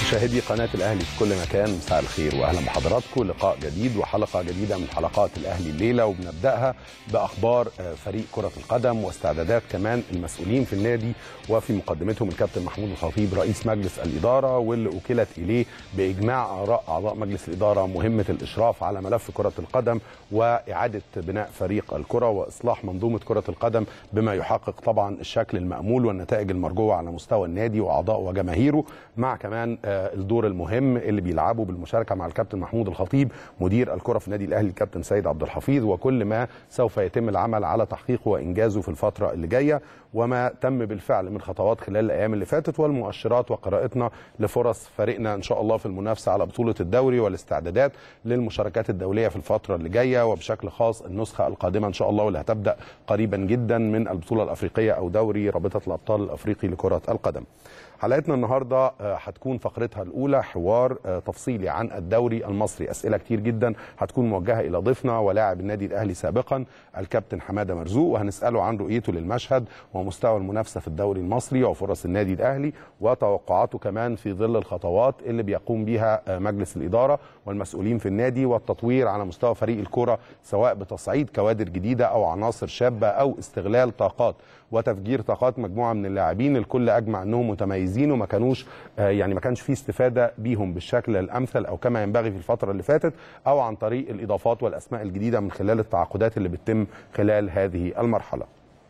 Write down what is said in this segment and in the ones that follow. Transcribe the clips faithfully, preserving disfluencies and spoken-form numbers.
مشاهدي قناة الأهلي في كل مكان، مساء الخير وأهلا بحضراتكم. لقاء جديد وحلقة جديدة من حلقات الأهلي الليلة، وبنبدأها بأخبار فريق كرة القدم واستعدادات كمان المسؤولين في النادي، وفي مقدمتهم الكابتن محمود الخطيب رئيس مجلس الإدارة، واللي أكلت إليه بإجماع آراء أعضاء مجلس الإدارة مهمة الإشراف على ملف كرة القدم وإعادة بناء فريق الكرة وإصلاح منظومة كرة القدم بما يحقق طبعا الشكل المأمول والنتائج المرجوة على مستوى النادي وأعضاء وجماهيره، مع كمان الدور المهم اللي بيلعبه بالمشاركه مع الكابتن محمود الخطيب مدير الكره في النادي الاهلي الكابتن سيد عبد الحفيظ، وكل ما سوف يتم العمل على تحقيقه وانجازه في الفتره اللي جايه، وما تم بالفعل من خطوات خلال الايام اللي فاتت، والمؤشرات وقراءتنا لفرص فريقنا ان شاء الله في المنافسه على بطوله الدوري والاستعدادات للمشاركات الدوليه في الفتره اللي جايه، وبشكل خاص النسخه القادمه ان شاء الله واللي هتبدا قريبا جدا من البطوله الافريقيه او دوري رابطه الابطال الافريقي لكره القدم. حلقتنا النهارده هتكون فقرتها الاولى حوار تفصيلي عن الدوري المصري، اسئله كتير جدا هتكون موجهه الى ضيفنا ولاعب النادي الاهلي سابقا الكابتن حماده مرزوق، وهنساله عن رؤيته للمشهد ومستوى المنافسه في الدوري المصري وفرص النادي الاهلي وتوقعاته كمان في ظل الخطوات اللي بيقوم بها مجلس الاداره والمسؤولين في النادي والتطوير على مستوى فريق الكره، سواء بتصعيد كوادر جديده او عناصر شابه او استغلال طاقات وتفجير طاقات مجموعه من اللاعبين الكل اجمع انهم متميزين وما كانوش يعني ما كانش فيه استفاده بيهم بالشكل الامثل او كما ينبغي في الفتره اللي فاتت، او عن طريق الاضافات والاسماء الجديده من خلال التعاقدات اللي بتتم خلال هذه المرحله.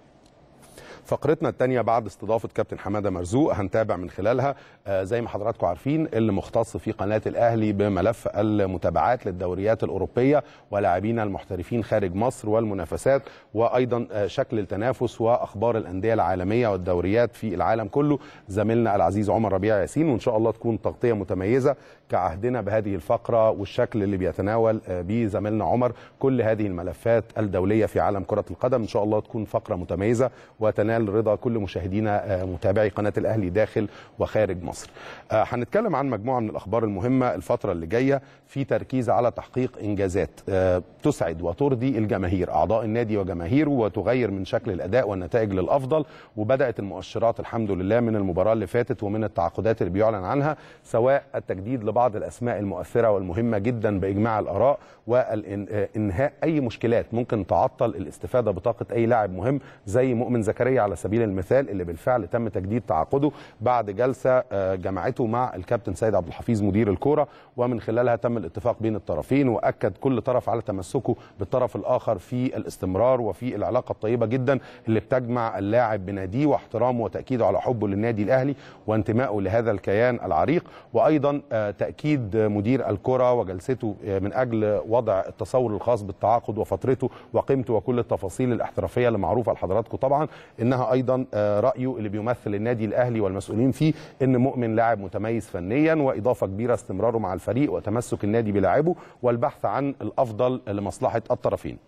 فقرتنا الثانيه بعد استضافه كابتن حماده مرزوق هنتابع من خلالها زي ما حضراتكم عارفين اللي مختص في قناه الاهلي بملف المتابعات للدوريات الاوروبيه ولاعبين المحترفين خارج مصر والمنافسات، وايضا شكل التنافس واخبار الانديه العالميه والدوريات في العالم كله، زميلنا العزيز عمر ربيع ياسين، وان شاء الله تكون تغطيه متميزه كعهدنا بهذه الفقره والشكل اللي بيتناول به زميلنا عمر كل هذه الملفات الدوليه في عالم كره القدم. ان شاء الله تكون فقره متميزه وتنال رضا كل مشاهدينا متابعي قناه الاهلي داخل وخارج مصر. هنتكلم عن مجموعه من الاخبار المهمه الفتره اللي جايه في تركيز على تحقيق انجازات تسعد وترضي الجماهير اعضاء النادي وجماهيره وتغير من شكل الاداء والنتائج للافضل، وبدات المؤشرات الحمد لله من المباراه اللي فاتت ومن التعاقدات اللي بيعلن عنها، سواء التجديد لبعض الاسماء المؤثره والمهمه جدا باجماع الاراء والانهاء اي مشكلات ممكن تعطل الاستفاده بطاقه اي لاعب مهم زي مؤمن زكريا على سبيل المثال، اللي بالفعل تم تجديد تعاقده بعد جلسه جمعته مع الكابتن سيد عبد الحفيظ مدير الكوره، ومن خلالها تم الاتفاق بين الطرفين، واكد كل طرف على تمسكه بالطرف الاخر في الاستمرار وفي العلاقه الطيبه جدا اللي بتجمع اللاعب بناديه واحترامه وتاكيده على حبه للنادي الاهلي وانتمائه لهذا الكيان العريق، وايضا تاكيد مدير الكره وجلسته من اجل وضع التصور الخاص بالتعاقد وفترته وقيمته وكل التفاصيل الاحترافيه اللي معروفه لحضراتكم طبعا، انها ايضا رايه اللي بيمثل النادي الاهلي والمسؤولين فيه ان مؤمن لاعب متميز فنيا، واضافه كبيره استمراره مع الفريق وتمسك النادي بلاعبه والبحث عن الافضل لمصلحه الطرفين.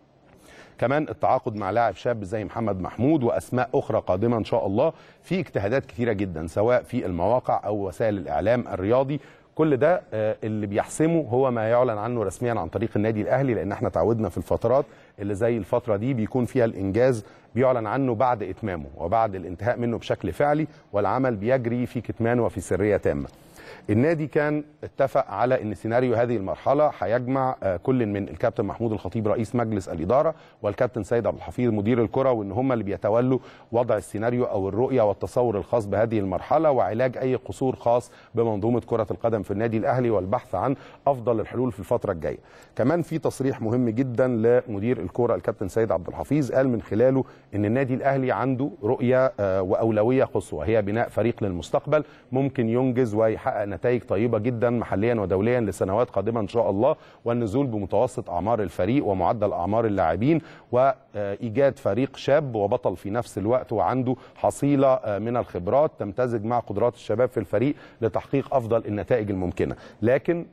كمان التعاقد مع لاعب شاب زي محمد محمود واسماء اخرى قادمه ان شاء الله في اجتهادات كثيره جدا سواء في المواقع او وسائل الاعلام الرياضي، كل ده اللي بيحسمه هو ما يعلن عنه رسميا عن طريق النادي الاهلي، لان احنا تعودنا في الفترات اللي زي الفتره دي بيكون فيها الانجاز بيعلن عنه بعد اتمامه وبعد الانتهاء منه بشكل فعلي، والعمل بيجري في كتمان وفي سريه تامه. النادي كان اتفق على ان سيناريو هذه المرحله هيجمع كل من الكابتن محمود الخطيب رئيس مجلس الاداره والكابتن سيد عبد الحفيظ مدير الكره، وان هم اللي بيتولوا وضع السيناريو او الرؤيه والتصور الخاص بهذه المرحله وعلاج اي قصور خاص بمنظومه كره القدم في النادي الاهلي والبحث عن افضل الحلول في الفتره الجايه. كمان في تصريح مهم جدا لمدير الكره الكابتن سيد عبد الحفيظ قال من خلاله ان النادي الاهلي عنده رؤيه واولويه قصوى هي بناء فريق للمستقبل ممكن ينجز ويحقق نتائج طيبه جدا محليا ودوليا لسنوات قادمه ان شاء الله، والنزول بمتوسط اعمار الفريق ومعدل اعمار اللاعبين وايجاد فريق شاب وبطل في نفس الوقت وعنده حصيله من الخبرات تمتزج مع قدرات الشباب في الفريق لتحقيق افضل النتائج الممكنه. لكن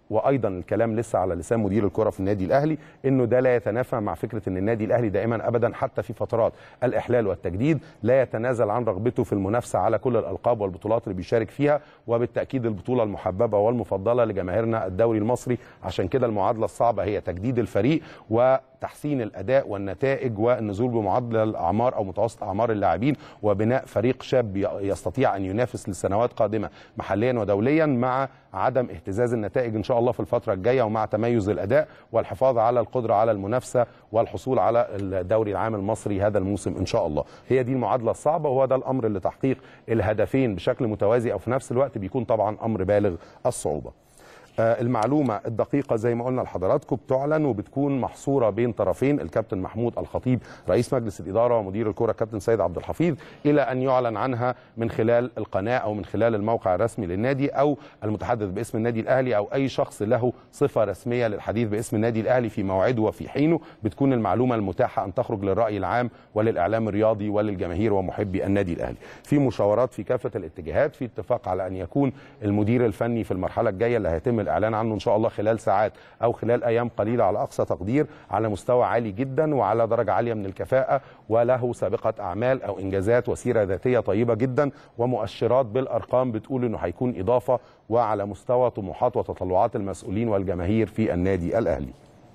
وايضا الكلام لسه على لسان مدير الكره في النادي الاهلي انه ده لا يتنافى مع فكره ان النادي الاهلي دائما ابدا حتى في فترات الاحلال والتجديد لا يتنازل عن رغبته في المنافسه على كل الالقاب والبطولات اللي بيشارك فيها، وبالتاكيد البطوله المحببه والمفضله لجماهيرنا الدوري المصري. عشان كده المعادله الصعبه هي تجديد الفريق وتحسين الاداء والنتائج والنزول بمعدل اعمار او متوسط اعمار اللاعبين وبناء فريق شاب يستطيع ان ينافس لسنوات قادمه محليا ودوليا مع عدم اهتزاز النتائج ان شاء الله في الفتره الجايه، ومع تميز الاداء والحفاظ على القدره على المنافسه والحصول على الدوري العام المصري هذا الموسم ان شاء الله. هي دي المعادله الصعبه، وهو ده الامر اللي تحقيق الهدفين بشكل متوازي او في نفس الوقت بيكون طبعا امر بالغ الصعوبه. المعلومه الدقيقه زي ما قلنا لحضراتكم بتعلن وبتكون محصوره بين طرفين، الكابتن محمود الخطيب رئيس مجلس الاداره ومدير الكره الكابتن سيد عبد الحفيظ، الى ان يعلن عنها من خلال القناه او من خلال الموقع الرسمي للنادي او المتحدث باسم النادي الاهلي او اي شخص له صفه رسميه للحديث باسم النادي الاهلي في موعده وفي حينه. بتكون المعلومه المتاحه ان تخرج للراي العام وللاعلام الرياضي وللجماهير ومحبي النادي الاهلي. في مشاورات في كافه الاتجاهات، في اتفاق على ان يكون المدير الفني في المرحله الجايه اللي هيتم الاعلان عنه ان شاء الله خلال ساعات او خلال ايام قليله على اقصى تقدير، على مستوى عالي جدا وعلى درجه عاليه من الكفاءه، وله سابقه اعمال او انجازات وسيره ذاتيه طيبه جدا ومؤشرات بالارقام بتقول انه هيكون اضافه وعلى مستوى طموحات وتطلعات المسؤولين والجماهير في النادي الاهلي.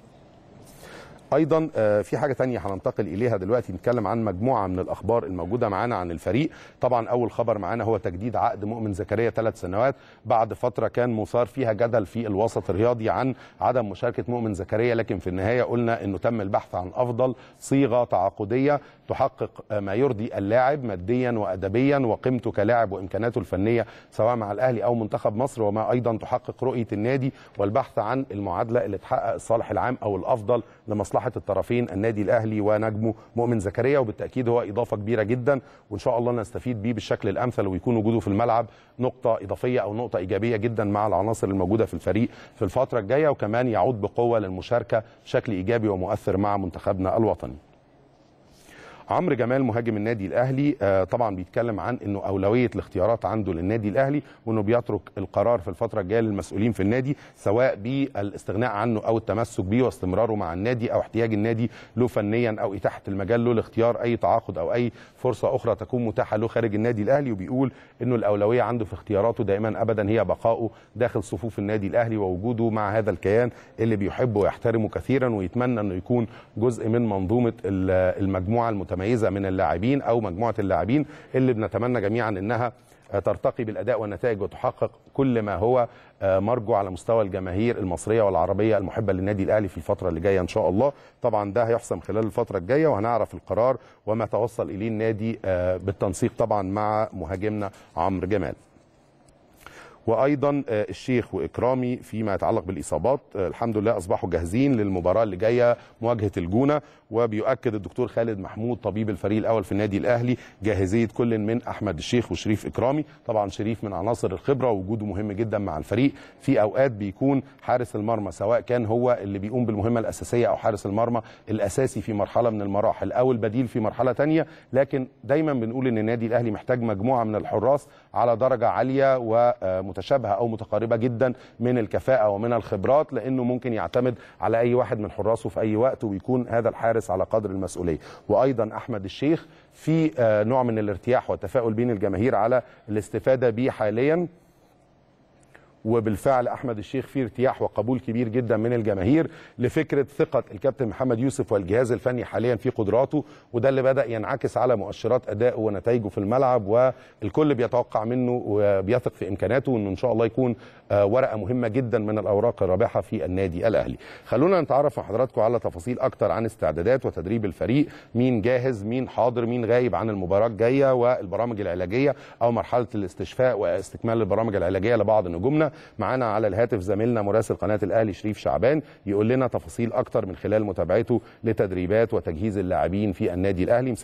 ايضا في حاجه ثانيه هننتقل اليها دلوقتي، نتكلم عن مجموعه من الاخبار الموجوده معانا عن الفريق. طبعا اول خبر معانا هو تجديد عقد مؤمن زكريا ثلاث سنوات بعد فتره كان مثار فيها جدل في الوسط الرياضي عن عدم مشاركه مؤمن زكريا، لكن في النهايه قلنا انه تم البحث عن افضل صيغه تعاقديه تحقق ما يرضي اللاعب ماديا وادبيا وقيمته كلاعب وامكاناته الفنيه سواء مع الاهلي او منتخب مصر، وما ايضا تحقق رؤيه النادي والبحث عن المعادله اللي تحقق الصالح العام او الافضل لمصلحه الطرفين النادي الاهلي ونجمه مؤمن زكريا. وبالتاكيد هو اضافه كبيره جدا وان شاء الله نستفيد بيه بالشكل الامثل، ويكون وجوده في الملعب نقطه اضافيه او نقطه ايجابيه جدا مع العناصر الموجوده في الفريق في الفتره الجايه، وكمان يعود بقوه للمشاركه بشكل ايجابي ومؤثر مع منتخبنا الوطني. عمرو جمال مهاجم النادي الاهلي آه طبعا بيتكلم عن انه اولويه الاختيارات عنده للنادي الاهلي، وانه بيترك القرار في الفتره الجايه للمسؤولين في النادي سواء بالاستغناء عنه او التمسك به واستمراره مع النادي او احتياج النادي له فنيا او اتاحه المجال له لاختيار اي تعاقد او اي فرصه اخرى تكون متاحه له خارج النادي الاهلي. وبيقول انه الاولويه عنده في اختياراته دائما ابدا هي بقائه داخل صفوف النادي الاهلي ووجوده مع هذا الكيان اللي بيحبه ويحترمه كثيرا، ويتمنى انه يكون جزء من منظومه المجموعه المتميزه من اللاعبين او مجموعه اللاعبين اللي بنتمنى جميعا انها ترتقي بالاداء والنتائج وتحقق كل ما هو مرجو على مستوى الجماهير المصريه والعربيه المحبه للنادي الاهلي في الفتره اللي جايه ان شاء الله. طبعا ده هيحسم خلال الفتره الجايه وهنعرف القرار وما توصل اليه النادي بالتنسيق طبعا مع مهاجمنا عمرو جمال. وايضا الشيخ واكرامي فيما يتعلق بالاصابات الحمد لله اصبحوا جاهزين للمباراه اللي جايه مواجهه الجونه، وبيؤكد الدكتور خالد محمود طبيب الفريق الاول في النادي الاهلي جاهزيه كل من احمد الشيخ وشريف اكرامي. طبعا شريف من عناصر الخبره ووجوده مهم جدا مع الفريق، في اوقات بيكون حارس المرمى سواء كان هو اللي بيقوم بالمهمه الاساسيه او حارس المرمى الاساسي في مرحله من المراحل او البديل في مرحله ثانيه، لكن دايما بنقول ان النادي الاهلي محتاج مجموعه من الحراس على درجه عاليه و متشابهه او متقاربه جدا من الكفاءه ومن الخبرات، لانه ممكن يعتمد على اي واحد من حراسه في اي وقت ويكون هذا الحارس على قدر المسؤوليه. وايضا احمد الشيخ في نوع من الارتياح والتفاؤل بين الجماهير على الاستفاده به حاليا، وبالفعل احمد الشيخ في ارتياح وقبول كبير جدا من الجماهير لفكره ثقه الكابتن محمد يوسف والجهاز الفني حاليا في قدراته، وده اللي بدا ينعكس على مؤشرات ادائه ونتائجه في الملعب، والكل بيتوقع منه وبيثق في امكاناته وانه ان شاء الله يكون ورقه مهمه جدا من الاوراق الرابحه في النادي الاهلي. خلونا نتعرف مع حضراتكم على تفاصيل اكتر عن استعدادات وتدريب الفريق، مين جاهز مين حاضر مين غايب عن المباراه الجايه والبرامج العلاجيه او مرحله الاستشفاء واستكمال البرامج العلاجيه لبعض نجومنا. معانا على الهاتف زميلنا مراسل قناه الاهلي شريف شعبان يقول لنا تفاصيل اكتر من خلال متابعته لتدريبات وتجهيز اللاعبين في النادي الاهلي.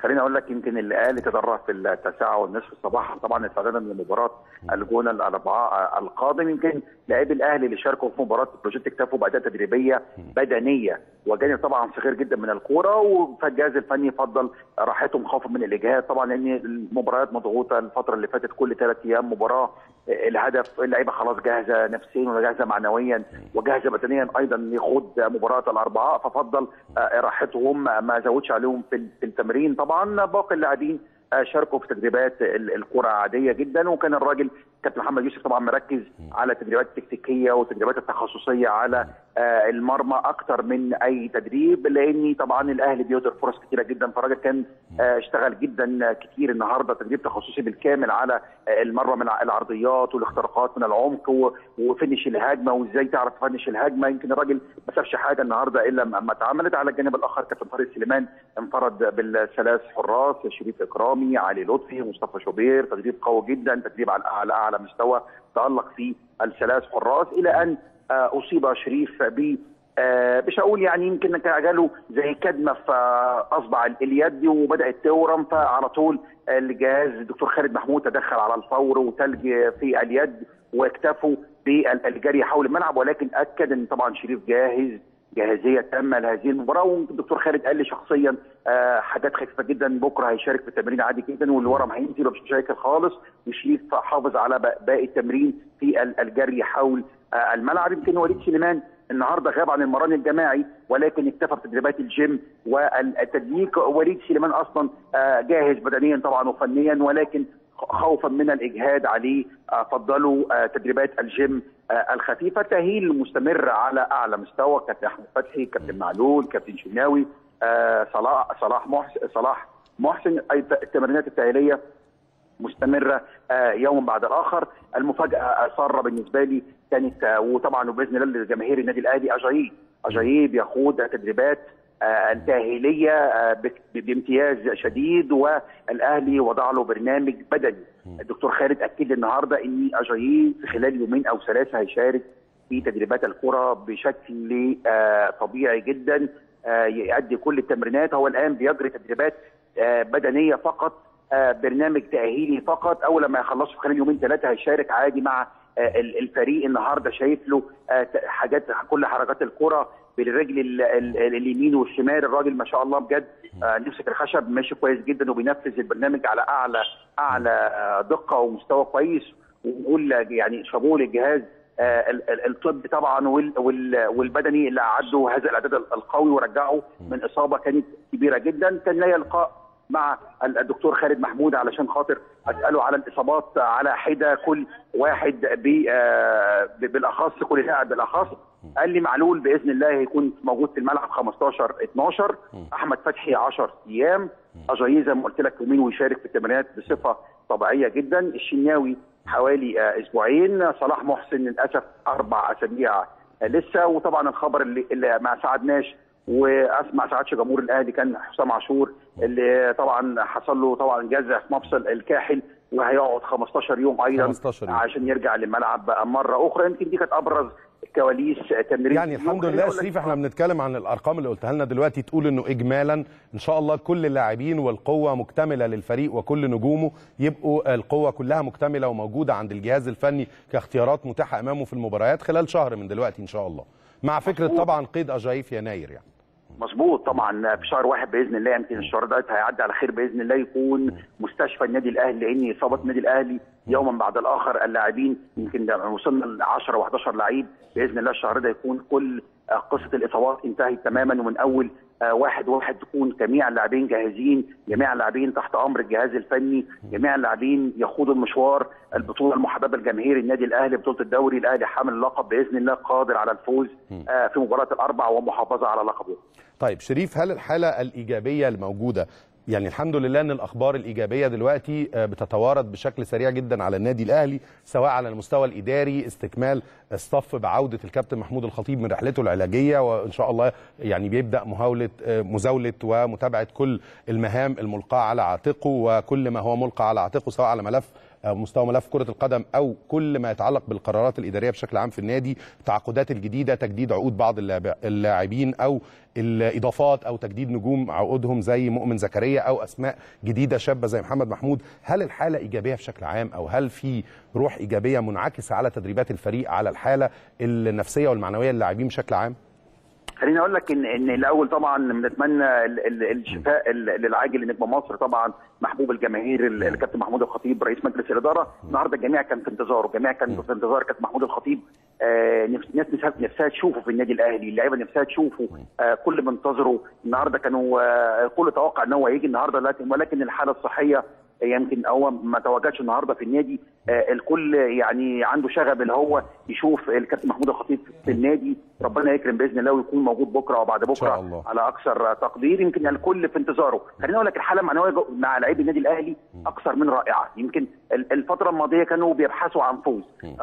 خليني اقول لك يمكن الاهلي تدرب في التاسعه والنصف صباحا طبعا استعدادا لمباراه الجونه الاربعاء القادم. يمكن لاعبي الاهلي اللي شاركوا في مباراه بروجيت اكتفوا باداء تدريبيه بدنيه وجانب طبعا صغير جدا من الكوره، فالجهاز الفني فضل راحتهم خوفا من الاجهاد طبعا لان المباريات مضغوطه الفتره اللي فاتت كل ثلاث ايام مباراه. الهدف اللعيبه خلاص جاهزه نفسيا وجاهزه معنويا وجاهزه بدنيا ايضا لخوض مباراه الاربعاء، ففضل راحتهم ما زودش عليهم في التمرين. طبعا باقي اللاعبين شاركوا في تدريبات الكره عاديه جدا، وكان الراجل كابتن محمد يوسف طبعا مركز على التدريبات التكتيكيه والتدريبات التخصصيه على المرمى اكثر من اي تدريب، لان طبعا الاهلي بيقدر فرص كثيره جدا، فالراجل كان اشتغل جدا كتير النهارده تدريب تخصصي بالكامل على المرمى من العرضيات والاختراقات من العمق وفنش الهجمه وازاي تعرف تفنش الهجمه. يمكن الراجل ما سابش حاجه النهارده الا لما اتعملت. على الجانب الاخر كابتن طارق سليمان انفرد بالثلاث حراس، شريف اكرامي، علي لطفي، مصطفى شوبير، تدريب قوي جدا، تدريب على اعلى اعلى مستوى تالق فيه الثلاث حراس الى ان اصيب شريف ب مش هقول يعني يمكن كان جاله زي كدمه في اصبع اليد وبدات تورم، فعلى طول الجهاز الدكتور خالد محمود تدخل على الفور وتلج في اليد واكتفوا بالجري حول الملعب، ولكن اكد ان طبعا شريف جاهز جاهزيه تامه لهذه المباراه. والدكتور خالد قال لي شخصيا آه حاجات خفيفه جدا، بكره هيشارك في التمرين عادي جدا والورم هينزل ومش مشاكل خالص، وشريف حافظ على باقي التمرين في الجري حول آه الملعب. يمكن وليد سليمان النهارده غاب عن المران الجماعي ولكن اكتفى بتدريبات الجيم والتدليك. وليد سليمان اصلا آه جاهز بدنيا طبعا وفنيا، ولكن خوفا من الاجهاد عليه فضلوا تدريبات الجيم الخفيفه. تاهيل مستمر على اعلى مستوى، كابتن احمد فتحي، كابتن معلول، كابتن شناوي، صلاح صلاح محسن صلاح محسن التمرينات التاهيليه مستمره يوم بعد الاخر. المفاجاه ساره بالنسبه لي كانت وطبعا وباذن الله لجماهير النادي الاهلي اجاييه اجاييه بيخوض تدريبات التاهيليه بامتياز شديد، والاهلي وضع له برنامج بدني. الدكتور خالد اكد لي النهارده ان اجاييه في خلال يومين او ثلاثه هيشارك في تدريبات الكره بشكل طبيعي جدا، يؤدي كل التمرينات. هو الان بيجري تدريبات بدنيه فقط، برنامج تاهيلي فقط. اول لما يخلصوا في خلال يومين ثلاثه هيشارك عادي مع الفريق. النهارده شايف له حاجات كل حركات الكره بالرجل اليمين والشمال، الراجل ما شاء الله بجد نفسك الخشب ماشي كويس جدا وبينفذ البرنامج على اعلى اعلى دقه ومستوى كويس. ونقول يعني شابوه للجهاز الطبي طبعا والبدني اللي اعدوا هذا الاعداد القوي ورجعوا من اصابه كانت كبيره جدا. كان ليا لقاء مع الدكتور خالد محمود علشان خاطر اساله على الاصابات على حده كل واحد بالاخص كل لاعب بالاخص. قال لي معلول باذن الله هيكون موجود في الملعب خمستاشر اتناشر، احمد فتحي عشرة ايام، اجاييه زي ما قلت لك يومين ويشارك في التمرينات بصفه طبيعيه جدا، الشناوي حوالي اسبوعين، صلاح محسن للاسف اربع اسابيع لسه. وطبعا الخبر اللي, اللي ما ساعدناش واسمع ساعدش جمهور الاهلي كان حسام عاشور اللي طبعا حصل له طبعا جزع في مفصل الكاحل وهيقعد خمستاشر يوم ايضا خمستاشر يوم عشان يرجع للملعب مره اخرى. يمكن دي كانت ابرز كواليس تمرين. يعني الحمد لله شريف احنا بنتكلم عن الارقام اللي قلتها لنا دلوقتي تقول انه اجمالا ان شاء الله كل اللاعبين والقوه مكتمله للفريق وكل نجومه يبقوا القوه كلها مكتمله وموجوده عند الجهاز الفني كاختيارات متاحه امامه في المباريات خلال شهر من دلوقتي ان شاء الله، مع فكره طبعا قيد اجاييه في يناير. يعني مظبوط طبعا في شهر واحد باذن الله، يمكن الشهر ده هيعدي على خير باذن الله يكون مستشفى النادي الاهلي، لان اصابه النادي الاهلي يوما بعد الاخر اللاعبين يمكن وصلنا ل عشرة وحداشر لعيب. باذن الله الشهر ده يكون كل قصه الاصابات انتهت تماما، ومن اول واحد واحد تكون جميع اللاعبين جاهزين، جميع اللاعبين تحت امر الجهاز الفني، جميع اللاعبين يخوضوا المشوار البطوله المحببه لجماهير النادي الاهلي، بطوله الدوري. الاهلي حامل اللقب باذن الله قادر على الفوز في مباراه الاربع ومحافظه على لقبه. طيب شريف، هل الحاله الايجابيه الموجوده يعني الحمد لله ان الاخبار الايجابيه دلوقتي بتتوارد بشكل سريع جدا على النادي الاهلي سواء على المستوى الاداري، استكمال الصف بعوده الكابتن محمود الخطيب من رحلته العلاجيه، وان شاء الله يعني بيبدا محاوله مزاوله ومتابعه كل المهام الملقاه على عاتقه وكل ما هو ملقى على عاتقه سواء على ملف مستوى ملف كره القدم او كل ما يتعلق بالقرارات الاداريه بشكل عام في النادي، التعاقدات الجديده، تجديد عقود بعض اللاعبين او الاضافات او تجديد نجوم عقودهم زي مؤمن زكريا او اسماء جديده شابه زي محمد محمود، هل الحاله ايجابيه بشكل عام او هل في روح ايجابيه منعكسه على تدريبات الفريق، على الحاله النفسيه والمعنويه للاعبين بشكل عام؟ خليني اقول لك ان ان الاول طبعا بنتمنى الشفاء للعاجل لنجم مصر، طبعا محبوب الجماهير الكابتن محمود الخطيب رئيس مجلس الاداره. النهارده الجميع كان في انتظاره، الجميع كان في انتظار كابتن محمود الخطيب. آه ناس نفسها تشوفه في النادي الاهلي، اللعيبه نفسها تشوفه، آه كل منتظره. النهارده كانوا آه كل توقع ان هو هيجي النهارده، لكن ولكن الحاله الصحيه يمكن هو ما تواجدش النهارده في النادي. آه الكل يعني عنده شغف اللي هو يشوف الكابتن محمود الخطيب في النادي. ربنا يكرم باذن الله ويكون موجود بكره وبعد بكره على اكثر تقدير. يمكن الكل في انتظاره. خليني اقول لك الحاله المعنويه مع لاعبي النادي الاهلي اكثر من رائعه. يمكن الفتره الماضيه كانوا بيبحثوا عن فوز،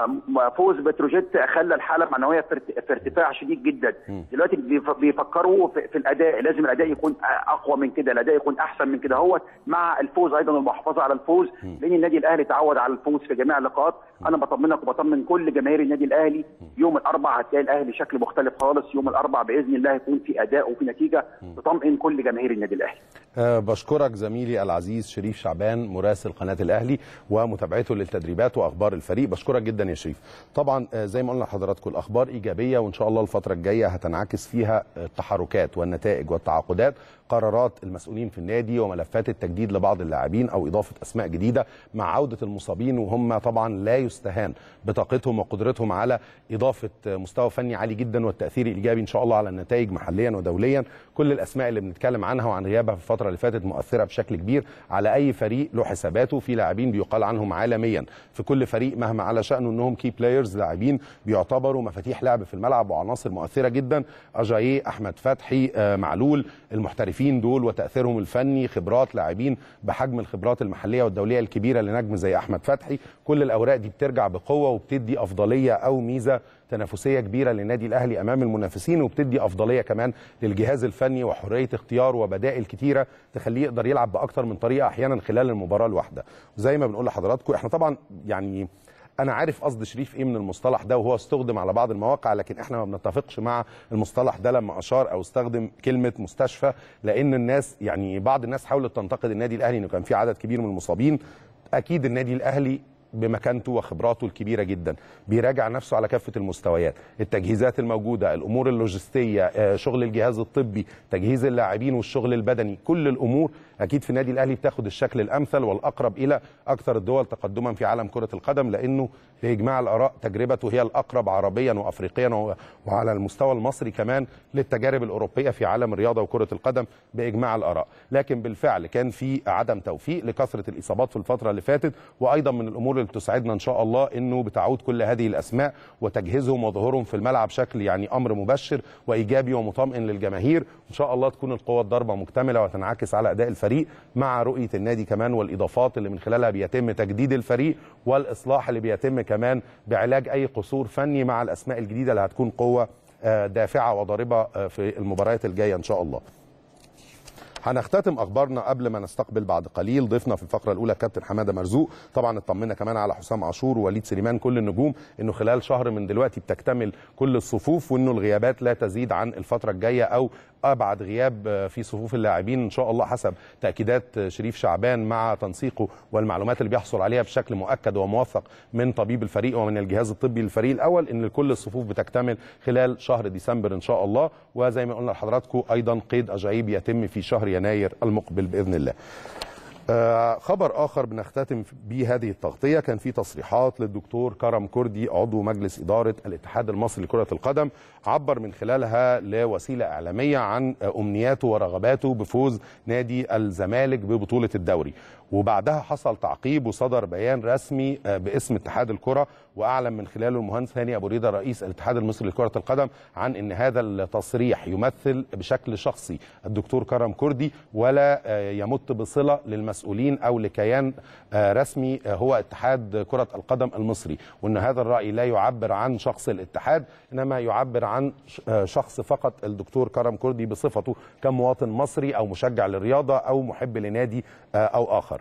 فوز بتروجيت خلى الحاله المعنويه في ارتفاع شديد جدا. دلوقتي بيفكروا في الاداء، لازم الاداء يكون اقوى من كده، الاداء يكون احسن من كده هو مع الفوز ايضا والمحافظه على الفوز، لان النادي الاهلي تعود على الفوز في جميع اللقاءات. انا بطمنك وبطمن كل جماهير النادي الاهلي، يوم الاربعاء هتلاقي الاهلي شكل مختلف خالص. يوم الاربعاء باذن الله يكون في اداء وفي نتيجه تطمئن كل جماهير النادي الاهلي. أه بشكرك زميلي العزيز شريف شعبان مراسل قناه الاهلي ومتابعته للتدريبات واخبار الفريق. بشكرك جدا يا شريف. طبعا زي ما قلنا لحضراتكم الاخبار ايجابيه، وان شاء الله الفتره الجايه هتنعكس فيها التحركات والنتائج والتعاقدات، قرارات المسؤولين في النادي وملفات التجديد لبعض اللاعبين او اضافه اسماء جديده مع عوده المصابين، وهم طبعا لا يستهان بطاقتهم وقدرتهم على اضافه مستوى فني عالي جدا والتاثير الايجابي ان شاء الله على النتائج محليا ودوليا. كل الاسماء اللي بنتكلم عنها وعن غيابها في الفتره اللي فاتت مؤثره بشكل كبير على اي فريق له حساباته. في لاعبين بيقال عنهم عالميا في كل فريق مهما على شانه انهم كي بلايرز، لاعبين بيعتبروا مفاتيح لعب في الملعب وعناصر مؤثره جدا. اجاييه، احمد فتحي، معلول، المحترفين دول وتاثيرهم الفني، خبرات لاعبين بحجم الخبرات المحليه والدوليه الكبيره لنجم زي احمد فتحي. كل الاوراق دي بترجع بقوه وبتدي افضليه او ميزه تنافسيه كبيره للنادي الاهلي امام المنافسين، وبتدي افضليه كمان للجهاز الفني وحريه اختيار وبدائل كتيره تخليه يقدر يلعب باكتر من طريقه احيانا خلال المباراه الواحده. وزي ما بنقول لحضراتكم احنا طبعا يعني انا عارف قصد شريف ايه من المصطلح ده وهو استخدم على بعض المواقع، لكن احنا ما بنتفقش مع المصطلح ده لما اشار او استخدم كلمه مستشفى، لان الناس يعني بعض الناس حاولت تنتقد النادي الاهلي انه كان في عدد كبير من المصابين. اكيد النادي الاهلي بمكانته وخبراته الكبيره جدا بيراجع نفسه على كافه المستويات، التجهيزات الموجوده، الامور اللوجستيه، شغل الجهاز الطبي، تجهيز اللاعبين والشغل البدني، كل الامور اكيد في النادي الاهلي بتاخد الشكل الامثل والاقرب الى اكثر الدول تقدما في عالم كره القدم، لانه باجماع الاراء تجربته هي الاقرب عربيا وافريقيا وعلى المستوى المصري كمان للتجارب الاوروبيه في عالم الرياضه وكره القدم باجماع الاراء. لكن بالفعل كان في عدم توفيق لكثره الاصابات في الفتره اللي فاتت، وايضا من الامور اللي بتسعدنا ان شاء الله انه بتعود كل هذه الاسماء وتجهيزهم وظهورهم في الملعب بشكل يعني امر مبشر وايجابي ومطمئن للجماهير. ان شاء الله تكون القوه الضربه مكتمله وتنعكس على اداء الفريق مع رؤيه النادي كمان والاضافات اللي من خلالها بيتم تجديد الفريق والاصلاح اللي بيتم كمان بعلاج اي قصور فني مع الاسماء الجديده اللي هتكون قوه دافعه وضاربه في المباريات الجايه ان شاء الله. هنختتم اخبارنا قبل ما نستقبل بعد قليل ضيفنا في الفقره الاولى كابتن حماده مرزوق. طبعا اطمنا كمان على حسام عاشور ووليد سليمان كل النجوم انه خلال شهر من دلوقتي بتكتمل كل الصفوف، وانه الغيابات لا تزيد عن الفتره الجايه او ابعد غياب في صفوف اللاعبين ان شاء الله حسب تاكيدات شريف شعبان مع تنسيقه والمعلومات اللي بيحصل عليها بشكل مؤكد وموثق من طبيب الفريق ومن الجهاز الطبي للفريق الاول، ان كل الصفوف بتكتمل خلال شهر ديسمبر ان شاء الله. وزي ما قلنا لحضراتكم ايضا قيد اجايب يتم في شهر يناير المقبل باذن الله. آه خبر آخر بنختتم به هذه التغطية، كان في تصريحات للدكتور كرم كردي عضو مجلس إدارة الاتحاد المصري لكرة القدم، عبر من خلالها لوسيلة إعلامية عن أمنياته ورغباته بفوز نادي الزمالك ببطولة الدوري. وبعدها حصل تعقيب وصدر بيان رسمي باسم اتحاد الكرة، واعلن من خلاله المهندس هاني ابو ريده رئيس الاتحاد المصري لكرة القدم عن ان هذا التصريح يمثل بشكل شخصي الدكتور كرم كردي ولا يمت بصلة للمسؤولين او لكيان رسمي هو اتحاد كرة القدم المصري، وان هذا الرأي لا يعبر عن شخص الاتحاد انما يعبر عن شخص فقط الدكتور كرم كردي بصفته كمواطن مصري او مشجع للرياضة او محب لنادي او اخر.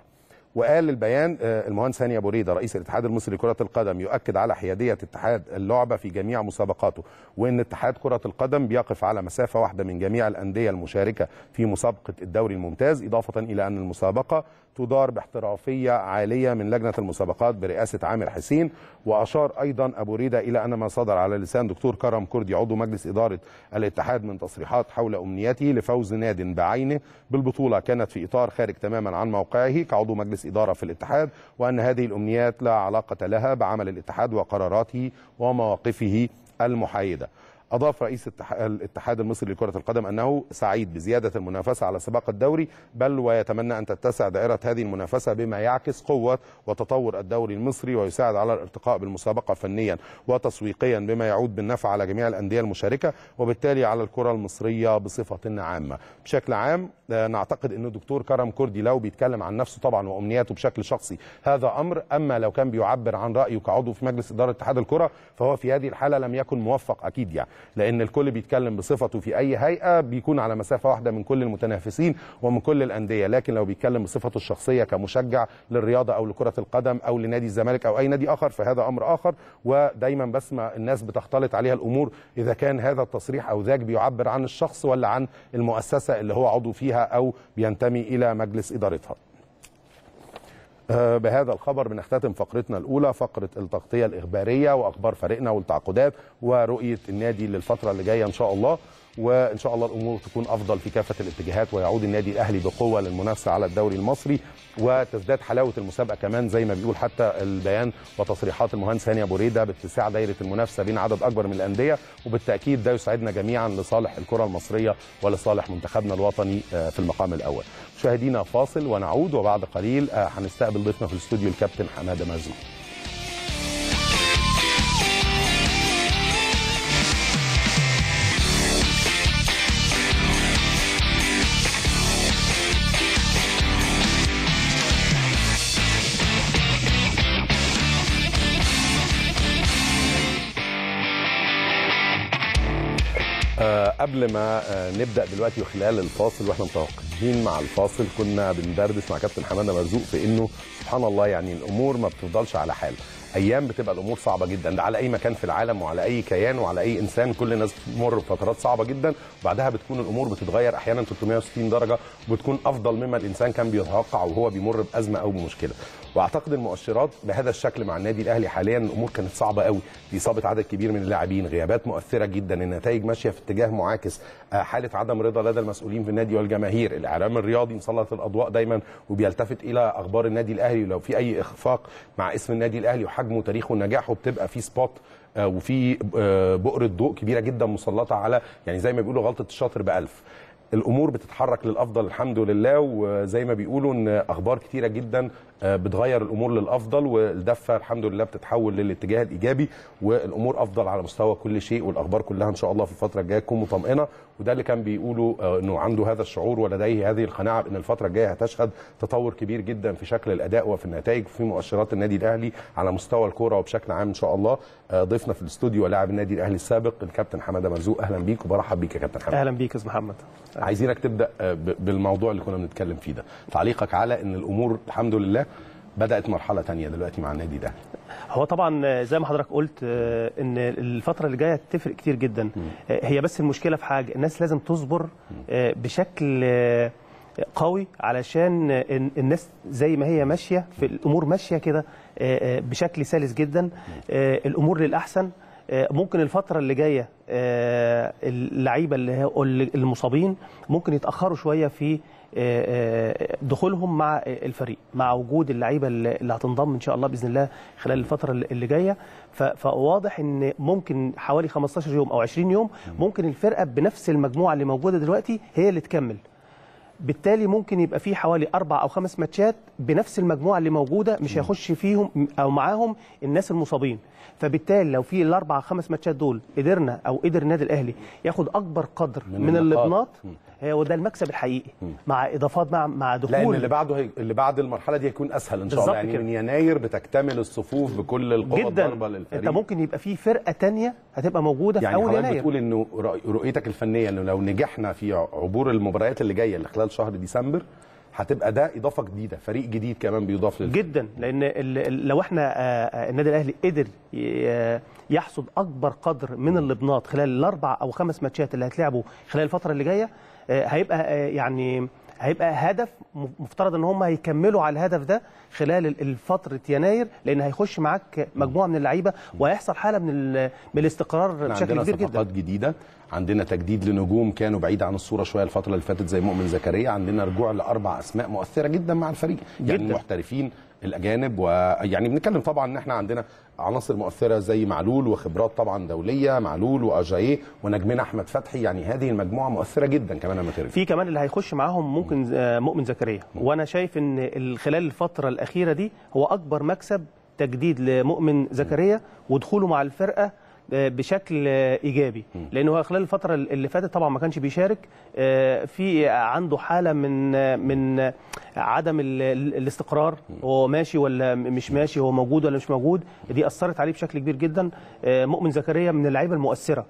وقال البيان المهندس هاني ابو ريده رئيس الاتحاد المصري لكره القدم يؤكد على حياديه اتحاد اللعبه في جميع مسابقاته، وان اتحاد كره القدم بيقف على مسافه واحده من جميع الانديه المشاركه في مسابقه الدوري الممتاز، اضافه الى ان المسابقه تدار باحترافيه عاليه من لجنه المسابقات برئاسه عامر حسين. واشار ايضا ابو ريده الى ان ما صدر على لسان دكتور كرم كردي عضو مجلس اداره الاتحاد من تصريحات حول امنيته لفوز ناد بعينه بالبطوله كانت في اطار خارج تماما عن موقعه كعضو مجلس اداره في الاتحاد، وان هذه الامنيات لا علاقه لها بعمل الاتحاد وقراراته ومواقفه المحايده. أضاف رئيس الاتحاد المصري لكرة القدم أنه سعيد بزيادة المنافسة على سباق الدوري، بل ويتمنى أن تتسع دائرة هذه المنافسة بما يعكس قوة وتطور الدوري المصري ويساعد على الارتقاء بالمسابقة فنيا وتسويقيا بما يعود بالنفع على جميع الأندية المشاركة وبالتالي على الكرة المصرية بصفة عامة. بشكل عام نعتقد أن الدكتور كرم كردي لو بيتكلم عن نفسه طبعا وأمنياته بشكل شخصي هذا أمر، أما لو كان بيعبر عن رأيه كعضو في مجلس إدارة اتحاد الكرة فهو في هذه الحالة لم يكن موفق أكيد، يعني لأن الكل بيتكلم بصفته في أي هيئة بيكون على مسافة واحدة من كل المتنافسين ومن كل الأندية، لكن لو بيتكلم بصفته الشخصية كمشجع للرياضة أو لكرة القدم أو لنادي الزمالك أو أي نادي آخر فهذا أمر آخر. ودايما بس ما الناس بتختلط عليها الأمور إذا كان هذا التصريح أو ذاك بيعبر عن الشخص ولا عن المؤسسة اللي هو عضو فيها أو بينتمي إلى مجلس إدارتها. بهذا الخبر بنختتم فقرتنا الأولى، فقرة التغطية الإخبارية وأخبار فريقنا والتعاقدات ورؤية النادي للفترة اللي جاية إن شاء الله، وإن شاء الله الأمور تكون أفضل في كافة الاتجاهات ويعود النادي الأهلي بقوة للمنافسة على الدوري المصري وتزداد حلاوة المسابقة كمان زي ما بيقول حتى البيان وتصريحات المهندس هاني أبو ريدة باتساع دائرة المنافسة بين عدد أكبر من الأندية، وبالتأكيد ده يساعدنا جميعا لصالح الكرة المصرية ولصالح منتخبنا الوطني في المقام الأول. مشاهدينا فاصل ونعود، وبعد قليل هنستقبل ضيفنا في الاستوديو الكابتن حماده مرزوق. أه قبل ما أه نبدا دلوقتي وخلال الفاصل واحنا متوقفين مع الفاصل كنا بندردش مع كابتن حماده مرزوق في انه سبحان الله يعني الامور ما بتفضلش على حال، ايام بتبقى الامور صعبه جدا، ده على اي مكان في العالم وعلى اي كيان وعلى اي انسان، كل الناس بتمر بفترات صعبه جدا وبعدها بتكون الامور بتتغير احيانا ثلاثمائة وستين درجه وبتكون افضل مما الانسان كان بيتوقع وهو بيمر بازمه او بمشكله. واعتقد المؤشرات بهذا الشكل مع النادي الاهلي حاليا الامور كانت صعبه قوي، في اصابه عدد كبير من اللاعبين، غيابات مؤثره جدا، النتائج ماشيه في اتجاه معاكس، حاله عدم رضا لدى المسؤولين في النادي والجماهير، الاعلام الرياضي مسلط الاضواء دايما وبيلتفت الى اخبار النادي الاهلي، ولو في اي اخفاق مع اسم النادي الاهلي وحجمه وتاريخه ونجاحه بتبقى في سبوت وفي بؤره ضوء كبيره جدا مسلطه على يعني زي ما بيقولوا غلطه الشاطر بألف. الامور بتتحرك للافضل الحمد لله، وزي ما بيقولوا ان اخبار كتيره جدا بتغير الامور للافضل، والدفه الحمد لله بتتحول للاتجاه الايجابي والامور افضل على مستوى كل شيء، والاخبار كلها ان شاء الله في الفتره الجايه تكون مطمئنه، وده اللي كان بيقولوا انه عنده هذا الشعور ولديه هذه القناعه بان الفتره الجايه هتشهد تطور كبير جدا في شكل الاداء وفي النتائج وفي مؤشرات النادي الاهلي على مستوى الكوره وبشكل عام ان شاء الله. ضيفنا في الاستوديو ولاعب النادي الاهلي السابق الكابتن حماده مرزوق، اهلا بيك وبرحب بيك يا كابتن حماده. اهلا بيك يا استاذ محمد. عايزينك تبدا بالموضوع اللي كنا بنتكلم فيه ده، تعليقك على ان الامور الحمد لله بدات مرحله ثانيه دلوقتي مع النادي ده. هو طبعا زي ما حضرتك قلت ان الفتره اللي جايه تفرق كتير جدا، هي بس المشكله في حاجه، الناس لازم تصبر بشكل قوي علشان الناس زي ما هي ماشيه في الامور ماشيه كده بشكل سلس جدا، الامور للاحسن. ممكن الفترة اللي جاية اللعيبة اللي المصابين ممكن يتأخروا شوية في دخولهم مع الفريق مع وجود اللعيبة اللي هتنضم إن شاء الله بإذن الله خلال الفترة اللي جاية، فواضح إن ممكن حوالي خمستاشر يوم أو عشرين يوم ممكن الفرقة بنفس المجموعة اللي موجودة دلوقتي هي اللي تكمل، بالتالي ممكن يبقى في حوالي أربع أو خمس ماتشات بنفس المجموعة اللي موجودة مش هيخش فيهم أو معاهم الناس المصابين، فبالتالي لو في الأربع أو خمس ماتشات دول قدرنا أو قدر النادي الأهلي ياخد أكبر قدر من, من اللبنات هو ده المكسب الحقيقي مع إضافات مع مع دخول، لأن اللي بعده هي... اللي بعد المرحلة دي هيكون أسهل إن شاء الله، يعني كده. من يناير بتكتمل الصفوف بكل القوة الضاربة للفريق. أنت ممكن يبقى في فرقة تانية هتبقى موجودة في يعني أول يناير. يعني بتقول إنه رؤيتك الفنية إنه لو نجحنا في عبور المباريات اللي جاية اللي خلال شهر ديسمبر هتبقى ده اضافه جديده، فريق جديد كمان بيضاف للفريق. جدا، لان لو احنا النادي الاهلي قدر يحصد اكبر قدر من اللبنات خلال الاربع او خمس ماتشات اللي هتلعبوا خلال الفتره اللي جايه، هيبقى يعني هيبقى هدف مفترض ان هم هيكملوا على الهدف ده خلال فتره يناير، لان هيخش معاك مجموعه من اللعيبه وهيحصل حاله من من الاستقرار بشكل كبير جدا. عندنا صفقات جديده، عندنا تجديد لنجوم كانوا بعيد عن الصوره شويه الفتره اللي فاتت زي مؤمن زكريا، عندنا رجوع لاربع اسماء مؤثره جدا مع الفريق، يعني جداً. المحترفين الاجانب، ويعني بنتكلم طبعا ان احنا عندنا عناصر مؤثره زي معلول وخبرات طبعا دوليه، معلول واجاييه ونجمنا احمد فتحي، يعني هذه المجموعه مؤثره جدا كمان لما ترجع. في كمان اللي هيخش معاهم ممكن مؤمن زكريا، وانا شايف ان خلال الفتره الاخيره دي هو اكبر مكسب تجديد لمؤمن زكريا ودخوله مع الفرقه بشكل ايجابي، لانه هو خلال الفتره اللي فاتت طبعا ما كانش بيشارك، في عنده حاله من من عدم الاستقرار، هو ماشي ولا مش ماشي، هو موجود ولا مش موجود، دي اثرت عليه بشكل كبير جدا. مؤمن زكريا من اللعيبه المؤثره،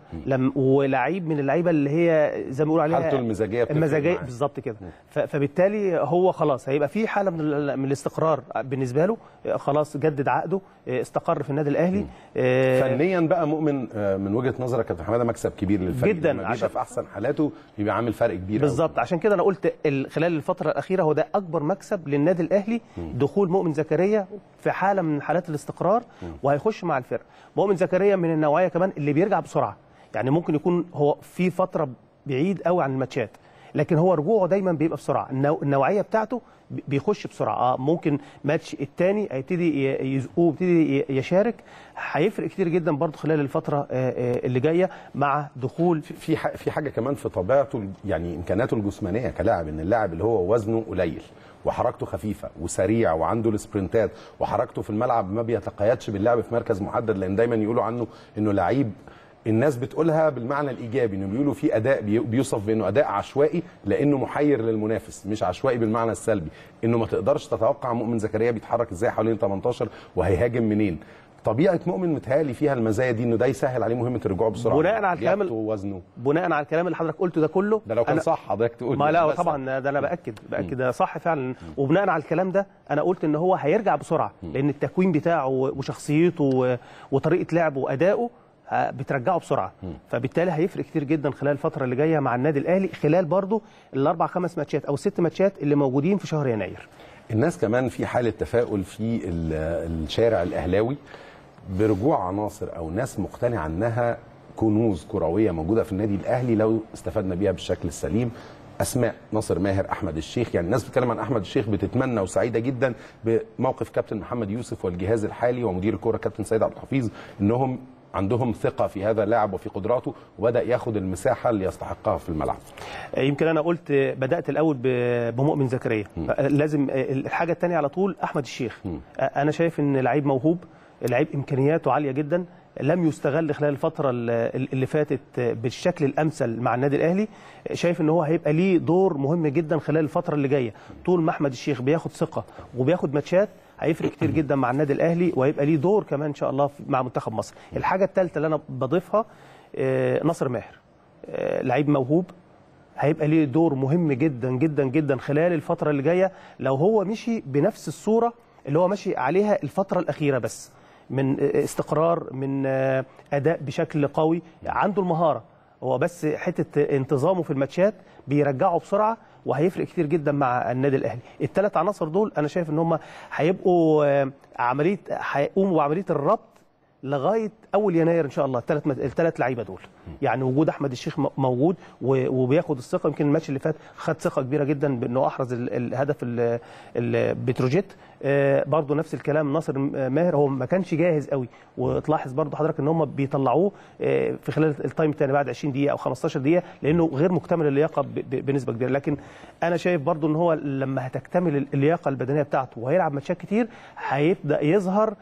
ولعيب من اللعيبه اللي هي زي ما بيقولوا عليها حالته المزاجيه المزاجيه بالظبط كده، فبالتالي هو خلاص هيبقى في حاله من من الاستقرار بالنسبه له، خلاص جدد عقده، استقر في النادي الاهلي. فنيا بقى مؤمن من وجهه نظرك يا كابتن حماده مكسب كبير للفريق جدا، لما بيبقى في احسن حالاته بيبقى عامل فرق كبير بالظبط. عشان كده انا قلت خلال الفتره الاخيره هو ده اكبر مكسب للنادي الاهلي، دخول مؤمن زكريا في حاله من حالات الاستقرار وهيخش مع الفرقه. مؤمن زكريا من النوعيه كمان اللي بيرجع بسرعه، يعني ممكن يكون هو في فتره بعيد قوي عن الماتشات، لكن هو رجوعه دايما بيبقى بسرعه، النوعيه بتاعته بيخش بسرعه. اه ممكن ماتش الثاني هيبتدي يزقوه ويبتدي يشارك، هيفرق كتير جدا برضه خلال الفتره اللي جايه مع دخول في في حاجه كمان في طبيعته، يعني امكاناته الجسمانيه كلاعب، ان اللاعب اللي هو وزنه قليل وحركته خفيفه وسريع وعنده السبرنتات وحركته في الملعب ما بيتقيدش باللعب في مركز محدد، لان دايما يقولوا عنه انه لعيب، الناس بتقولها بالمعنى الايجابي، انه بيقولوا في اداء بيوصف بانه اداء عشوائي لانه محير للمنافس، مش عشوائي بالمعنى السلبي، انه ما تقدرش تتوقع مؤمن زكريا بيتحرك ازاي حوالين تمنتاشر وهيهاجم منين. طبيعه مؤمن متهيألي فيها المزايا دي، انه ده يسهل عليه مهمه الرجوع بسرعه بناء على الكلام وزنه بناء على الكلام اللي حضرتك قلته ده كله. ده لو كان صح حضرتك تقول ما لا طبعا ده انا باكد باكد ده صح فعلا، وبناء على الكلام ده انا قلت ان هو هيرجع بسرعه، لان التكوين بتاعه وشخصيته وطريقه لعبه وادائه بترجعه بسرعه، فبالتالي هيفرق كتير جدا خلال الفتره اللي جايه مع النادي الاهلي، خلال برضه الاربع خمس ماتشات او الست ماتشات اللي موجودين في شهر يناير. الناس كمان في حاله تفاؤل في الشارع الاهلاوي برجوع عناصر او ناس مقتنعه انها كنوز كرويه موجوده في النادي الاهلي لو استفدنا بيها بالشكل السليم. اسماء ناصر ماهر، احمد الشيخ، يعني الناس بتتكلم عن احمد الشيخ بتتمنى وسعيده جدا بموقف كابتن محمد يوسف والجهاز الحالي ومدير الكره كابتن سيد عبد الحفيظ، انهم عندهم ثقه في هذا اللاعب وفي قدراته، وبدا ياخد المساحه اللي يستحقها في الملعب. يمكن انا قلت بدات الاول بمؤمن زكريا، لازم الحاجه الثانيه على طول احمد الشيخ. م. انا شايف ان لعيب موهوب، لعيب امكانياته عاليه جدا، لم يستغل خلال الفتره اللي فاتت بالشكل الامثل مع النادي الاهلي. شايف ان هو هيبقى ليه دور مهم جدا خلال الفتره اللي جايه، طول ما احمد الشيخ بياخد ثقه وبياخد ماتشات هيفرق كتير جدا مع النادي الاهلي، وهيبقى ليه دور كمان ان شاء الله مع منتخب مصر. الحاجه الثالثه اللي انا بضيفها ناصر ماهر، لعيب موهوب، هيبقى ليه دور مهم جدا جدا جدا خلال الفتره اللي جايه لو هو مشي بنفس الصوره اللي هو ماشي عليها الفتره الاخيره، بس من استقرار، من اداء بشكل قوي، عنده المهاره، هو بس حته انتظامه في الماتشات بيرجعه بسرعه وهيفرق كتير جدا مع النادي الاهلي. الثلاث عناصر دول انا شايف ان هم هيبقوا عمليه هيقوموا بعمليه الربط لغايه اول يناير ان شاء الله. الثلاث الثلاث لعيبه دول، يعني وجود احمد الشيخ موجود وبياخد الثقه. يمكن الماتش اللي فات خد ثقه كبيره جدا بانه احرز الهدف البتروجيت. برضه نفس الكلام ناصر ماهر، هو ما كانش جاهز قوي، وتلاحظ برضه حضرتك ان هم بيطلعوه في خلال التايم الثاني بعد عشرين دقيقه او خمستاشر دقيقه، لانه غير مكتمل اللياقه بنسبه كبيره. لكن انا شايف برضه ان هو لما هتكتمل اللياقه البدنيه بتاعته وهيلعب ماتشات كتير هيبدا يظهر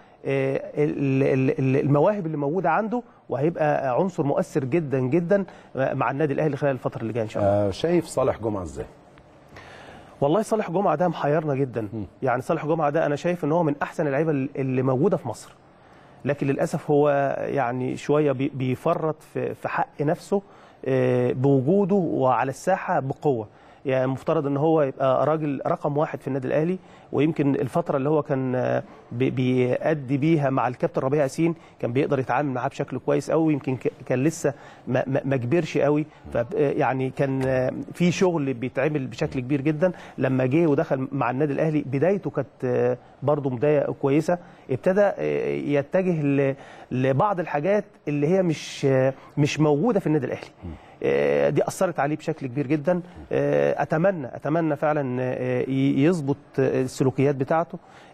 المواهب اللي موجوده عنده، وهيبقى عنصر مؤثر جدا جدا مع النادي الاهلي خلال الفتره اللي جايه ان شاء الله. آه شايف صالح جمعه ازاي؟ والله صالح جمعه ده محيرنا جدا. م. يعني صالح جمعه ده انا شايف ان هو من احسن اللعيبه اللي موجوده في مصر، لكن للاسف هو يعني شويه بيفرط في حق نفسه بوجوده وعلى الساحه بقوه. يعني المفترض ان هو يبقى راجل رقم واحد في النادي الاهلي، ويمكن الفتره اللي هو كان بيأدي بيها مع الكابتن ربيع ياسين كان بيقدر يتعامل معاه بشكل كويس قوي، يمكن كان لسه ما, ما كبرش قوي، يعني كان في شغل بيتعمل بشكل كبير جدا. لما جه ودخل مع النادي الاهلي بدايته كانت برضه بدايه كويسه، ابتدى يتجه لبعض الحاجات اللي هي مش مش موجوده في النادي الاهلي، دي اثرت عليه بشكل كبير جدا. اتمنى اتمنى فعلا يظبط السلوكيات بتاعته،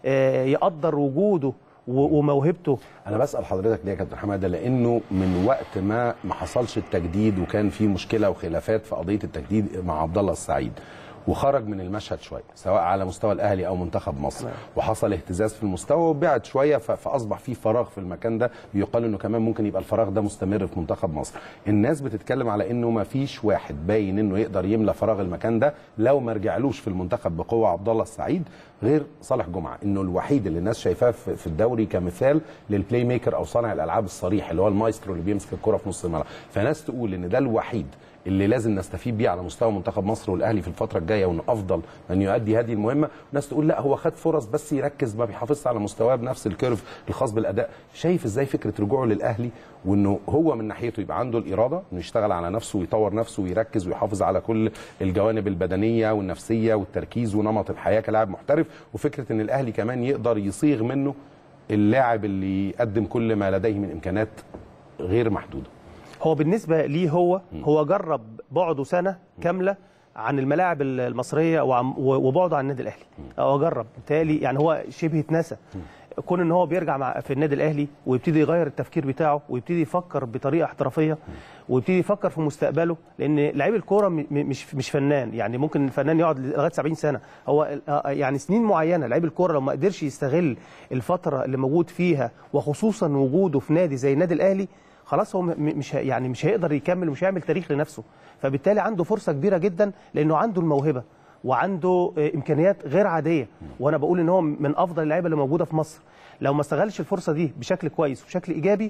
يقدر وجوده وموهبته. انا بسال حضرتك ليه يا كابتن حماده؟ لانه من وقت ما ما حصلش التجديد وكان في مشكله وخلافات في قضيه التجديد مع عبد الله السعيد، وخرج من المشهد شويه سواء على مستوى الاهلي او منتخب مصر، وحصل اهتزاز في المستوى وبعد شويه، فاصبح في فراغ في المكان ده، يقال انه كمان ممكن يبقى الفراغ ده مستمر في منتخب مصر. الناس بتتكلم على انه ما فيش واحد باين انه يقدر يملى فراغ المكان ده لو ما رجعلوش في المنتخب بقوه عبد الله السعيد غير صالح جمعه، انه الوحيد اللي الناس شايفاه في الدوري كمثال للبلاي ميكر او صانع الالعاب الصريح، اللي هو المايسترو اللي بيمسك الكره في نص الملعب. فناس تقول ان ده الوحيد اللي لازم نستفيد بيه على مستوى منتخب مصر والاهلي في الفتره الجايه، وانه افضل من يؤدي هذه المهمه. وناس تقول لا هو خد فرص بس يركز، ما بيحافظش على مستواه بنفس الكيرف الخاص بالاداء. شايف ازاي فكره رجوعه للاهلي، وانه هو من ناحيته يبقى عنده الاراده انه يشتغل على نفسه ويطور نفسه ويركز ويحافظ على كل الجوانب البدنيه والنفسيه والتركيز ونمط الحياه كلاعب محترف، وفكره ان الاهلي كمان يقدر يصيغ منه اللاعب اللي يقدم كل ما لديه من امكانات غير محدوده. هو بالنسبه ليه هو هو جرب بعده سنه كامله عن الملاعب المصريه وبعده عن النادي الاهلي، هو جرب بالتالي يعني هو شبه اتنسى. كون ان هو بيرجع مع في النادي الاهلي ويبتدي يغير التفكير بتاعه ويبتدي يفكر بطريقه احترافيه ويبتدي يفكر في مستقبله، لان لعيب الكوره مش مش فنان، يعني ممكن الفنان يقعد لغايه سبعين سنه، هو يعني سنين معينه. لعيب الكوره لو ما قدرش يستغل الفتره اللي موجود فيها، وخصوصا وجوده في نادي زي النادي الاهلي، خلاص هو مش يعني مش هيقدر يكمل ومش هيعمل تاريخ لنفسه. فبالتالي عنده فرصه كبيره جدا، لانه عنده الموهبه وعنده امكانيات غير عاديه، وانا بقول ان هو من افضل اللعيبه اللي موجوده في مصر. لو ما استغلش الفرصه دي بشكل كويس وبشكل ايجابي،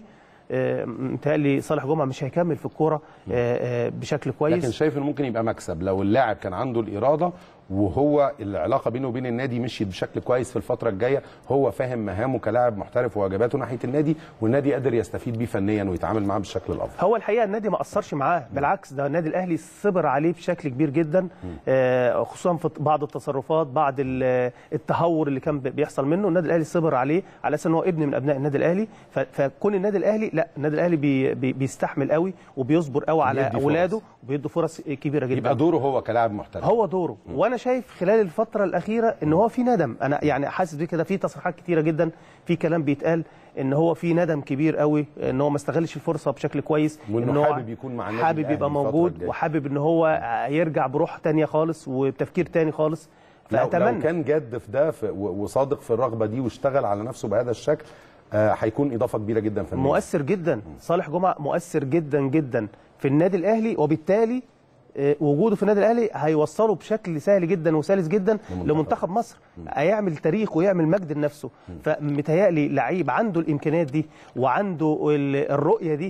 متهيألي صالح جمعه مش هيكمل في الكوره بشكل كويس. لكن شايف انه ممكن يبقى مكسب لو اللاعب كان عنده الاراده، وهو العلاقه بينه وبين النادي مشيت بشكل كويس في الفتره الجايه، هو فاهم مهامه كلاعب محترف وواجباته ناحيه النادي، والنادي قادر يستفيد بيه فنيا ويتعامل معاه بالشكل الافضل. هو الحقيقه النادي ما قصرش معاه، بالعكس ده النادي الاهلي صبر عليه بشكل كبير جدا، آه خصوصا في بعض التصرفات، بعض التهور اللي كان بيحصل منه. النادي الاهلي صبر عليه على اساس ان هو ابن من ابناء النادي الاهلي، فكون النادي الاهلي لا النادي الاهلي بي بي بيستحمل قوي وبيصبر قوي على اولاده وبيدوا فرص كبيره جدا. يبقى دوره هو كلاعب محترف، هو دوره. م. وانا شايف خلال الفتره الاخيره ان هو في ندم، انا يعني حاسس بيه كده، في تصريحات كتيره جدا، في كلام بيتقال ان هو في ندم كبير قوي، ان هو ما استغلش الفرصه بشكل كويس، ان هو حابب يكون مع النادي، حابب يبقى موجود، وحابب ان هو يرجع بروح ثانيه خالص وبتفكير ثاني خالص. فاتمنى لو كان جاد في ده وصادق في الرغبه دي واشتغل على نفسه بهذا الشكل، هيكون اضافه كبيره جدا في النادي. مؤثر جدا صالح جمعه، مؤثر جدا جدا في النادي الاهلي، وبالتالي وجوده في النادي الاهلي هيوصله بشكل سهل جدا وسلس جدا لمنتخب مصر، هيعمل تاريخ ويعمل مجد لنفسه. فمتهيألي لعيب عنده الامكانيات دي وعنده الرؤيه دي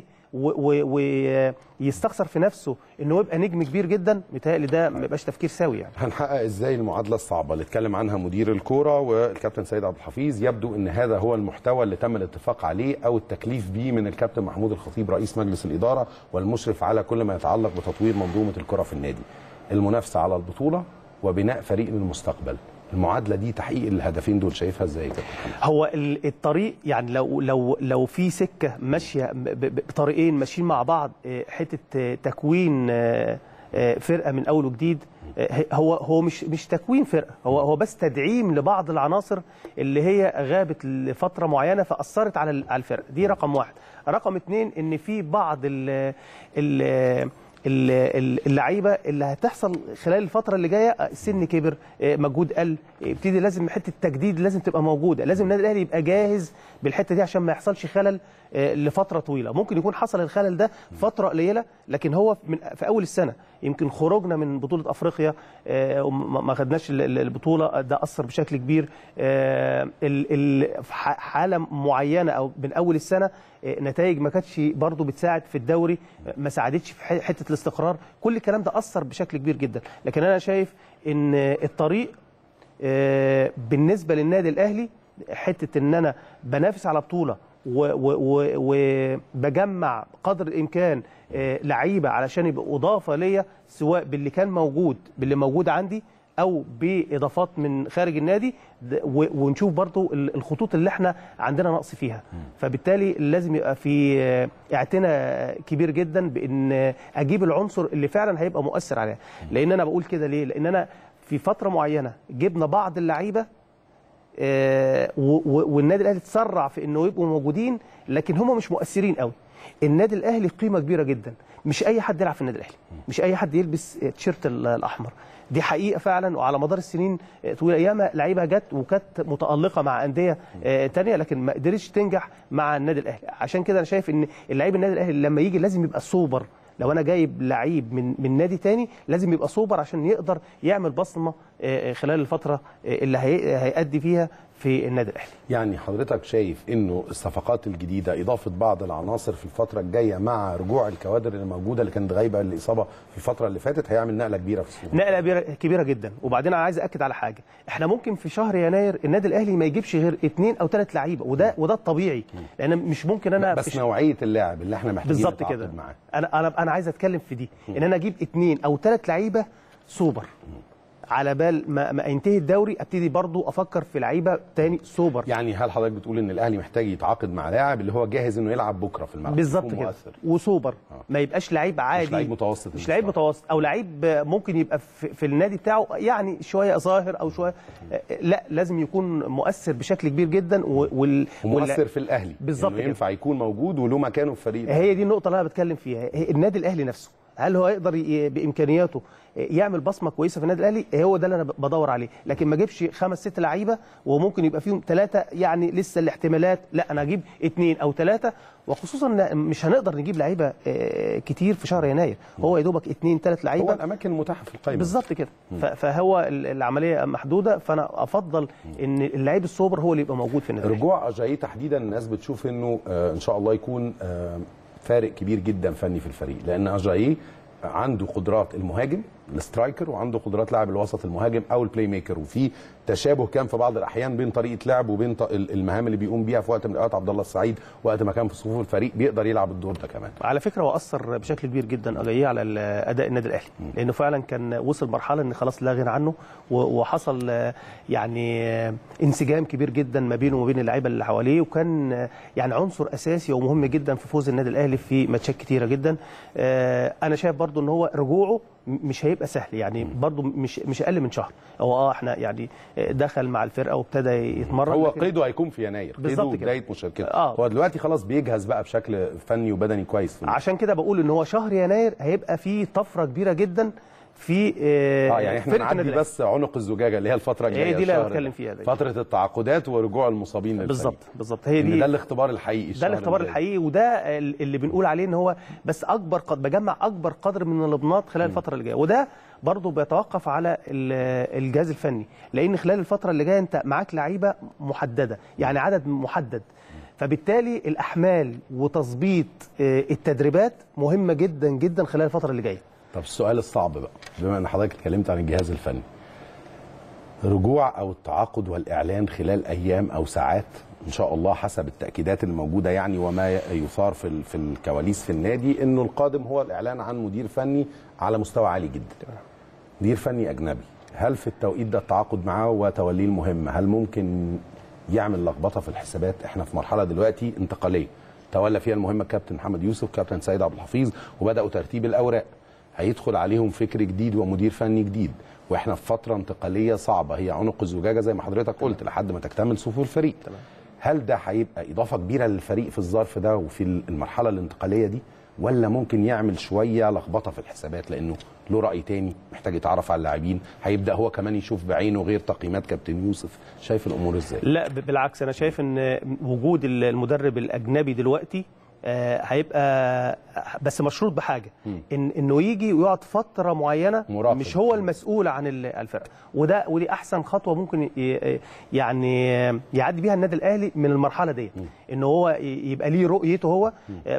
ويستخسر في نفسه انه يبقى نجم كبير جدا، متهيألي ده ما يبقاش تفكير سوي. يعني هنحقق ازاي المعادله الصعبه اللي اتكلم عنها مدير الكوره والكابتن سيد عبد الحفيظ؟ يبدو ان هذا هو المحتوى اللي تم الاتفاق عليه او التكليف به من الكابتن محمود الخطيب رئيس مجلس الاداره والمشرف على كل ما يتعلق بتطوير منظومه الكره في النادي. المنافسه على البطوله وبناء فريق للمستقبل. المعادله دي تحقيق الهدفين دول شايفها ازاي كده؟ هو الطريق يعني لو لو لو في سكه ماشيه بطريقين ماشيين مع بعض، حته تكوين فرقه من اول وجديد، هو هو مش مش تكوين فرقه، هو هو بس تدعيم لبعض العناصر اللي هي غابت لفتره معينه فاثرت على على الفرقه دي. رقم واحد. رقم اثنين، ان في بعض ال ال اللعيبه اللي هتحصل خلال الفتره اللي جايه، السن كبر، مجهود قل، يبتدي لازم حته التجديد لازم تبقى موجوده، لازم النادي الاهلي يبقى جاهز بالحته دي عشان ما يحصلش خلل لفتره طويله. ممكن يكون حصل الخلل ده فتره قليله، لكن هو من في اول السنه يمكن خروجنا من بطوله افريقيا ما خدناش البطوله، ده اثر بشكل كبير. حاله معينه او من اول السنه نتائج ما كانتش برضو بتساعد في الدوري، ما ساعدتش في حته الاستقرار، كل الكلام ده اثر بشكل كبير جدا. لكن انا شايف ان الطريق بالنسبه للنادي الاهلي حته ان انا بنافس على بطوله وبجمع قدر الامكان لعيبه علشان يبقى اضافه ليا، سواء باللي كان موجود باللي موجود عندي او باضافات من خارج النادي، ونشوف برضو الخطوط اللي احنا عندنا نقص فيها. فبالتالي لازم يبقى في اعتناء كبير جدا بان اجيب العنصر اللي فعلا هيبقى مؤثر عليها. لان انا بقول كده ليه؟ لان انا في فتره معينه جبنا بعض اللعيبه والنادي الاهلي تسرع في انه يبقوا موجودين، لكن هم مش مؤثرين قوي. النادي الاهلي قيمه كبيره جدا، مش اي حد يلعب في النادي الاهلي، مش اي حد يلبس التيشيرت الاحمر. دي حقيقه فعلا، وعلى مدار السنين طويله ياما لعيبه جت وكانت متالقه مع انديه ثانيه لكن ما قدرتش تنجح مع النادي الاهلي. عشان كده انا شايف ان اللعيب النادي الاهلي لما يجي لازم يبقى سوبر. لو انا جايب لعيب من من نادي تاني لازم يبقى سوبر عشان يقدر يعمل بصمه خلال الفتره اللي هيأدي فيها في النادي الاهلي. يعني حضرتك شايف انه الصفقات الجديده اضافه بعض العناصر في الفتره الجايه مع رجوع الكوادر اللي موجوده اللي كانت غايبه الاصابه في الفتره اللي فاتت هيعمل نقله كبيره في السوق؟ نقله كبيره جدا. وبعدين انا عايز اكد على حاجه، احنا ممكن في شهر يناير النادي الاهلي ما يجيبش غير اثنين او ثلاث لعيبه، وده وده الطبيعي، لان مش ممكن انا بس في نوعيه اللاعب اللي احنا محتاجين بالظبط كده. انا انا انا عايز اتكلم في دي، ان انا اجيب اثنين او ثلاث لعيبه سوبر على بال ما, ما ينتهي الدوري ابتدي برضو افكر في لعيبه تاني سوبر. يعني هل حضرتك بتقول ان الاهلي محتاج يتعاقد مع لاعب اللي هو جاهز انه يلعب بكره في الملعب بالظبط كده وسوبر آه. ما يبقاش لعيب عادي، مش لعيب متوسط، مش لعيب متوسط او لعيب ممكن يبقى في, في النادي بتاعه يعني شويه ظاهر او شويه لا، لازم يكون مؤثر بشكل كبير جدا وال... ومؤثر في الاهلي بالظبط كده ينفع يكون موجود وله مكانه في فريق. هي دي النقطه اللي انا بتكلم فيها. النادي الاهلي نفسه هل هو يقدر بامكانياته يعمل بصمه كويسه في النادي الاهلي؟ هو ده اللي انا بدور عليه. لكن ما اجيبش خمس ست لعيبه وممكن يبقى فيهم ثلاثه يعني لسه الاحتمالات، لا انا اجيب اثنين او ثلاثه، وخصوصا مش هنقدر نجيب لعيبه كتير في شهر يناير، هو يا دوبك اثنين ثلاث لعيبه، هو الاماكن المتاحه في القائمه بالظبط كده. فهو العمليه محدوده، فانا افضل ان اللعيب السوبر هو اللي يبقى موجود في النادي. رجوع اجاييه تحديدا الناس بتشوف انه ان شاء الله يكون فارق كبير جدا فني في الفريق، لان اجاييه عنده قدرات المهاجم السترايكر وعنده قدرات لاعب الوسط المهاجم او البلاي ميكر، وفي تشابه كان في بعض الاحيان بين طريقه لعب وبين المهام اللي بيقوم بيها في وقت من الاوقات عبد الله السعيد وقت ما كان في صفوف الفريق بيقدر يلعب الدور ده كمان. على فكره هو اثر بشكل كبير جدا اجاييه على اداء النادي الاهلي، لانه فعلا كان وصل مرحله ان خلاص لا غنى عنه، وحصل يعني انسجام كبير جدا ما بينه وما بين اللعيبه اللي حواليه، وكان يعني عنصر اساسي ومهم جدا في فوز النادي الاهلي في ماتشات كتيره جدا. انا شايف برضو ان هو رجوعه مش هيبقى سهل، يعني برضو مش مش اقل من شهر. هو اه احنا يعني دخل مع الفرقه وابتدى يتمرن، هو قيده هيكون في يناير، قيده بدايه مشاركته. آه. هو دلوقتي خلاص بيجهز بقى بشكل فني وبدني كويس. عشان كده بقول ان هو شهر يناير هيبقى فيه طفره كبيره جدا في اه يعني احنا نعدي بس عنق الزجاجه اللي هي الفتره الجايه، هي دي اللي بتكلم فيها دي. فتره التعاقدات ورجوع المصابين للفريق. بالظبط بالظبط، هي دي ده الاختبار الحقيقي، ده الاختبار الحقيقي، وده اللي بنقول عليه ان هو بس اكبر قد بجمع اكبر قدر من اللبنات خلال الفتره اللي جايه، وده برضه بيتوقف على الجهاز الفني، لان خلال الفتره اللي جايه انت معاك لعيبه محدده، يعني عدد محدد، فبالتالي الاحمال وتظبيط التدريبات مهمه جدا جدا خلال الفتره اللي جايه. طب السؤال الصعب بقى، بما ان حضرتك اتكلمت عن الجهاز الفني، رجوع او التعاقد والاعلان خلال ايام او ساعات ان شاء الله حسب التاكيدات الموجوده يعني وما يثار في في الكواليس في النادي، انه القادم هو الاعلان عن مدير فني على مستوى عالي جدا، مدير فني اجنبي. هل في التوقيت ده التعاقد معاه وتوليه المهمه هل ممكن يعمل لخبطه في الحسابات؟ احنا في مرحله دلوقتي انتقاليه تولى فيها المهمه كابتن محمد يوسف، كابتن سيد عبد الحفيظ، وبداوا ترتيب الاوراق، هيدخل عليهم فكر جديد ومدير فني جديد، واحنا في فتره انتقاليه صعبه هي عنق الزجاجه زي ما حضرتك قلت لحد ما تكتمل صفوف الفريق. تمام. هل ده هيبقى اضافه كبيره للفريق في الظرف ده وفي المرحله الانتقاليه دي، ولا ممكن يعمل شويه لخبطه في الحسابات لانه له راي تاني محتاج يتعرف على اللاعبين، هيبدا هو كمان يشوف بعينه غير تقييمات كابتن يوسف؟ شايف الامور ازاي؟ لا بالعكس، انا شايف ان وجود المدرب الاجنبي دلوقتي آه هيبقى بس مشروط بحاجه ان انه يجي ويقعد فتره معينه مراقب. مش هو المسؤول عن الفرقه، وده ودي احسن خطوه ممكن يعني يعدي بيها النادي الاهلي من المرحله دي، ان هو يبقى ليه رؤيته هو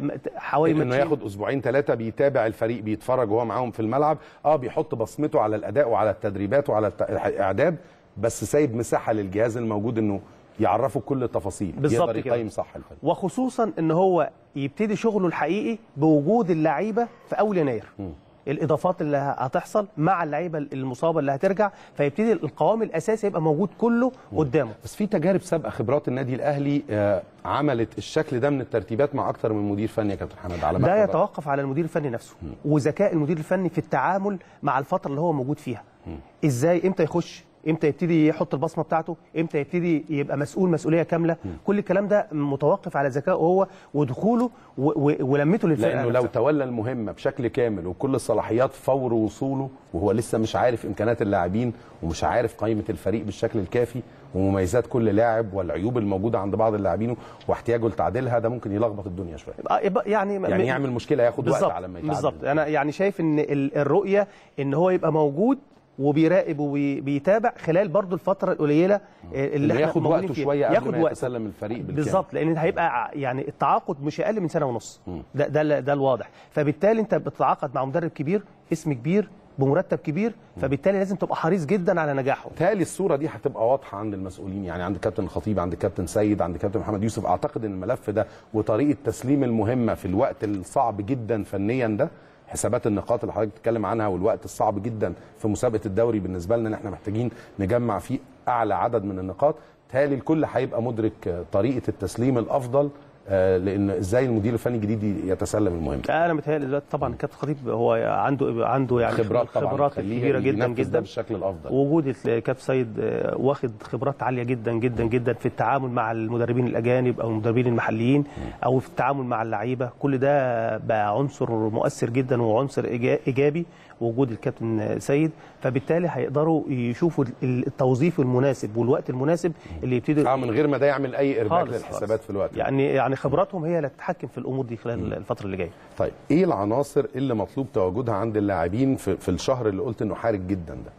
حوالي انه ياخد اسبوعين ثلاثه بيتابع الفريق، بيتفرج وهو معاهم في الملعب، اه بيحط بصمته على الاداء وعلى التدريبات وعلى الاعداد، بس سايب مساحه للجهاز الموجود انه يعرفوا كل التفاصيل، يقدر يقيم صح الفريق. وخصوصا ان هو يبتدي شغله الحقيقي بوجود اللعيبه في اول يناير. م. الاضافات اللي هتحصل مع اللعيبه المصابه اللي هترجع، فيبتدي القوام الاساسي يبقى موجود كله قدامه. بس في تجارب سابقه، خبرات النادي الاهلي آه عملت الشكل ده من الترتيبات مع اكتر من مدير فني يا كابتن حماد. على ده يتوقف على المدير الفني نفسه م. وذكاء المدير الفني في التعامل مع الفتره اللي هو موجود فيها. م. ازاي امتى يخش، امتى يبتدي يحط البصمه بتاعته، امتى يبتدي يبقى مسؤول مسؤوليه كامله. م. كل الكلام ده متوقف على ذكائه هو ودخوله ولمته للفرقه، لانه لو تولى المهمه بشكل كامل وكل الصلاحيات فور وصوله وهو لسه مش عارف امكانيات اللاعبين ومش عارف قائمه الفريق بالشكل الكافي ومميزات كل لاعب والعيوب الموجوده عند بعض اللاعبين واحتياجه لتعديلها، ده ممكن يلخبط الدنيا شويه. يعني يعني يعمل مشكله، ياخد وقت على ما يتعدل. بالظبط. انا يعني شايف ان الرؤيه ان هو يبقى موجود وبيراقب وبيتابع خلال برضو الفتره القليله اللي احنا ياخد وقته شويه قبل ما يتسلم الفريق بالكامل. بالظبط، لان هيبقى يعني التعاقد مش اقل من سنه ونص. ده ده ده الواضح. فبالتالي انت بتتعاقد مع مدرب كبير، اسم كبير، بمرتب كبير، فبالتالي لازم تبقى حريص جدا على نجاحه. بالتالي الصوره دي هتبقى واضحه عند المسؤولين، يعني عند كابتن الخطيب، عند كابتن سيد، عند كابتن محمد يوسف. اعتقد ان الملف ده وطريقه تسليم المهمه في الوقت الصعب جدا فنيا ده، حسابات النقاط اللي حضرتك بتتكلم عنها والوقت الصعب جدا في مسابقه الدوري بالنسبه لنا ان احنا محتاجين نجمع فيه اعلى عدد من النقاط، بالتالي الكل هيبقى مدرك طريقه التسليم الافضل، لان ازاي المدير الفني الجديد يتسلم المهمه. انا متهيألي دلوقتي طبعا كابتن الخطيب هو عنده عنده يعني خبرات طبعا خبرات كبيره جدا جدا بالشكل الافضل. وجود الكابتن سيد واخد خبرات عاليه جدا جدا جدا في التعامل مع المدربين الاجانب او المدربين المحليين او في التعامل مع اللعيبه، كل ده بقى عنصر مؤثر جدا وعنصر ايجابي وجود الكابتن سيد. فبالتالي هيقدروا يشوفوا التوظيف المناسب والوقت المناسب اللي يبتدوا اه من غير ما ده يعمل اي ارباك للحسابات في الوقت يعني يعني خبراتهم هي اللي تتحكم في الامور دي خلال م. الفتره اللي جايه. طيب ايه العناصر اللي مطلوب تواجدها عند اللاعبين في, في الشهر اللي قلت انه حارج جدا ده؟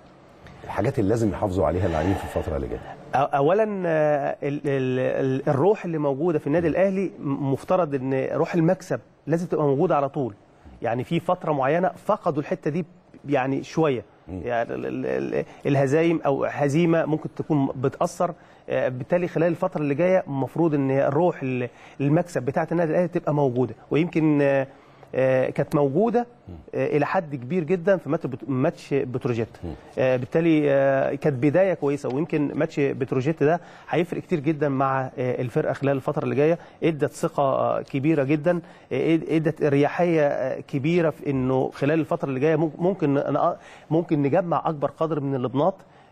الحاجات اللي لازم يحافظوا عليها اللاعبين في الفتره اللي جايه. اولا ال ال الروح اللي موجوده في النادي الاهلي، مفترض ان روح المكسب لازم تبقى موجوده على طول. يعني في فتره معينه فقدوا الحته دي يعني شويه، يعني الهزايم او هزيمه ممكن تكون بتاثر، بالتالي خلال الفتره اللي جايه المفروض ان الروح المكسب بتاعه النادي الاهلي تبقى موجوده، ويمكن كانت موجوده الى حد كبير جدا في ماتش بتروجيت. بالتالي كانت بدايه كويسه، ويمكن ماتش بتروجيت ده هيفرق كتير جدا مع الفرقه خلال الفتره اللي جايه. ادت ثقه كبيره جدا، ادت اريحيه كبيره في انه خلال الفتره اللي جايه ممكن ممكن نجمع اكبر قدر من اللبنات.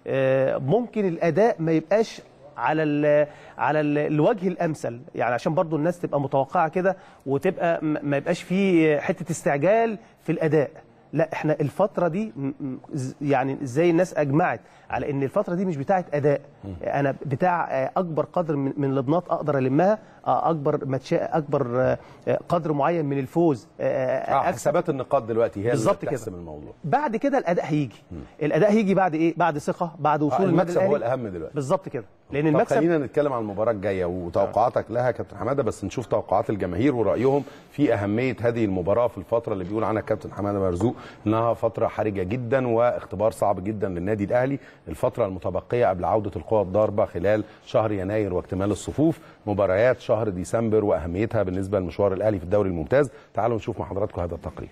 ممكن الاداء ما يبقاش على ال على ال الوجه الامثل، يعني عشان برضو الناس تبقى متوقعه كده وتبقى ما يبقاش في حته استعجال في الاداء. لا، احنا الفتره دي يعني زي الناس اجمعت على ان الفتره دي مش بتاعه اداء، انا بتاع اكبر قدر من من اللبنات اقدر المها، اكبر ماتشاء، اكبر قدر معين من الفوز. اه حسابات النقاط دلوقتي هي اللي بتحسم الموضوع. بعد كده الاداء هيجي. م. الاداء هيجي بعد ايه؟ بعد ثقه، بعد وصول آه المكسب هو الاهم دلوقتي. بالظبط كده، لان المكسب. المكسب. خلينا نتكلم عن المباراه الجايه وتوقعاتك لها كابتن حماده، بس نشوف توقعات الجماهير ورايهم في اهميه هذه المباراه في الفتره اللي بيقول عنها كابتن حماده مرزوق انها فتره حرجه جدا واختبار صعب جدا للنادي الاهلي، الفتره المتبقيه قبل عوده القوى الضاربه خلال شهر يناير واكتمال الصفوف، مباريات شهر ديسمبر واهميتها بالنسبه لمشوار الاهلي في الدوري الممتاز. تعالوا نشوف مع حضراتكم هذا التقرير.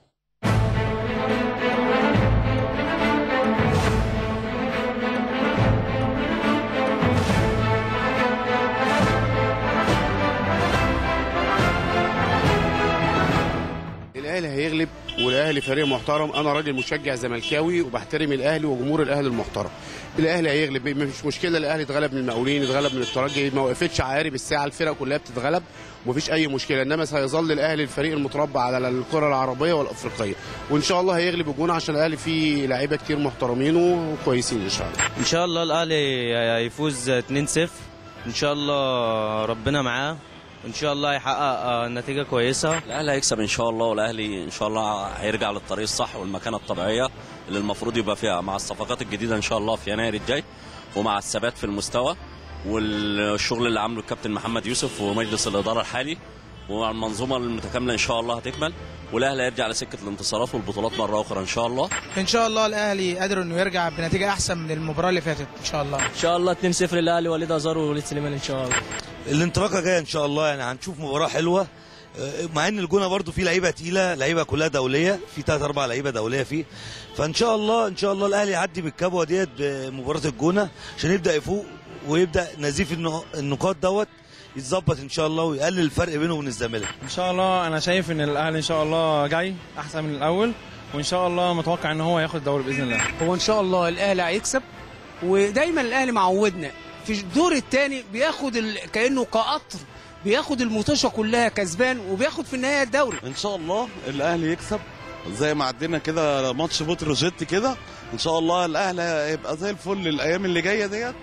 الاهلي هيغلب، والاهلي فريق محترم. انا راجل مشجع زملكاوي وبحترم الاهلي وجمهور الاهلي المحترم. الاهلي هيغلب، مفيش مشكله. الاهلي اتغلب من المقاولين، اتغلب من الترجي، ما وقفتش عقارب الساعه، الفرق كلها بتتغلب ومفيش اي مشكله. انما سيظل الاهلي الفريق المتربع على الكره العربيه والافريقيه، وان شاء الله هيغلب الجون عشان الاهلي فيه لعيبه كتير محترمين وكويسين ان شاء الله. ان شاء الله الاهلي هيفوز اتنين صفر ان شاء الله، ربنا معاه وان شاء الله يحقق نتيجه كويسه. الاهلي هيكسب ان شاء الله، والاهلي ان شاء الله هيرجع للطريق الصح والمكانه الطبيعيه اللي المفروض يبقى فيها مع الصفقات الجديده ان شاء الله في يناير الجاي، ومع الثبات في المستوى والشغل اللي عامله الكابتن محمد يوسف ومجلس الاداره الحالي ومع المنظومه المتكامله ان شاء الله هتكمل، والاهلي هيرجع لسكه الانتصارات والبطولات مره اخرى ان شاء الله. ان شاء الله الاهلي قادر انه يرجع بنتيجه احسن من المباراه اللي فاتت ان شاء الله. ان شاء الله اتنين صفر للاهلي، وليد ازار ووليد سليمان ان شاء الله. الانطلاقه جايه ان شاء الله، يعني هنشوف مباراه حلوه، مع ان الجونه برضو فيه لعيبه تقيله، لعيبه كلها دوليه، في ثلاث اربع لعيبه دوليه فيه، فان شاء الله ان شاء الله الاهلي يعدي بالكبوه ديت بمباراه الجونه عشان يبدا يفوق ويبدا نزيف النقاط دوت يتظبط ان شاء الله ويقلل الفرق بينه وبين الزمالك. ان شاء الله انا شايف ان الاهلي ان شاء الله جاي احسن من الاول، وان شاء الله متوقع ان هو ياخد الدوري باذن الله. هو ان شاء الله الاهلي هيكسب، ودايما الاهلي معودنا في الدور الثاني بياخد ال... كانه كقطر بياخد المطوشه كلها كسبان وبياخد في النهايه الدوري. ان شاء الله الاهلي يكسب زي ما عدينا كده ماتش بتروجيت كده، ان شاء الله الاهلي هيبقى زي الفل الايام اللي جايه ديت.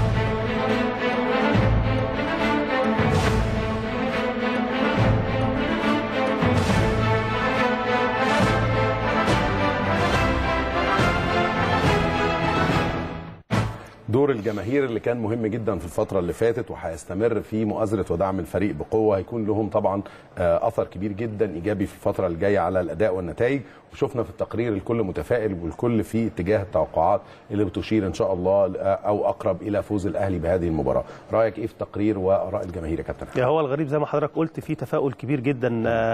دور الجماهير اللي كان مهم جدا في الفترة اللي فاتت وهيستمر في مؤازرة ودعم الفريق بقوة، هيكون لهم طبعا أثر كبير جدا إيجابي في الفترة الجاية على الأداء والنتائج، وشفنا في التقرير الكل متفائل والكل في اتجاه التوقعات اللي بتشير إن شاء الله أو أقرب إلى فوز الأهلي بهذه المباراة. رأيك إيه في التقرير وآراء الجماهير يا كابتن؟ هو الغريب زي ما حضرتك قلت في تفاؤل كبير جدا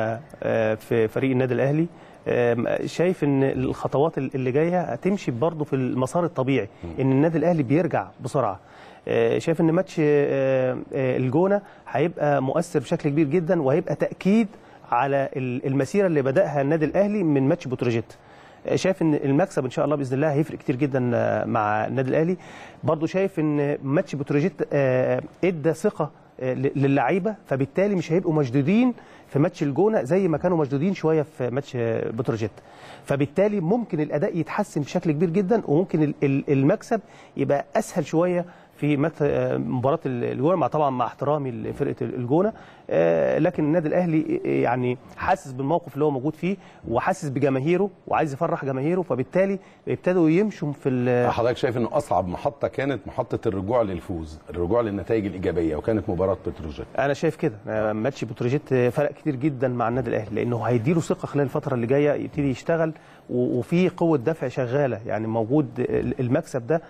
في فريق النادي الأهلي، شايف ان الخطوات اللي جايه هتمشي برضه في المسار الطبيعي، ان النادي الاهلي بيرجع بسرعه. شايف ان ماتش الجونه هيبقى مؤثر بشكل كبير جدا، وهيبقى تاكيد على المسيره اللي بداها النادي الاهلي من ماتش بتروجيت. شايف ان المكسب ان شاء الله باذن الله هيفرق كتير جدا مع النادي الاهلي. برضه شايف ان ماتش بتروجيت ادى ثقه للعيبه، فبالتالي مش هيبقوا مشدودين في ماتش الجونه زي ما كانوا مشدودين شويه في ماتش بتروجيت، فبالتالي ممكن الاداء يتحسن بشكل كبير جدا، وممكن المكسب يبقى اسهل شويه في مباراه الجونه، مع طبعا مع احترامي لفرقه الجونه، لكن النادي الاهلي يعني حاسس بالموقف اللي هو موجود فيه، وحاسس بجماهيره وعايز يفرح جماهيره، فبالتالي ابتدوا يمشوا في. حضرتك شايف انه اصعب محطه كانت محطه الرجوع للفوز، الرجوع للنتائج الايجابيه، وكانت مباراه بتروجيت؟ انا شايف كده، ماتش بتروجيت فرق كتير جدا مع النادي الاهلي، لانه هيديله ثقه خلال الفتره اللي جايه، يبتدي يشتغل وفي قوه دفع شغاله، يعني موجود المكسب ده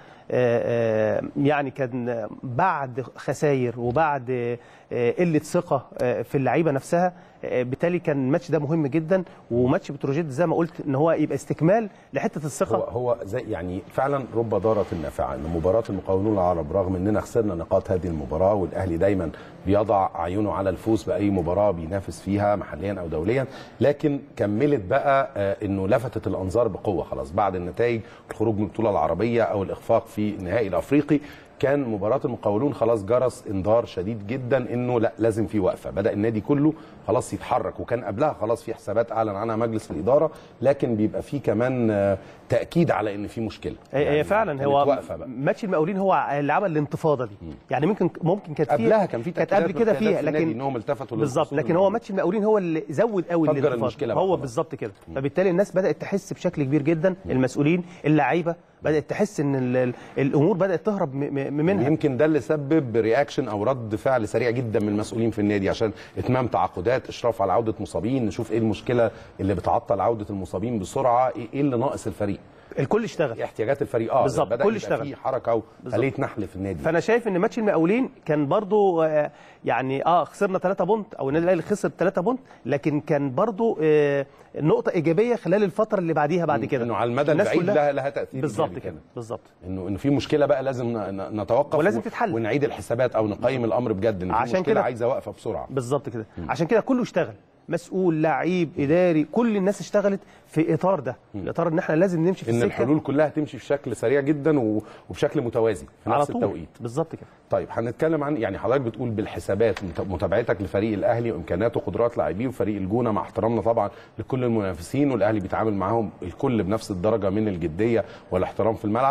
يعني كان بعد خسائر وبعد قله ثقه في اللعيبه نفسها، بالتالي كان الماتش ده مهم جدا، وماتش بتروجيت زي ما قلت ان هو يبقى استكمال لحته الثقه. هو, هو زي يعني فعلا رب ضاره نافعه، ان مباراه المقاولون العرب رغم اننا خسرنا نقاط هذه المباراه، والاهلي دايما بيضع عيونه على الفوز باي مباراه بينافس فيها محليا او دوليا، لكن كملت بقى انه لفتت الانظار بقوه خلاص بعد النتائج، الخروج من البطوله العربيه او الاخفاق في النهائي الافريقي. كان مباراه المقاولون خلاص جرس انذار شديد جدا انه لا لازم في وقفه، بدا النادي كله خلاص يتحرك، وكان قبلها خلاص في حسابات اعلن عنها مجلس الاداره، لكن بيبقى في كمان تاكيد على ان في مشكله. هي يعني فعلا هو ماتش المقاولين هو اللي عمل الانتفاضه دي، م. يعني ممكن ممكن كانت قبلها كان في كانت قبل كده فيها، لكن انهم التفتوا بالظبط، لكن هو ماتش المقاولين هو اللي زود قوي الانتفاضه، هو بالظبط كده، فبالتالي الناس بدات تحس بشكل كبير جدا، م. المسؤولين اللعيبه بدات تحس ان الامور بدات تهرب منها، يمكن ده اللي سبب رياكشن او رد فعل سريع جدا من المسؤولين في النادي عشان اتمام تعاقدات، اشراف على عوده مصابين، نشوف ايه المشكله اللي بتعطل عوده المصابين بسرعه، ايه اللي ناقص الفريق. الكل اشتغل، احتياجات الفريق اه بالظبط، الكل اشتغل، في حركه وآلية نحل في النادي. فانا شايف ان ماتش المقاولين كان برضو آه يعني اه خسرنا ثلاثة بونت، او النادي الاهلي خسر ثلاثة بونت، لكن كان برضو آه نقطه ايجابيه خلال الفتره اللي بعديها بعد كده، انه على المدى البعيد لها لها تاثير بالظبط كده، بالظبط، انه انه في مشكله بقى لازم نتوقف ولازم تتحل ونعيد الحسابات او نقيم الامر بجد، ان في مشكله عايزه وقفه بسرعه. بالظبط كده، عشان كده كله اشتغل، مسؤول، لعيب، اداري، كل الناس اشتغلت في اطار ده، الاطار ان احنا لازم نمشي في السكه، ان الحلول كلها تمشي بشكل سريع جدا وبشكل متوازي في نفس التوقيت. بالظبط كده. طيب هنتكلم عن يعني حضرتك بتقول بالحسابات متابعتك لفريق الاهلي وامكاناته وقدرات لاعبيه وفريق الجونه، مع احترامنا طبعا لكل المنافسين، والاهلي بيتعامل معاهم الكل بنفس الدرجه من الجديه والاحترام في الملعب.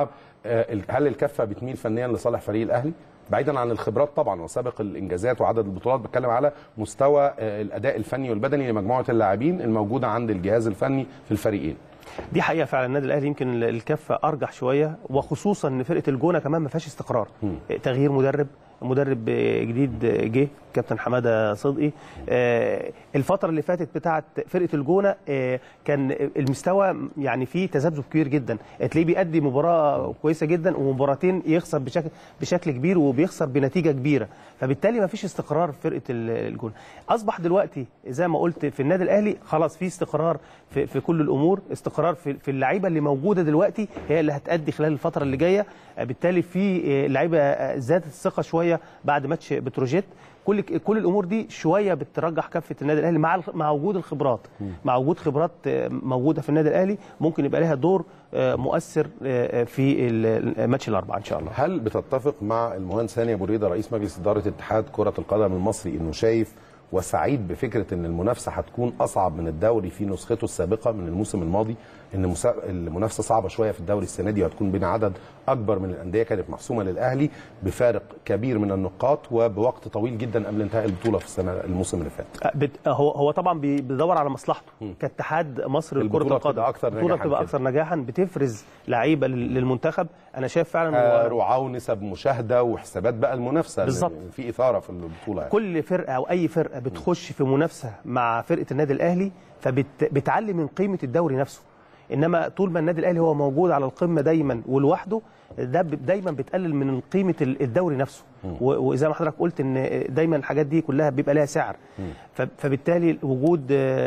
هل الكفه بتميل فنيا لصالح فريق الاهلي؟ بعيدا عن الخبرات طبعا وسابق الانجازات وعدد البطولات، بتكلم على مستوى الاداء الفني والبدني لمجموعه اللاعبين الموجوده عند الجهاز الفني في الفريقين. دي حقيقه فعلا النادي الاهلي يمكن الكفه ارجح شويه، وخصوصا ان فرقه الجونه كمان ما فيهاش استقرار. م. تغيير مدرب مدرب جديد جه كابتن حماده صدقي. الفتره اللي فاتت بتاعه فرقه الجونه كان المستوى يعني فيه تذبذب كبير جدا، تلاقيه بيأدي مباراه كويسه جدا ومباراتين يخسر بشكل بشكل كبير وبيخسر بنتيجه كبيره، فبالتالي ما فيش استقرار في فرقه الجونه. اصبح دلوقتي زي ما قلت في النادي الاهلي خلاص في استقرار في, في كل الامور، استقرار في, في اللعيبه اللي موجوده دلوقتي هي اللي هتأدي خلال الفتره اللي جايه، بالتالي في لعيبه زادت الثقه شويه بعد ماتش بتروجيت. كل كل الامور دي شويه بترجح كفه النادي الاهلي مع مع وجود الخبرات، مع وجود خبرات موجوده في النادي الاهلي ممكن يبقى لها دور مؤثر في الماتش الاربعاء ان شاء الله. هل بتتفق مع المهندس هاني ابو ريده رئيس مجلس اداره اتحاد كره القدم المصري انه شايف وسعيد بفكره ان المنافسه هتكون اصعب من الدوري في نسخته السابقه من الموسم الماضي، ان المنافسه صعبه شويه في الدوري السنه دي وهتكون بين عدد اكبر من الانديه كانت محسومه للاهلي بفارق كبير من النقاط وبوقت طويل جدا قبل انتهاء البطوله في السنه الموسم اللي فات؟ هو هو طبعا بيدور على مصلحته كاتحاد مصر لكره القدم، البطوله بتبقى اكثر نجاحا، بتفرز لعيبه للمنتخب. انا شايف فعلا آه رعاه ونسب مشاهده وحسابات بقى المنافسه بالظبط، في اثاره في البطوله يعني. كل فرقه او اي فرقه بتخش في منافسه مع فرقه النادي الاهلي فبتعلي من قيمه الدوري نفسه، انما طول ما النادي الاهلي هو موجود على القمه دايما ولوحده ده دايما بتقلل من قيمه الدوري نفسه. وزي ما حضرتك قلت ان دايما الحاجات دي كلها بيبقى لها سعر، فبالتالي وجود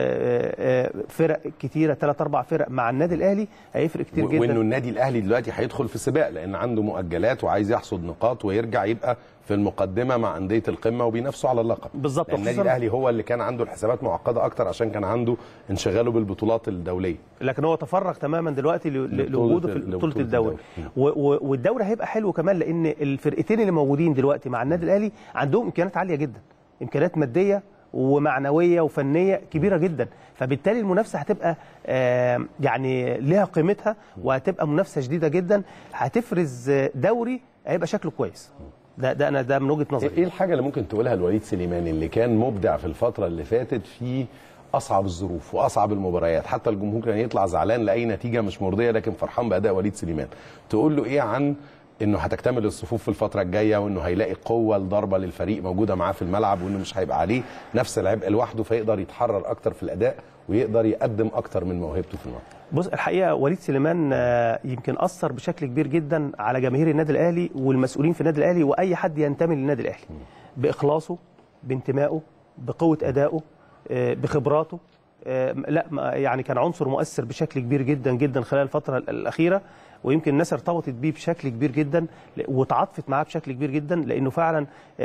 فرق كتيره ثلاث اربع فرق مع النادي الاهلي هيفرق كتير جدا، وانه النادي الاهلي دلوقتي هيدخل في سباق لان عنده مؤجلات وعايز يحصد نقاط ويرجع يبقى في المقدمه مع انديه القمه وبينافسوا على اللقب بالظبط. النادي الاهلي هو اللي كان عنده الحسابات معقده اكتر عشان كان عنده انشغاله بالبطولات الدوليه، لكن هو تفرغ تماما دلوقتي لوجوده في بطوله الدوري. والدوري هيبقى حلو كمان لان الفرقتين اللي موجودين دلوقتي مع النادي الاهلي عندهم امكانيات عاليه جدا، امكانيات ماديه ومعنويه وفنيه كبيره جدا، فبالتالي المنافسه هتبقى آه يعني لها قيمتها وهتبقى منافسه شديده جدا، هتفرز دوري هيبقى شكله كويس. ده ده انا ده من وجهه نظري. ايه الحاجه اللي ممكن تقولها لوليد سليماني اللي كان مبدع في الفتره اللي فاتت في اصعب الظروف واصعب المباريات، حتى الجمهور كان يطلع زعلان لاي نتيجه مش مرضيه لكن فرحان باداء وليد سليمان، تقول له ايه عن انه هتكتمل الصفوف في الفتره الجايه وانه هيلاقي قوه لضربه للفريق موجوده معاه في الملعب وانه مش هيبقى عليه نفس العبء لوحده فيقدر يتحرر اكتر في الاداء ويقدر يقدم اكتر من موهبته في الملعب؟ بص الحقيقه وليد سليمان يمكن اثر بشكل كبير جدا على جماهير النادي الاهلي والمسؤولين في النادي الاهلي واي حد ينتمي للنادي الاهلي باخلاصه، بانتمائه، بقوه ادائه، بخبراته. لا يعني كان عنصر مؤثر بشكل كبير جدا جدا خلال الفتره الاخيره، ويمكن الناس ارتبطت بيه بشكل كبير جدا وتعاطفت معاه بشكل كبير جدا لانه فعلا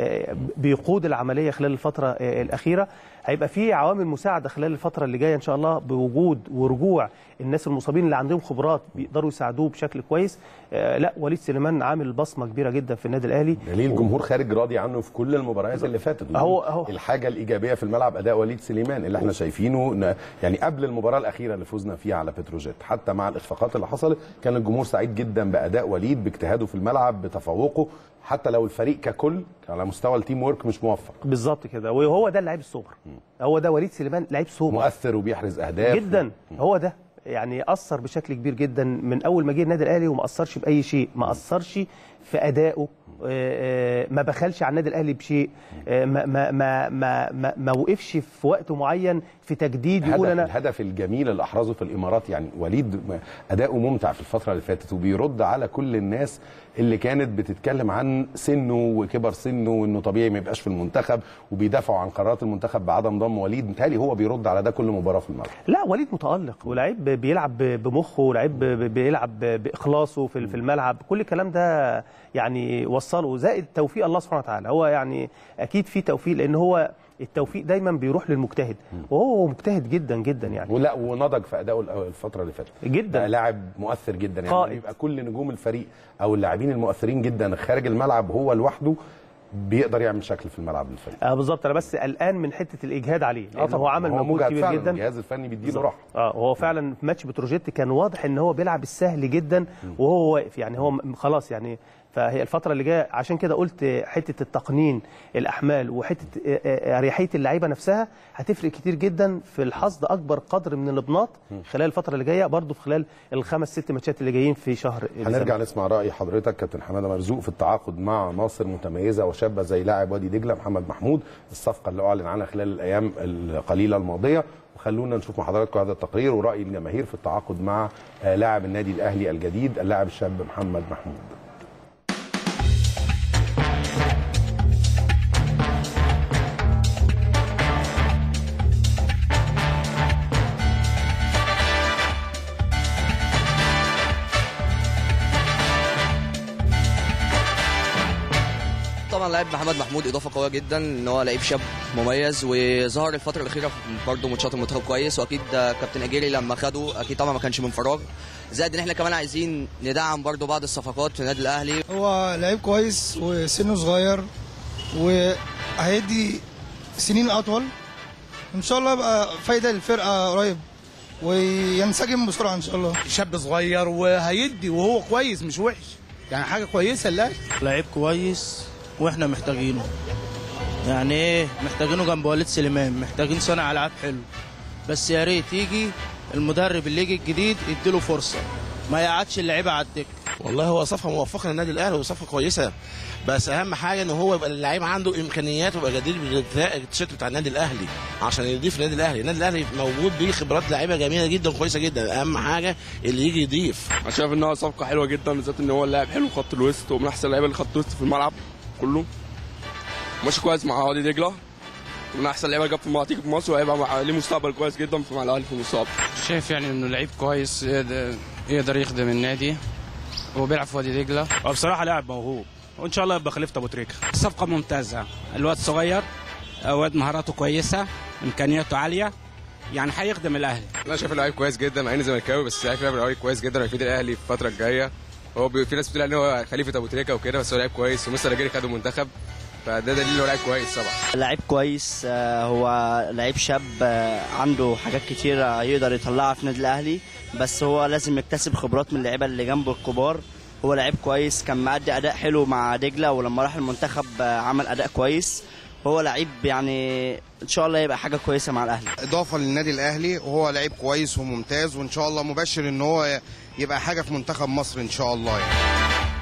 بيقود العمليه خلال الفتره الاخيره. هيبقى في عوامل مساعده خلال الفتره اللي جايه ان شاء الله بوجود ورجوع الناس المصابين اللي عندهم خبرات بيقدروا يساعدوه بشكل كويس. لا وليد سليمان عامل بصمه كبيره جدا في النادي الاهلي، دليل الجمهور خارج راضي عنه في كل المباريات اللي فاتت. هو هو الحاجه الايجابيه في الملعب اداء وليد سليمان اللي احنا شايفينه يعني قبل المباراه الاخيره اللي فزنا فيها على بتروجيت، حتى مع الاخفاقات اللي حصلت كان الجمهور سعيد جدا باداء وليد باجتهاده في الملعب بتفوقه، حتى لو الفريق ككل على مستوى التيم وورك مش موفق. بالظبط كده، وهو ده اللعيب السوبر، هو ده وليد سليمان لعيب سوبر مؤثر وبيحرز اهداف جدا. هو ده يعني اثر بشكل كبير جدا من اول ما جه النادي الاهلي وما اثرش باي شيء، ما اثرش في ادائه، ما بخلش على النادي الاهلي بشيء، ما ما ما ما, ما وقفش في وقت معين في تجديد يقول انا. الهدف الجميل اللي احرزه في الامارات، يعني وليد اداؤه ممتع في الفتره اللي فاتت وبيرد على كل الناس اللي كانت بتتكلم عن سنه وكبر سنه وانه طبيعي ما يبقاش في المنتخب وبيدافعوا عن قرارات المنتخب بعدم ضم وليد. متهيألي هو بيرد على ده كل مباراه في الملعب. لا وليد متألق ولاعيب بيلعب بمخه ولاعيب بيلعب باخلاصه في الملعب، كل الكلام ده يعني وصله، زائد توفيق الله سبحانه وتعالى. هو يعني اكيد في توفيق لان هو التوفيق دايما بيروح للمجتهد وهو مجتهد جدا جدا يعني. ولا ونضج في ادائه الفتره اللي فاتت جدا، لاعب مؤثر جدا يعني قائد. بيبقى كل نجوم الفريق او اللاعبين المؤثرين جدا خارج الملعب هو لوحده بيقدر يعمل شكل في الملعب للفريق. اه بالظبط، انا بس قلقان من حته الاجهاد عليه، لان آه هو عمل مجهود كبير جدا. الجهاز الفني بيديله راحه. اه هو فعلا في ماتش بتروجيت كان واضح ان هو بيلعب السهل جدا وهو واقف، يعني هو خلاص يعني. فهي الفترة اللي جايه عشان كده قلت حتة التقنين الأحمال وحتة أريحية اللعيبة نفسها هتفرق كتير جدا في الحصد أكبر قدر من الابناط خلال الفترة اللي جايه، برضه في خلال الخمس ست ماتشات اللي جايين في شهر. هنرجع نسمع رأي حضرتك كابتن حماده مرزوق في التعاقد مع عناصر متميزة وشابة زي لاعب وادي دجلة محمد محمود، الصفقة اللي أعلن عنها خلال الأيام القليلة الماضية. وخلونا نشوف مع حضراتكم هذا التقرير ورأي الجماهير في التعاقد مع لاعب النادي الأهلي الجديد اللاعب الشاب محمد محمود. طبعا لاعب محمد محمود اضافه قويه جدا، ان هو لعيب شاب مميز وظهر الفتره الاخيره برضه ماتشات المنتخب كويس، واكيد كابتن اجيري لما خده اكيد طبعا ما كانش من فراغ، زائد ان احنا كمان عايزين ندعم برضه بعض الصفقات في النادي الاهلي. هو لعيب كويس وسنه صغير وهيدي سنين اطول، ان شاء الله يبقى فايده للفرقه قريب وينسجم بسرعه ان شاء الله. شاب صغير وهيدي وهو كويس مش وحش، يعني حاجه كويسه. لا لعيب كويس واحنا محتاجينه، يعني ايه محتاجينه جنب وليد سليمان، محتاجين صانع العاب حلو، بس يا ريت يجي المدرب اللي يجي الجديد يديله فرصه، ما يقعدش اللعيبه على الدكه. والله هو صفقه موفقه للنادي الاهلي وصفقه كويسه، بس اهم حاجه ان هو يبقى اللعيب عنده امكانيات ويبقى جدير بالتيشيرت بتاع النادي الاهلي عشان يضيف النادي الاهلي. النادي الاهلي موجود بيه خبرات لعيبه جميله جدا وكويسه جدا، اهم حاجه اللي يجي يضيف. انا شايف انها صفقه حلوه جدا، بالذات ان هو اللاعب حلو خط الوسط ومن احسن اللعيبه اللي خط الوسط في الملعب كله، ماشي كويس مع وادي دجله، من احسن اللعيبه اللي جت في المناطق في مصر، وهيبقى ليه مستقبل كويس جدا مع الاهلي في المستقبل. شايف يعني انه لعيب كويس يقدر يخدم النادي وبيلعب في وادي دجله، وبصراحه لاعب موهوب وان شاء الله يبقى خليفه ابو تريكه. صفقه ممتازه، الواد صغير، واد مهاراته كويسه، امكانياته عاليه، يعني هيخدم الاهلي. انا شايف لعيب كويس جدا مع اني زملكاوي، بس شايف لعيب كويس جدا هيفيد الاهلي في الفتره الجايه. هو في ناس بتقول ان هو خليفه ابو تريكه وكده، بس هو لعيب كويس ومستر اجيري خده المنتخب، فده دليل انه لعيب كويس طبعا. لعيب كويس، هو لعيب شاب عنده حاجات كتيره يقدر يطلعها في النادي الاهلي، بس هو لازم يكتسب خبرات من اللعيبه اللي جنبه الكبار. هو لعيب كويس، كان مادي اداء حلو مع دجله، ولما راح المنتخب عمل اداء كويس. هو لعيب يعني ان شاء الله يبقى حاجه كويسه مع الاهلي. اضافه للنادي الاهلي، وهو لعيب كويس وممتاز، وان شاء الله مبشر ان هو يبقى حاجه في منتخب مصر ان شاء الله يعني.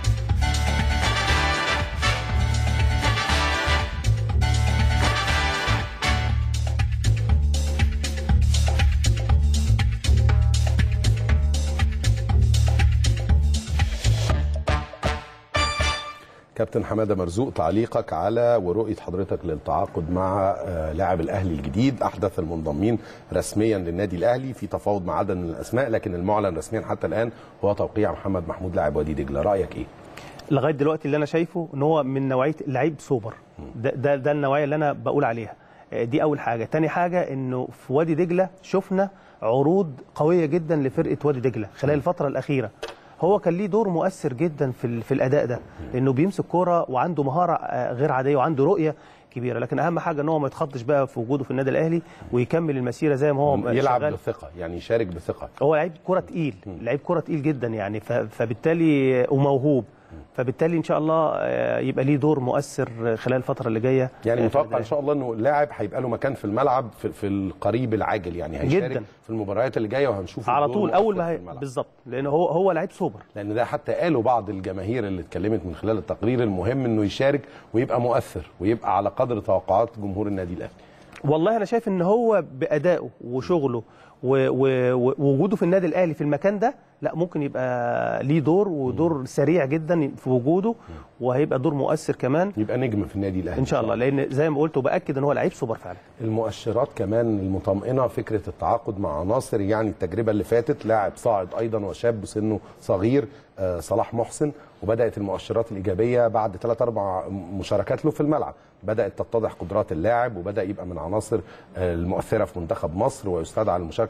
كابتن حماده مرزوق، تعليقك على ورؤيه حضرتك للتعاقد مع لاعب الاهلي الجديد احدث المنضمين رسميا للنادي الاهلي، في تفاوض مع عدد من الاسماء، لكن المعلن رسميا حتى الان هو توقيع محمد محمود لاعب وادي دجله. رايك ايه؟ لغايه دلوقتي اللي انا شايفه ان هو من نوعيه اللعيب سوبر، ده ده, ده النوعيه اللي انا بقول عليها. دي اول حاجه. تاني حاجه انه في وادي دجله شفنا عروض قويه جدا لفرقه وادي دجله خلال الفتره الاخيره. هو كان ليه دور مؤثر جدا في في الاداء ده، لانه بيمسك كوره وعنده مهاره غير عاديه وعنده رؤيه كبيره، لكن اهم حاجه ان هو ما يتخضش بقى في وجوده في النادي الاهلي ويكمل المسيره زي ما هو يلعب شغال. بثقه، يعني يشارك بثقه. هو لعيب كوره تقيل، لعيب كوره تقيل جدا يعني، فبالتالي وموهوب، فبالتالي ان شاء الله يبقى ليه دور مؤثر خلال الفتره اللي جايه. يعني متوقع ان شاء الله انه اللاعب هيبقى له مكان في الملعب في, في القريب العاجل، يعني هيشارك جداً في المباريات اللي جايه وهنشوفه على طول اول ما هي بالظبط، لان هو هو لعيب سوبر. لان ده حتى قالوا بعض الجماهير اللي اتكلمت من خلال التقرير، المهم انه يشارك ويبقى مؤثر ويبقى على قدر توقعات جمهور النادي الاهلي. والله انا شايف ان هو بادائه وشغله ووجوده في النادي الاهلي في المكان ده، لا ممكن يبقى ليه دور ودور سريع جدا في وجوده، وهيبقى دور مؤثر كمان، يبقى نجم في النادي الاهلي ان شاء الله، لان زي ما قلت وباكد ان هو لعيب سوبر فعلا. المؤشرات كمان المطمئنه، فكره التعاقد مع عناصر، يعني التجربه اللي فاتت لاعب صاعد ايضا وشاب سنه صغير آه صلاح محسن، وبدات المؤشرات الايجابيه بعد ثلاث اربع مشاركات له في الملعب، بدات تتضح قدرات اللاعب وبدا يبقى من عناصر آه المؤثره في منتخب مصر ويستدعى للمشاركه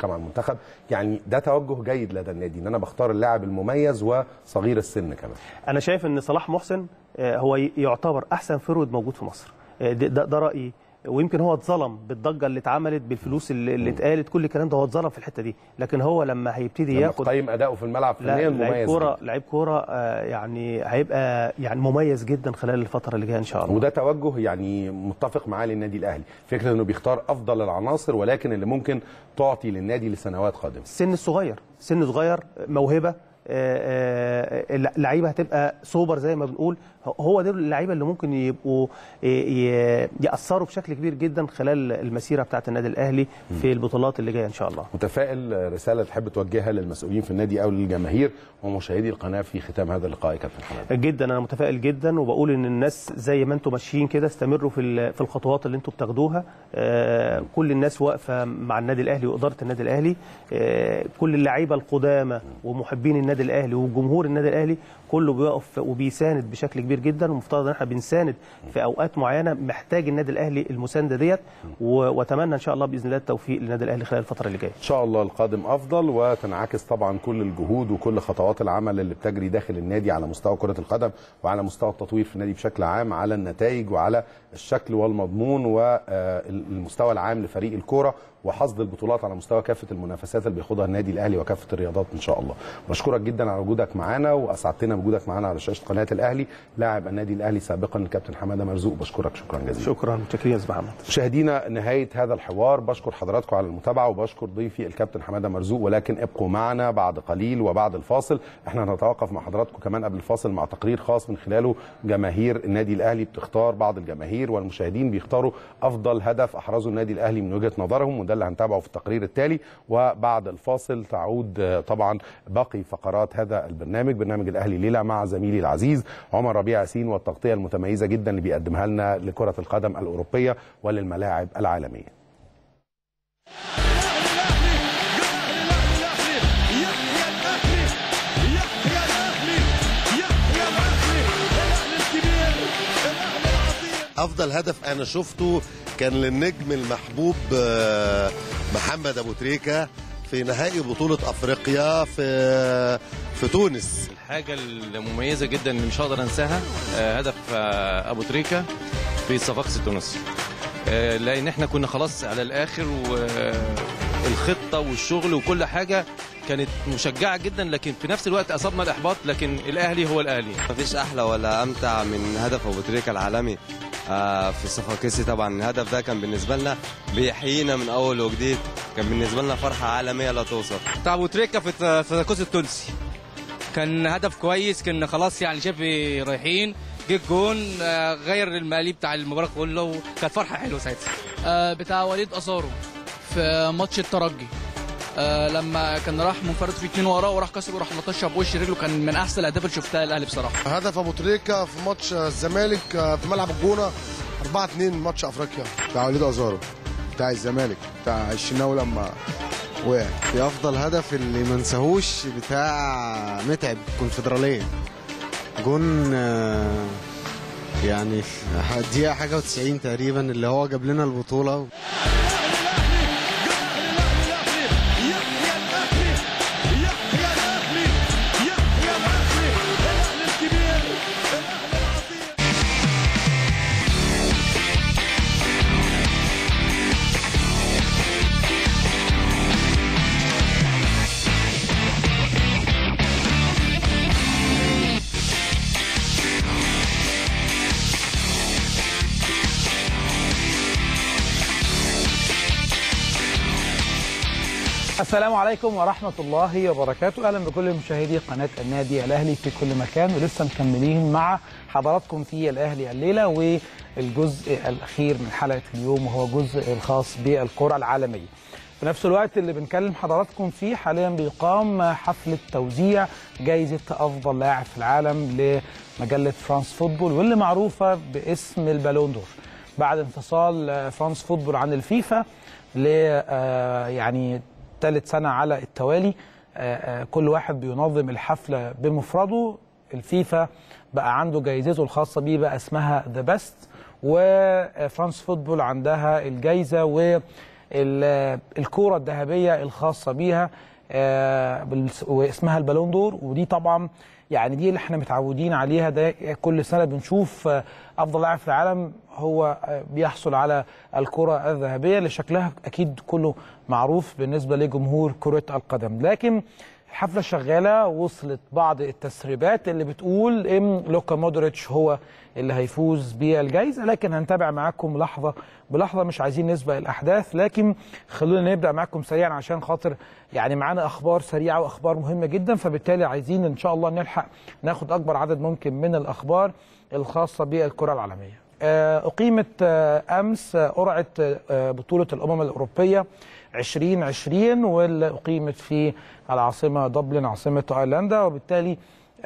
المشاركه مع المنتخب. يعني ده توجه جيد لدى النادي ان انا بختار اللاعب المميز وصغير السن كمان. انا شايف ان صلاح محسن هو يعتبر احسن فرود موجود في مصر، ده, ده رايي. ويمكن هو اتظلم بالضجه اللي اتعملت بالفلوس اللي, اللي اتقالت، كل الكلام ده هو اتظلم في الحته دي، لكن هو لما هيبتدي ياخد قيم اداؤه في الملعب فنيا مميز. لعيب كوره لعيب كوره يعني هيبقى يعني مميز جدا خلال الفتره اللي جايه ان شاء الله. وده توجه يعني متفق معاه للنادي الاهلي، فكره انه بيختار افضل العناصر ولكن اللي ممكن تعطي للنادي لسنوات قادمه. السن الصغير، سن صغير، موهبه، اللعيبه هتبقى سوبر زي ما بنقول. هو دول اللعيبه اللي ممكن يبقوا ياثروا بشكل كبير جدا خلال المسيره بتاعه النادي الاهلي في البطولات اللي جايه ان شاء الله. متفائل، رساله تحب توجهها للمسؤولين في النادي او للجماهير ومشاهدي القناه في ختام هذا اللقاء يا كابتن حماده؟ جدا، انا متفائل جدا، وبقول ان الناس زي ما انتم ماشيين كده استمروا في في الخطوات اللي انتم بتاخدوها. كل الناس واقفه مع النادي الاهلي واداره النادي الاهلي، كل اللعيبه القدامى ومحبين النادي الاهلي وجمهور النادي الاهلي كله بيقف وبيساند بشكل كبير جدا. ومفترض ان احنا بنساند في اوقات معينه محتاج النادي الاهلي المسانده ديت، واتمنى ان شاء الله باذن الله التوفيق للنادي الاهلي خلال الفتره اللي جايه. ان شاء الله القادم افضل، وتنعكس طبعا كل الجهود وكل خطوات العمل اللي بتجري داخل النادي على مستوى كره القدم وعلى مستوى التطوير في النادي بشكل عام، على النتائج وعلى الشكل والمضمون والمستوى العام لفريق الكوره وحصد البطولات على مستوى كافه المنافسات اللي بياخدها النادي الاهلي وكافه الرياضات ان شاء الله. بشكرك جدا على وجودك معانا واسعدتنا بوجودك معانا على شاشه قناه الاهلي. لاعب النادي الاهلي سابقا الكابتن حماده مرزوق، بشكرك شكرا جزيلا. شكرا، متشكرين يا استاذ محمد. مشاهدينا، نهايه هذا الحوار، بشكر حضراتكم على المتابعه وبشكر ضيفي الكابتن حماده مرزوق، ولكن ابقوا معنا بعد قليل وبعد الفاصل احنا هنتوقف مع حضراتكم كمان قبل الفاصل مع تقرير خاص من خلاله جماهير النادي الاهلي بتختار، بعض الجماهير والمشاهدين بيختاروا افضل هدف احرزه النادي الاهلي من وجهه نظرهم، وده اللي هنتابعه في التقرير التالي. وبعد الفاصل تعود طبعا باقي فقرات هذا البرنامج، برنامج الاهلي ليله، مع زميلي العزيز عمر ربيع ياسين والتغطيه المتميزه جدا اللي بيقدمها لنا لكره القدم الاوروبيه وللملاعب العالميه. افضل هدف انا شفته كان للنجم المحبوب محمد ابو تريكه في نهائي بطوله افريقيا في في تونس. الحاجه المميزه جدا اللي مش هقدر انساها هدف ابو تريكه في صفاقس التونسي، لان احنا كنا خلاص على الاخر والخطه والشغل وكل حاجه كانت مشجعه جدا، لكن في نفس الوقت اصابنا الاحباط، لكن الاهلي هو الاهلي. مفيش احلى ولا امتع من هدف ابو تريكه العالمي في الصفاقسي. طبعا الهدف ده كان بالنسبه لنا بيحيينا من اول وجديد، كان بالنسبه لنا فرحه عالميه لا توصف. بتاع ابو تريكه في صفاقسي التونسي كان هدف كويس، كنا خلاص يعني شايف رايحين، جه الجون غير المقاليب بتاع المباراه كله، وكانت فرحه حلوه ساعتها. بتاع وليد أزارو في ماتش الترجي، آه لما كان راح منفرد في اتنين وراه وراح كسر وراح لطشها بوش رجله، كان من احسن الاهداف اللي شفتها الاهلي بصراحه. هدف ابو تريكه في ماتش الزمالك في ملعب الجونه أربعة اتنين ماتش افريقيا بتاع وليد أزارو بتاع الزمالك بتاع الشناوي لما وقع. في افضل هدف اللي ما نساهوش بتاع متعب كونفدراليه، جون يعني دقيقه حاجه وتسعين تقريبا اللي هو جاب لنا البطوله. السلام عليكم ورحمة الله وبركاته. أهلا بكل مشاهدي قناة النادي الأهلي في كل مكان، ولسه مكملين مع حضراتكم في الأهلي الليلة والجزء الأخير من حلقة اليوم، وهو جزء الخاص بالكرة العالمية. في نفس الوقت اللي بنكلم حضراتكم فيه حاليا بيقام حفلة توزيع جائزة أفضل لاعب في العالم لمجلة فرانس فوتبول، واللي معروفة باسم البالون دور، بعد انفصال فرانس فوتبول عن الفيفا ل يعني ثالث سنة على التوالي. كل واحد بينظم الحفلة بمفرده. الفيفا بقى عنده جايزته الخاصة بيه بقى اسمها ذا بيست، وفرانس فوتبول عندها الجايزة، الكوره الذهبيه الخاصه بيها واسمها البالون دور، ودي طبعا يعني دي اللي احنا متعودين عليها، ده كل سنه بنشوف افضل لاعب في العالم هو بيحصل على الكره الذهبيه اللي شكلها اكيد كله معروف بالنسبه لجمهور كره القدم. لكن الحفله شغاله، وصلت بعض التسريبات اللي بتقول ان لوكا مودريتش هو اللي هيفوز بالجائزه، لكن هنتابع معاكم لحظه بلحظه، مش عايزين نسبق الاحداث، لكن خلونا نبدا معاكم سريعا عشان خاطر يعني معانا اخبار سريعه واخبار مهمه جدا، فبالتالي عايزين ان شاء الله نلحق ناخد اكبر عدد ممكن من الاخبار الخاصه بالكره العالميه. اقيمت امس قرعه بطوله الامم الاوروبيه عشرين عشرين، واللي اقيمت في العاصمه دبلن عاصمه ايرلندا، وبالتالي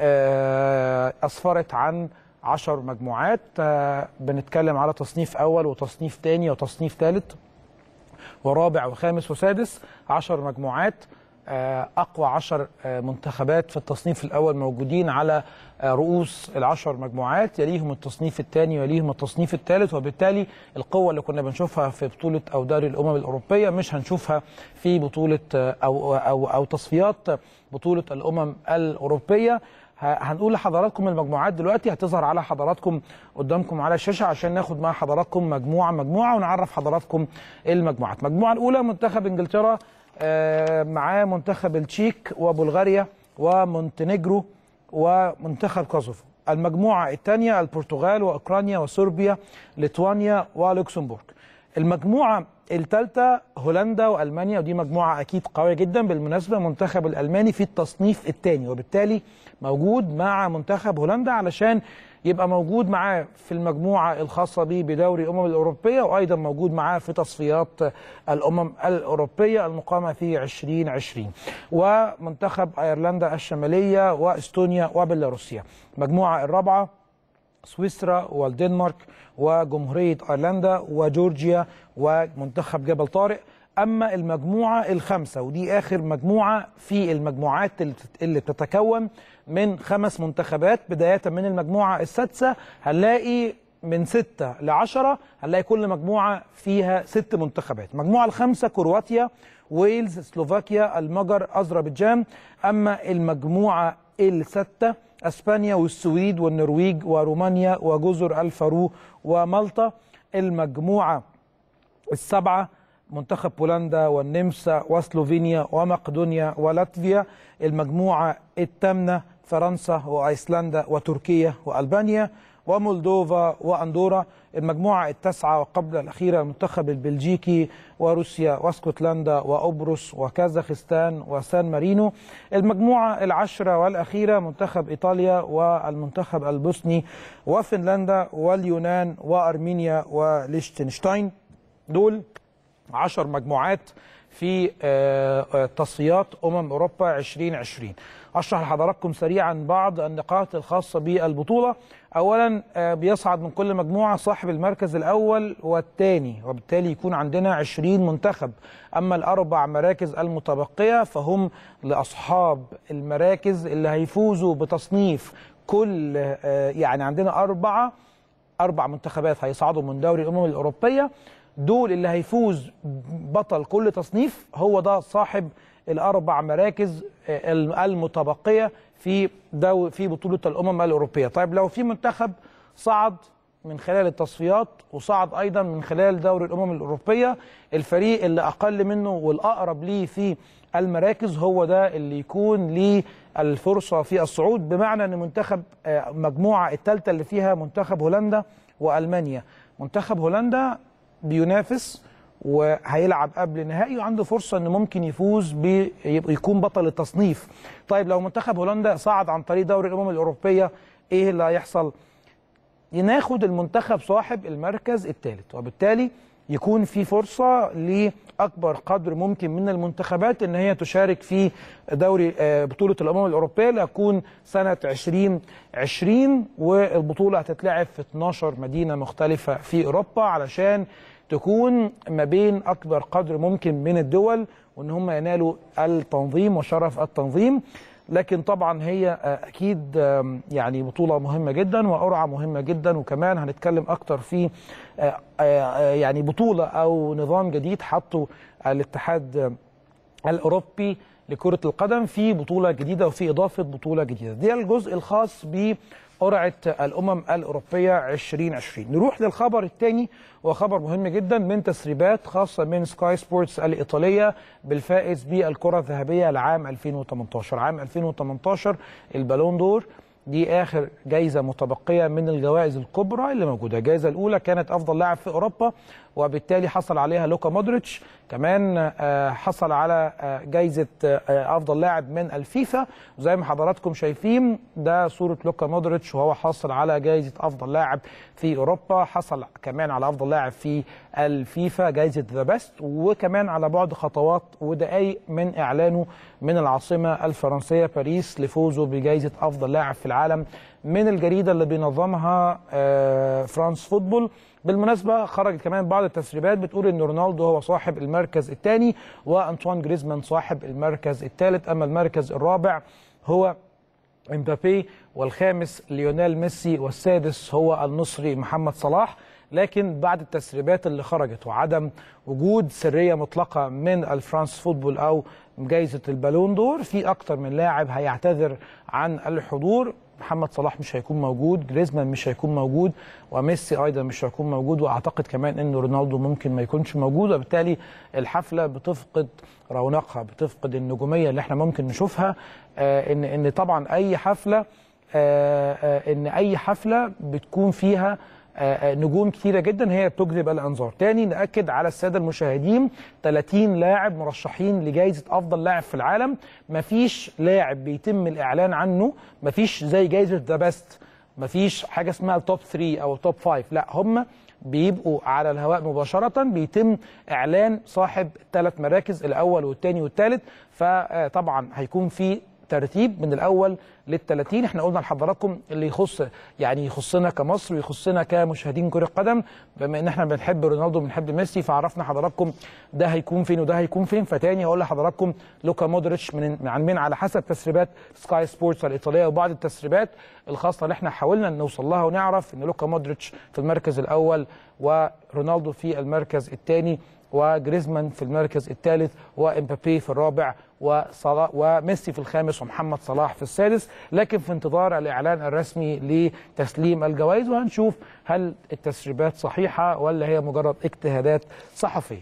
اسفرت عن عشر مجموعات. بنتكلم على تصنيف اول وتصنيف ثاني وتصنيف ثالث ورابع وخامس وسادس، عشر مجموعات. اقوى عشر منتخبات في التصنيف الاول موجودين على رؤوس العشر مجموعات، يليهم التصنيف الثاني ويليهم التصنيف الثالث، وبالتالي القوه اللي كنا بنشوفها في بطوله او دوري الامم الاوروبيه مش هنشوفها في بطوله او او او تصفيات بطوله الامم الاوروبيه. هنقول لحضراتكم المجموعات دلوقتي، هتظهر على حضراتكم قدامكم على الشاشه عشان ناخد مع حضراتكم مجموعه مجموعه ونعرف حضراتكم المجموعات. المجموعه الاولى منتخب انجلترا معاه منتخب التشيك وبلغاريا ومونتينيجرو ومنتخب كوسوفو. المجموعه الثانيه البرتغال واوكرانيا وصربيا ليتوانيا ولوكسمبورغ. المجموعه الثالثه هولندا والمانيا، ودي مجموعه اكيد قويه جدا بالمناسبه. المنتخب الالماني في التصنيف الثاني، وبالتالي موجود مع منتخب هولندا علشان يبقى موجود معاه في المجموعه الخاصه به بدوري الامم الاوروبيه، وايضا موجود معاه في تصفيات الامم الاوروبيه المقامه في عشرين عشرين. ومنتخب ايرلندا الشماليه واستونيا وبيلاروسيا. المجموعه الرابعه سويسرا والدنمارك وجمهوريه ايرلندا وجورجيا ومنتخب جبل طارق. اما المجموعه الخامسه ودي اخر مجموعه في المجموعات اللي بتتكون من خمس منتخبات، بدايه من المجموعه السادسه هنلاقي من ستة لعشرة، هنلاقي كل مجموعه فيها ست منتخبات. المجموعه الخامسه كرواتيا ويلز سلوفاكيا المجر اذربيجان. اما المجموعه السادسه اسبانيا والسويد والنرويج ورومانيا وجزر الفارو ومالطا. المجموعه السبعه منتخب بولندا والنمسا وسلوفينيا ومقدونيا ولاتفيا. المجموعة الثامنة فرنسا وأيسلندا وتركيا وألبانيا ومولدوفا وأندورا. المجموعة التاسعة وقبل الأخيرة المنتخب البلجيكي وروسيا واسكتلندا وقبرص وكازاخستان وسان مارينو. المجموعة العشرة والأخيرة منتخب إيطاليا والمنتخب البوسني وفنلندا واليونان وأرمينيا وليشتنشتاين. دول عشر مجموعات في تصفيات أمم أوروبا عشرين عشرين. أشرح لحضراتكم سريعا بعض النقاط الخاصة بالبطولة. أولا بيصعد من كل مجموعة صاحب المركز الأول والثاني، وبالتالي يكون عندنا عشرين منتخب. أما الأربع مراكز المتبقية فهم لأصحاب المراكز اللي هيفوزوا بتصنيف كل يعني عندنا أربعة أربع منتخبات هيصعدوا من دوري الأمم الأوروبية. دول اللي هيفوز بطل كل تصنيف هو ده صاحب الاربع مراكز المتبقيه في دو في بطوله الامم الاوروبيه. طيب لو في منتخب صعد من خلال التصفيات وصعد ايضا من خلال دوري الامم الاوروبيه، الفريق اللي اقل منه والاقرب ليه في المراكز هو ده اللي يكون ليه الفرصه في الصعود، بمعنى ان منتخب مجموعه الثالثه اللي فيها منتخب هولندا والمانيا. منتخب هولندا بينافس وهيلعب قبل النهائي وعنده فرصه انه ممكن يفوز بيكون بطل التصنيف. طيب لو منتخب هولندا صعد عن طريق دوري الامم الاوروبيه، ايه اللي هيحصل؟ ناخد المنتخب صاحب المركز الثالث، وبالتالي يكون في فرصه لاكبر قدر ممكن من المنتخبات ان هي تشارك في دوري بطوله الامم الاوروبيه اللي هتكون سنه عشرين عشرين، والبطوله هتتلعب في اثناشر مدينه مختلفه في اوروبا علشان تكون ما بين اكبر قدر ممكن من الدول وان هم ينالوا التنظيم وشرف التنظيم. لكن طبعا هي اكيد يعني بطوله مهمه جدا وقرعه مهمه جدا، وكمان هنتكلم اكتر في يعني بطوله او نظام جديد حطه الاتحاد الاوروبي لكره القدم في بطوله جديده وفي اضافه بطوله جديده. ده الجزء الخاص بقرعه الامم الاوروبيه عشرين عشرين. نروح للخبر الثاني وخبر مهم جدا من تسريبات خاصه من سكاي سبورتس الايطاليه بالفائز بالكره الذهبيه لعام ألفين وثمانية عشر. عام ألفين وثمانية عشر البالون دور دي اخر جائزه متبقيه من الجوائز الكبرى اللي موجوده. الجائزه الاولى كانت افضل لاعب في اوروبا وبالتالي حصل عليها لوكا مودريتش، كمان حصل على جائزه افضل لاعب من الفيفا. وزي ما حضراتكم شايفين ده صوره لوكا مودريتش وهو حاصل على جائزه افضل لاعب في اوروبا، حصل كمان على افضل لاعب في الفيفا جائزه ذا بيست، وكمان على بعد خطوات ودقائق من اعلانه من العاصمه الفرنسيه باريس لفوزه بجائزه افضل لاعب في العالم من الجريده اللي بينظمها فرانس فوتبول. بالمناسبه خرجت كمان بعض التسريبات بتقول ان رونالدو هو صاحب المركز الثاني وانطوان جريزمان صاحب المركز الثالث، اما المركز الرابع هو امبابي والخامس ليونيل ميسي والسادس هو المصري محمد صلاح. لكن بعد التسريبات اللي خرجت وعدم وجود سريه مطلقه من الفرانس فوتبول او جائزه البالون دور، في اكتر من لاعب هيعتذر عن الحضور. محمد صلاح مش هيكون موجود، جريزمان مش هيكون موجود، وميسي ايضا مش هيكون موجود، واعتقد كمان ان رونالدو ممكن ما يكونش موجود، وبالتالي الحفله بتفقد رونقها، بتفقد النجوميه اللي احنا ممكن نشوفها. آه ان ان طبعا اي حفله آه آه ان اي حفله بتكون فيها نجوم كتيرة جدا هي بتجذب الانظار. تاني نأكد على السادة المشاهدين ثلاثين لاعب مرشحين لجائزة افضل لاعب في العالم، مفيش لاعب بيتم الاعلان عنه، مفيش زي جائزة ذا بيست، مفيش حاجة اسمها التوب ثلاثة او التوب خمسة، لا هم بيبقوا على الهواء مباشرة، بيتم اعلان صاحب ثلاث مراكز الاول والثاني والثالث. فطبعا هيكون في ترتيب من الاول للثلاثين. احنا قلنا لحضراتكم اللي يخص يعني يخصنا كمصر ويخصنا كمشاهدين كرة قدم، بما ان احنا بنحب رونالدو وبنحب ميسي فعرفنا حضراتكم ده هيكون فين وده هيكون فين. فتاني هقول لحضراتكم لوكا مودريتش من عن من على حسب تسريبات سكاي سبورتس الايطاليه وبعض التسريبات الخاصه اللي احنا حاولنا نوصل لها ونعرف ان لوكا مودريتش في المركز الاول ورونالدو في المركز الثاني وجريزمان في المركز الثالث وامبابي في الرابع وصلاح وميسي في الخامس ومحمد صلاح في السادس. لكن في انتظار الاعلان الرسمي لتسليم الجوائز وهنشوف هل التسريبات صحيحه ولا هي مجرد اجتهادات صحفيه.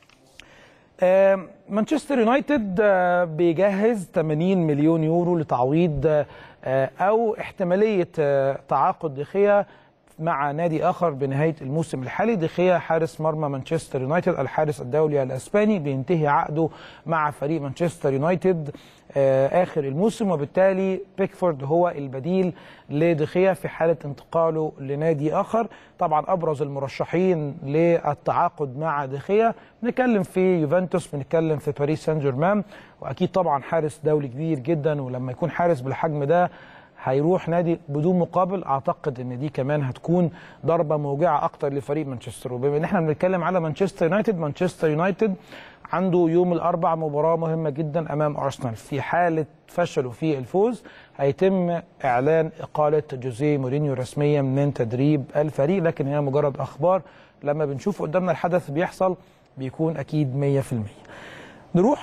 آه مانشستر يونايتد آه بيجهز ثمانين مليون يورو لتعويض آه او احتماليه آه تعاقد دخيا مع نادي اخر بنهايه الموسم الحالي. دخيا حارس مرمى مانشستر يونايتد الحارس الدولي الاسباني بينتهي عقده مع فريق مانشستر يونايتد اخر الموسم، وبالتالي بيكفورد هو البديل لدخيا في حاله انتقاله لنادي اخر. طبعا ابرز المرشحين للتعاقد مع دخيا بنتكلم في يوفنتوس، بنتكلم في باريس سان جيرمان، واكيد طبعا حارس دولي كبير جدا، ولما يكون حارس بالحجم ده هيروح نادي بدون مقابل، اعتقد ان دي كمان هتكون ضربه موجعه اكتر لفريق مانشستر. وبما ان احنا بنتكلم على مانشستر يونايتد، مانشستر يونايتد عنده يوم الاربعاء مباراه مهمه جدا امام ارسنال. في حاله فشله في الفوز هيتم اعلان اقاله جوزيه مورينيو رسميا من تدريب الفريق، لكن هي مجرد اخبار، لما بنشوف قدامنا الحدث بيحصل بيكون اكيد مية في المية. نروح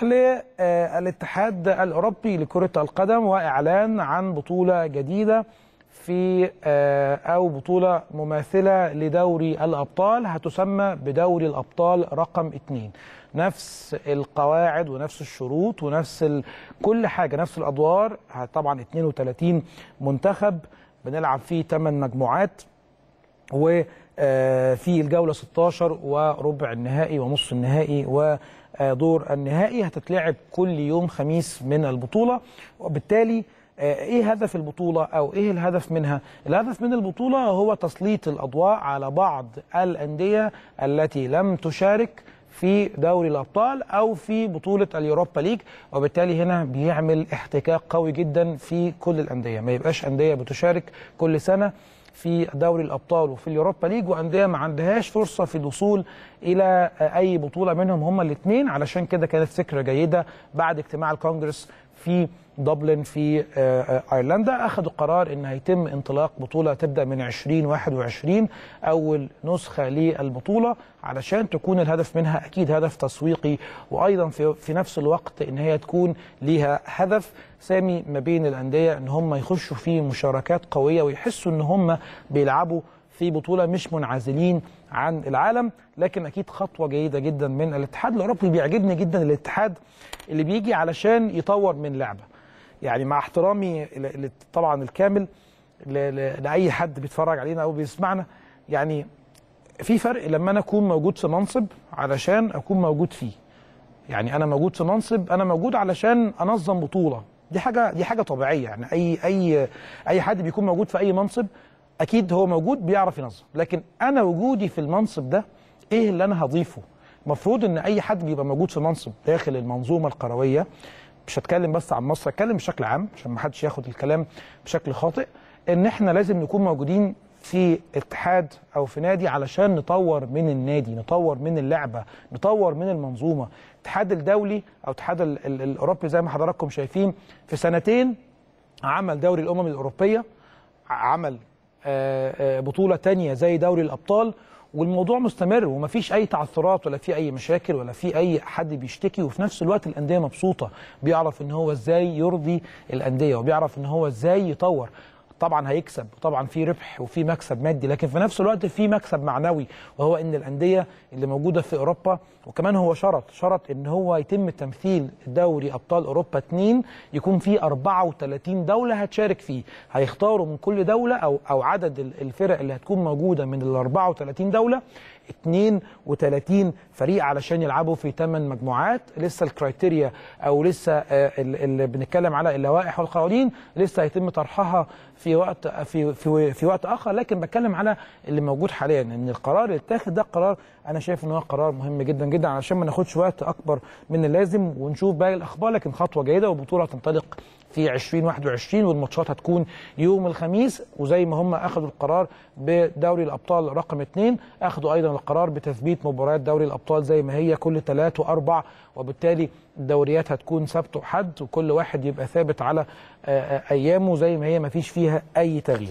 للاتحاد الأوروبي لكرة القدم وإعلان عن بطولة جديدة في أو بطولة مماثلة لدوري الأبطال هتسمى بدوري الأبطال رقم اثنين. نفس القواعد ونفس الشروط ونفس كل حاجة، نفس الأدوار. طبعا اثنين وثلاثين منتخب بنلعب فيه ثمان مجموعات، وفي الجولة ستة عشر وربع النهائي ونصف النهائي و دور النهائي هتتلعب كل يوم خميس من البطولة. وبالتالي ايه هدف البطولة او ايه الهدف منها؟ الهدف من البطولة هو تسليط الاضواء على بعض الاندية التي لم تشارك في دوري الابطال او في بطولة اليوروبا ليج، وبالتالي هنا بيعمل احتكاك قوي جدا في كل الاندية، ما يبقاش اندية بتشارك كل سنة في دوري الابطال وفي اليوروبا ليج وانديه ما عندهاش فرصه في الوصول الى اي بطوله منهم هما الاثنين. علشان كده كانت فكره جيده بعد اجتماع الكونجرس في دبلن في ايرلندا. اخذوا قرار ان هيتم انطلاق بطوله تبدا من ألفين وواحد وعشرين، اول نسخه للبطوله، علشان تكون الهدف منها اكيد هدف تسويقي، وايضا في في نفس الوقت ان هي تكون ليها هدف سامي ما بين الانديه، ان هم يخشوا في مشاركات قويه ويحسوا ان هم بيلعبوا في بطوله مش منعزلين عن العالم. لكن اكيد خطوه جيده جدا من الاتحاد الاوروبي. بيعجبني جدا الاتحاد اللي بيجي علشان يطور من لعبه. يعني مع احترامي طبعا الكامل لاي حد بيتفرج علينا او بيسمعنا، يعني في فرق لما انا اكون موجود في منصب علشان اكون موجود فيه. يعني انا موجود في منصب، انا موجود علشان انظم بطوله، دي حاجه دي حاجه طبيعيه. يعني اي اي اي حد بيكون موجود في اي منصب اكيد هو موجود بيعرف ينظم. لكن انا وجودي في المنصب ده ايه اللي انا هضيفه؟ المفروض ان اي حد بيبقى موجود في منصب داخل المنظومه القرويه، مش هتكلم بس عن مصر، هتكلم بشكل عام عشان ما حدش ياخد الكلام بشكل خاطئ، ان احنا لازم نكون موجودين في اتحاد او في نادي علشان نطور من النادي، نطور من اللعبه، نطور من المنظومه. الاتحاد الدولي او الاتحاد الاوروبي زي ما حضراتكم شايفين في سنتين عمل دوري الامم الاوروبيه، عمل بطوله تانية زي دوري الابطال، والموضوع مستمر ومفيش اي تعثرات ولا في اي مشاكل ولا في اي حد بيشتكي. وفي نفس الوقت الانديه مبسوطه، بيعرف ان هو ازاي يرضي الانديه وبيعرف ان هو ازاي يطور. طبعا هيكسب، طبعا في ربح وفي مكسب مادي، لكن في نفس الوقت في مكسب معنوي، وهو ان الانديه اللي موجوده في اوروبا، وكمان هو شرط شرط ان هو يتم تمثيل دوري ابطال اوروبا اتنين، يكون فيه أربعة وثلاثين دوله هتشارك فيه. هيختاروا من كل دوله او او عدد الفرق اللي هتكون موجوده من ال أربعة وثلاثين دوله اثنين وثلاثين فريق علشان يلعبوا في ثمان مجموعات. لسه الكرايتيريا او لسه اللي بنتكلم على اللوائح والقوانين لسه هيتم طرحها في وقت في في في وقت اخر، لكن بتكلم على اللي موجود حاليا. ان القرار اللي اتاخد ده قرار انا شايف ان هو قرار مهم جدا جدا علشان ما ناخدش وقت اكبر من اللازم ونشوف باقي الاخبار، لكن خطوه جيده وبطوله تنطلق في ألفين وواحد وعشرين، والماتشات هتكون يوم الخميس. وزي ما هم اخذوا القرار بدوري الابطال رقم اثنين، اخذوا ايضا القرار بتثبيت مباريات دوري الابطال زي ما هي كل ثلاث واربع، وبالتالي الدوريات هتكون سبت وحد، وكل واحد يبقى ثابت على ايامه زي ما هي، ما فيش فيها اي تغيير.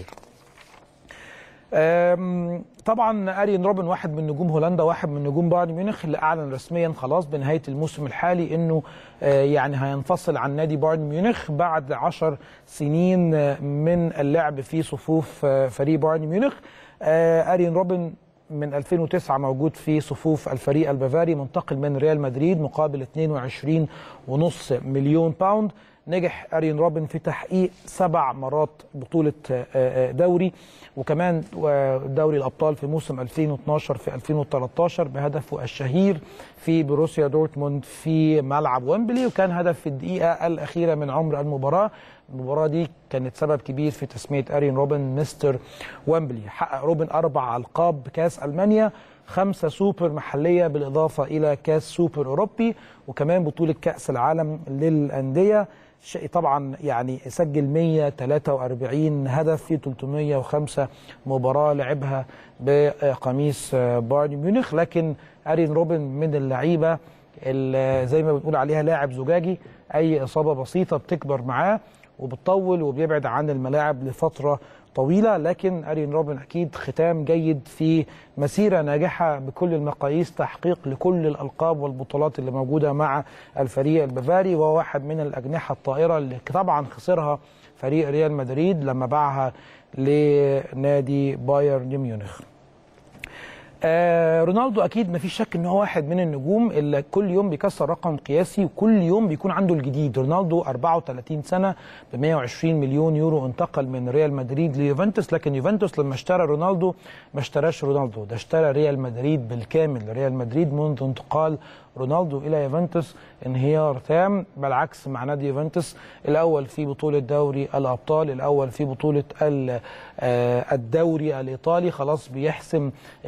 طبعا ارين روبن واحد من نجوم هولندا، واحد من نجوم بايرن ميونخ، اللي اعلن رسميا خلاص بنهايه الموسم الحالي انه يعني هينفصل عن نادي بايرن ميونخ بعد عشر سنين من اللعب في صفوف فريق بايرن ميونخ. ارين روبن من ألفين وتسعة موجود في صفوف الفريق البافاري، منتقل من ريال مدريد مقابل اثنين وعشرين ونص مليون باوند. نجح أرين روبن في تحقيق سبع مرات بطولة دوري، وكمان دوري الأبطال في موسم ألفين واثناشر في ألفين وثلاثة عشر بهدفه الشهير في بروسيا دورتموند في ملعب ويمبلي، وكان هدف في الدقيقة الأخيرة من عمر المباراة. المباراة دي كانت سبب كبير في تسمية أرين روبن مستر ويمبلي. حقق روبن أربع ألقاب كاس ألمانيا، خمسة سوبر محلية بالإضافة إلى كاس سوبر أوروبي، وكمان بطولة كأس العالم للأندية. شيء طبعا يعني سجل مئة وثلاثة وأربعين هدف في ثلاثمئة وخمسة مباراة لعبها بقميص بايرن ميونخ. لكن أرين روبن من اللعيبة اللي زي ما بنقول عليها لاعب زجاجي، أي إصابة بسيطة بتكبر معاه وبتطول وبيبعد عن الملاعب لفترة طويلة. لكن أرين روبن أكيد ختام جيد في مسيرة ناجحة بكل المقاييس، تحقيق لكل الألقاب والبطولات اللي موجودة مع الفريق البافاري، وهو واحد من الأجنحة الطائرة اللي طبعا خسرها فريق ريال مدريد لما باعها لنادي بايرن ميونخ. آه رونالدو اكيد مفيش شك ان هو واحد من النجوم اللي كل يوم بيكسر رقم قياسي وكل يوم بيكون عنده الجديد. رونالدو أربعة وثلاثين سنة ب مئة وعشرين مليون يورو انتقل من ريال مدريد ليوفنتوس، لكن يوفنتوس لما اشترى رونالدو ما اشتراش رونالدو، ده اشترى ريال مدريد بالكامل. ريال مدريد منذ انتقال رونالدو الى يوفنتوس انهيار تام، بالعكس مع نادي يوفنتوس الاول في بطوله دوري الابطال، الاول في بطوله الدوري الايطالي، خلاص بيحسم اللقب.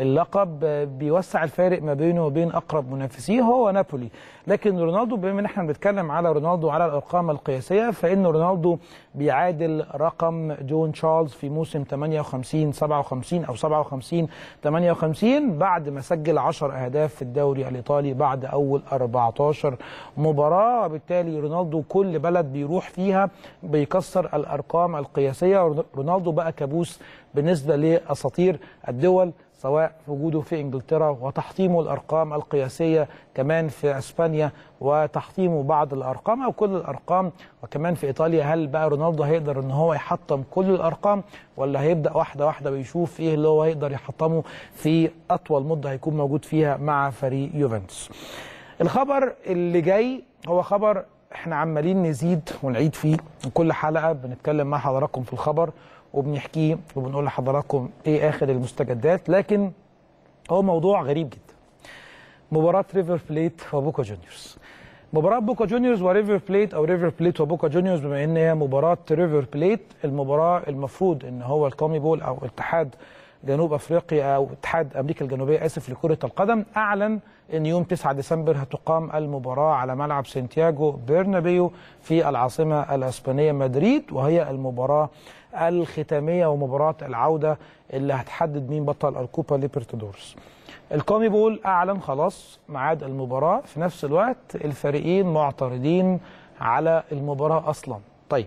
بيوسع الفارق ما بينه وبين اقرب منافسيه هو نابولي. لكن رونالدو بما ان احنا بنتكلم على رونالدو على الارقام القياسيه، فان رونالدو بيعادل رقم جون تشارلز في موسم ثمانية وخمسين سبعة وخمسين او سبعة وخمسين ثمانية وخمسين بعد ما سجل عشر اهداف في الدوري الايطالي بعد اول أربعتاشر مباراه. وبالتالي رونالدو كل بلد بيروح فيها بيكسر الارقام القياسيه. رونالدو بقى كابوس بالنسبه لاساطير الدول، سواء في وجوده في انجلترا وتحطيمه الارقام القياسيه كمان في اسبانيا وتحطيمه بعض الارقام او كل الارقام، وكمان في ايطاليا. هل بقى رونالدو هيقدر ان هو يحطم كل الارقام ولا هيبدا واحده واحده ويشوف ايه اللي هو هيقدر يحطمه في اطول مده هيكون موجود فيها مع فريق يوفنتوس؟ الخبر اللي جاي هو خبر احنا عمالين نزيد ونعيد فيه، وكل حلقه بنتكلم مع حضراتكم في الخبر وبنحكيه وبنقول لحضراتكم ايه اخر المستجدات، لكن هو موضوع غريب جدا. مباراة ريفر بليت وبوكا جونيورز. مباراة بوكا جونيورز وريفر بليت او ريفر بليت وبوكا جونيورز، بما ان هي مباراة ريفر بليت، المباراة المفروض ان هو الكوميبول او اتحاد جنوب افريقيا او اتحاد امريكا الجنوبيه اسف لكره القدم اعلن ان يوم تسعة ديسمبر هتقام المباراه على ملعب سانتياغو برنابيو في العاصمه الاسبانيه مدريد، وهي المباراه الختاميه ومباراه العوده اللي هتحدد مين بطل الكوبا ليبرتادورس. الكوميبول اعلن خلاص ميعاد المباراه، في نفس الوقت الفريقين معترضين على المباراه اصلا. طيب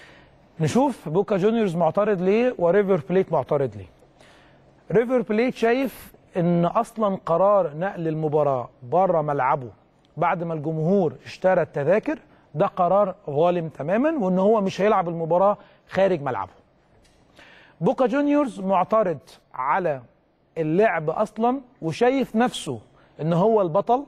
نشوف بوكا جونيورز معترض ليه وريفر بليت معترض ليه. ريفر بليت شايف ان اصلا قرار نقل المباراه بره ملعبه بعد ما الجمهور اشترى التذاكر ده قرار ظالم تماما، وان هو مش هيلعب المباراه خارج ملعبه. بوكا جونيورز معترض على اللعب اصلا وشايف نفسه ان هو البطل،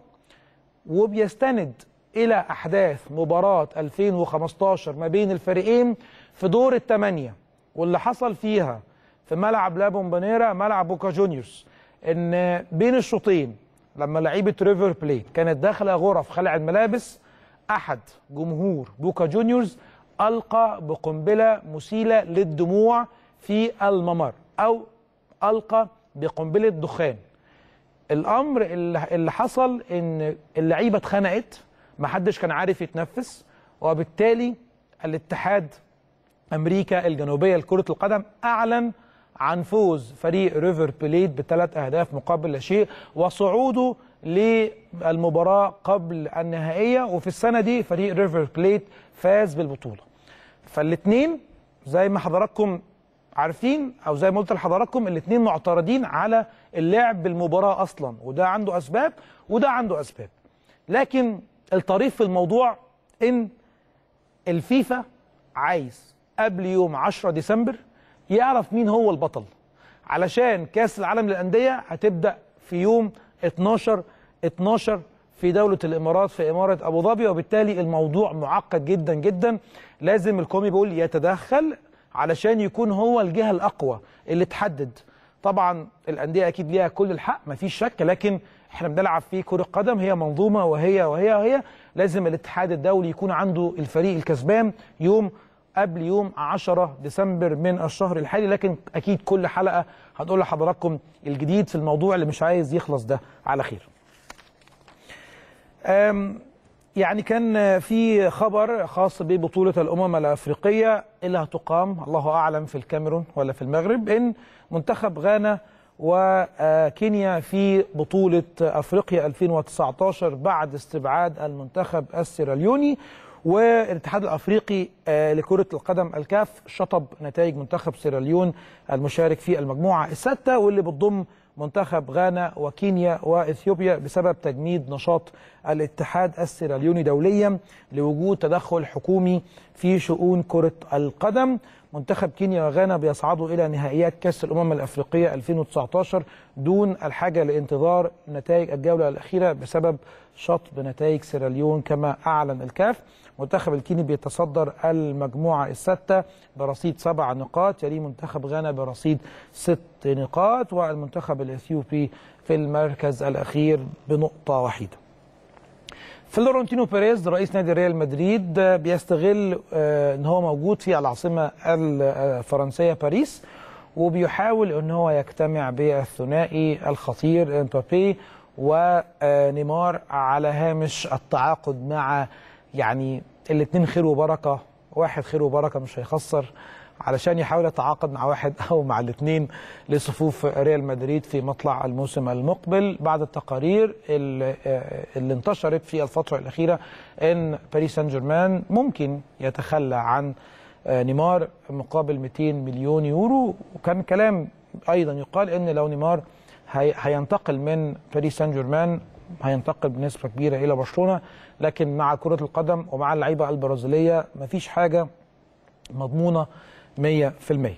وبيستند الى احداث مباراه ألفين وخمستاشر ما بين الفريقين في دور الثمانيه واللي حصل فيها في ملعب لا بومبونيرا ملعب بوكا جونيورز، ان بين الشوطين لما لعيبه ريفر بليت كانت داخله غرف خلع الملابس، احد جمهور بوكا جونيورز القى بقنبله مسيله للدموع في الممر او القى بقنبله دخان. الامر اللي حصل ان اللعيبه اتخنقت، محدش كان عارف يتنفس، وبالتالي الاتحاد امريكا الجنوبيه لكره القدم اعلن عن فوز فريق ريفر بليت بثلاث اهداف مقابل لا شيء وصعوده للمباراه قبل النهائيه، وفي السنه دي فريق ريفر بليت فاز بالبطوله. فالاثنين زي ما حضراتكم عارفين او زي ما قلت لحضراتكم الاثنين معترضين على اللعب بالمباراه اصلا، وده عنده اسباب وده عنده اسباب. لكن الطريف في الموضوع ان الفيفا عايز قبل يوم عشرة ديسمبر يعرف مين هو البطل، علشان كاس العالم للانديه هتبدا في يوم اتناشر اتناشر في دوله الامارات في اماره ابو ظبي، وبالتالي الموضوع معقد جدا جدا. لازم الكوميبول يتدخل علشان يكون هو الجهه الاقوى اللي تحدد. طبعا الانديه اكيد ليها كل الحق مفيش شك، لكن احنا بنلعب في كره قدم هي منظومه وهي وهي وهي لازم الاتحاد الدولي يكون عنده الفريق الكسبان يوم قبل يوم عشرة ديسمبر من الشهر الحالي. لكن اكيد كل حلقه هنقول لحضراتكم الجديد في الموضوع اللي مش عايز يخلص ده على خير. يعني كان في خبر خاص ببطوله الامم الافريقيه اللي هتقام الله اعلم في الكاميرون ولا في المغرب، ان منتخب غانا وكينيا في بطوله افريقيا ألفين وتسعتاشر بعد استبعاد المنتخب السيراليوني، والاتحاد الافريقي لكره القدم الكاف شطب نتائج منتخب سيراليون المشارك في المجموعه السادسه، واللي بتضم منتخب غانا وكينيا واثيوبيا بسبب تجميد نشاط الاتحاد السيراليوني دوليا لوجود تدخل حكومي في شؤون كره القدم. منتخب كينيا وغانا بيصعدوا الى نهائيات كاس الامم الافريقيه ألفين وتسعتاشر دون الحاجه لانتظار نتائج الجوله الاخيره بسبب شطب نتائج سيراليون كما اعلن الكاف. منتخب الكيني بيتصدر المجموعه السادسه برصيد سبع نقاط، يليه منتخب غانا برصيد ست نقاط، والمنتخب الاثيوبي في المركز الاخير بنقطه وحيده. فلورنتينو بيريز رئيس نادي ريال مدريد بيستغل ان هو موجود في العاصمه الفرنسيه باريس، وبيحاول ان هو يجتمع بالثنائي الخطير امبابي ونيمار على هامش التعاقد مع يعني الاثنين خير وبركه، واحد خير وبركه مش هيخسر، علشان يحاول يتعاقد مع واحد او مع الاثنين لصفوف ريال مدريد في مطلع الموسم المقبل، بعد التقارير اللي, اللي انتشرت في الفتره الاخيره ان باريس سان جيرمان ممكن يتخلى عن نيمار مقابل مئتين مليون يورو. وكان كلام ايضا يقال ان لو نيمار هي هينتقل من باريس سان جيرمان هينتقل بنسبه كبيره الى برشلونه، لكن مع كره القدم ومع اللعيبه البرازيليه مفيش حاجه مضمونه مية في المية.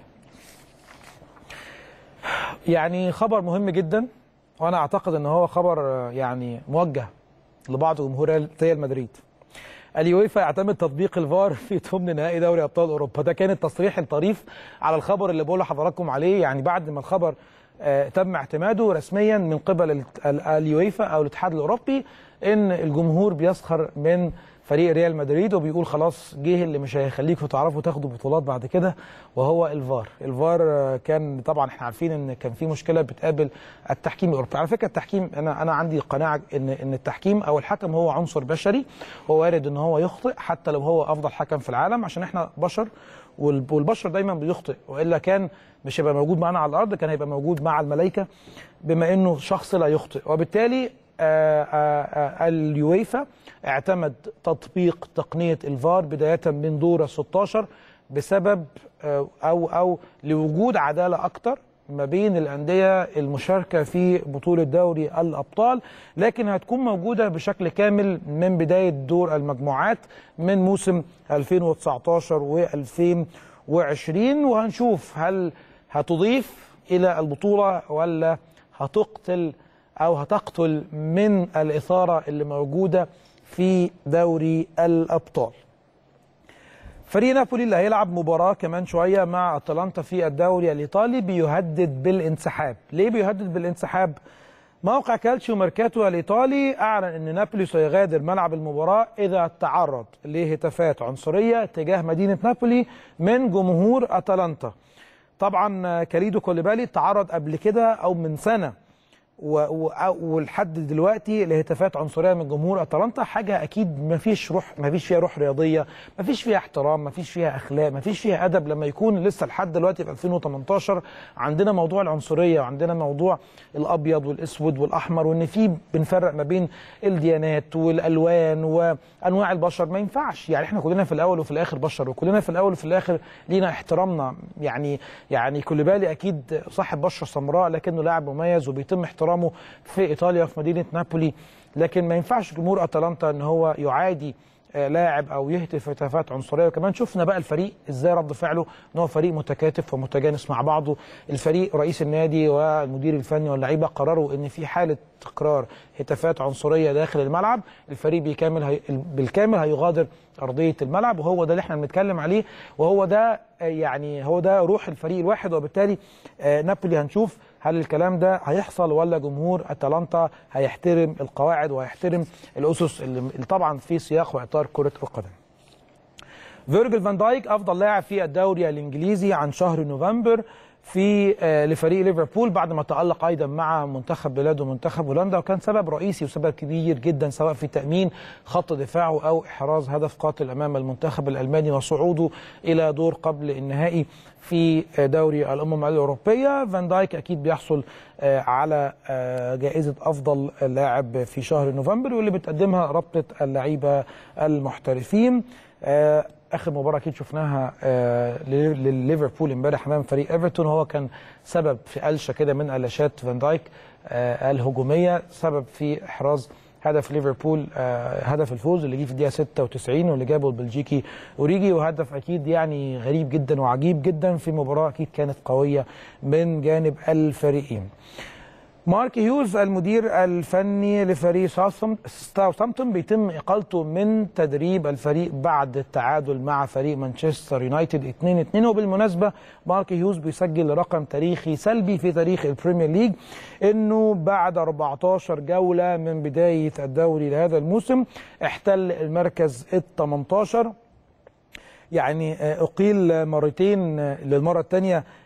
يعني خبر مهم جدا، وانا اعتقد ان هو خبر يعني موجه لبعض جمهور ريال مدريد. اليويفا يعتمد تطبيق الفار في ضمن نهائي دوري ابطال اوروبا. ده كان التصريح الطريف على الخبر اللي بقول لحضراتكم عليه، يعني بعد ما الخبر آه تم اعتماده رسميا من قبل اليويفا او الاتحاد الاوروبي ان الجمهور بيسخر من فريق ريال مدريد وبيقول خلاص جه اللي مش هيخليكم تعرفوا تاخدوا بطولات بعد كده، وهو الفار. الفار كان طبعا احنا عارفين ان كان في مشكله بتقابل التحكيم الاوروبي. على فكره التحكيم انا انا عندي قناعه ان ان التحكيم او الحكم هو عنصر بشري، هو وارد ان هو يخطئ حتى لو هو افضل حكم في العالم، عشان احنا بشر والبشر دايما بيخطئ، والا كان مش هيبقى موجود معانا على الارض، كان هيبقى موجود مع الملائكه بما انه شخص لا يخطئ. وبالتالي آآ آآ اليويفا اعتمد تطبيق تقنيه الفار بدايه من دور ستاشر بسبب او او لوجود عداله اكتر ما بين الانديه المشاركه في بطوله دوري الابطال، لكن هتكون موجوده بشكل كامل من بدايه دور المجموعات من موسم ألفين وتسعتاشر وألفين وعشرين، وهنشوف هل هتضيف الى البطوله ولا هتقتل او هتقتل من الاثاره اللي موجوده في دوري الابطال. فريق نابولي اللي هيلعب مباراه كمان شويه مع اتلانتا في الدوري الايطالي بيهدد بالانسحاب. ليه بيهدد بالانسحاب؟ موقع كالتشيو ميركاتو الايطالي اعلن ان نابولي سيغادر ملعب المباراه اذا تعرض لهتافات عنصريه تجاه مدينه نابولي من جمهور اتلانتا. طبعا كاليدو كوليبالي تعرض قبل كده او من سنه ولحد دلوقتي لهتافات عنصريه من جمهور اتلانتا، حاجه اكيد ما فيش روح، ما فيش فيها روح رياضيه، ما فيش فيها احترام، ما فيش فيها اخلاق، ما فيش فيها ادب. لما يكون لسه لحد دلوقتي في ألفين وتمنتاشر عندنا موضوع العنصريه وعندنا موضوع الابيض والاسود والاحمر، وان في بنفرق ما بين الديانات والالوان وانواع البشر، ما ينفعش. يعني احنا كلنا في الاول وفي الاخر بشر، وكلنا في الاول وفي الاخر لينا احترامنا. يعني يعني كوليبالي اكيد صاحب بشره سمراء لكنه لاعب مميز وبيتم احترامه في ايطاليا في مدينه نابولي، لكن ما ينفعش جمهور اتلانتا ان هو يعادي لاعب او يهتف هتافات عنصريه. وكمان شفنا بقى الفريق ازاي رد فعله، ان هو فريق متكاتف ومتجانس مع بعضه. الفريق رئيس النادي والمدير الفني واللعيبه قرروا ان في حاله تكرار هتافات عنصريه داخل الملعب الفريق بالكامل هي بالكامل هيغادر ارضيه الملعب، وهو ده اللي احنا بنتكلم عليه، وهو ده يعني هو ده روح الفريق الواحد. وبالتالي نابولي هنشوف هل الكلام ده هيحصل ولا جمهور اتلانتا هيحترم القواعد وهيحترم الاسس اللي طبعا في سياق واطار كره القدم. فيرجيل فان دايك افضل لاعب في الدوري الانجليزي عن شهر نوفمبر في لفريق ليفربول بعد ما تألق ايضا مع منتخب بلاده ومنتخب هولندا، وكان سبب رئيسي وسبب كبير جدا سواء في تأمين خط دفاعه او احراز هدف قاتل امام المنتخب الالماني وصعوده الى دور قبل النهائي في دوري الامم الاوروبيه. فان دايك اكيد بيحصل على جائزه افضل لاعب في شهر نوفمبر واللي بتقدمها رابطه اللعيبه المحترفين. اخر مباراه اكيد شفناها لليفربول امبارح امام فريق ايفرتون، هو كان سبب في قلشه كده من قلشات فان دايك الهجوميه، سبب في احراز هدف ليفربول، هدف الفوز اللي جه في الدقيقه ستة وتسعين واللي جابه البلجيكي اوريجي، وهدف اكيد يعني غريب جدا وعجيب جدا في مباراه اكيد كانت قويه من جانب الفريقين. مارك هيوز المدير الفني لفريق ساوثهامبتون بيتم اقالته من تدريب الفريق بعد التعادل مع فريق مانشستر يونايتد اتنين اتنين. وبالمناسبه مارك هيوز بيسجل رقم تاريخي سلبي في تاريخ البريمير ليج، انه بعد أربعتاشر جوله من بدايه الدوري لهذا الموسم احتل المركز الثامن عشر، يعني اقيل مرتين للمره الثانيه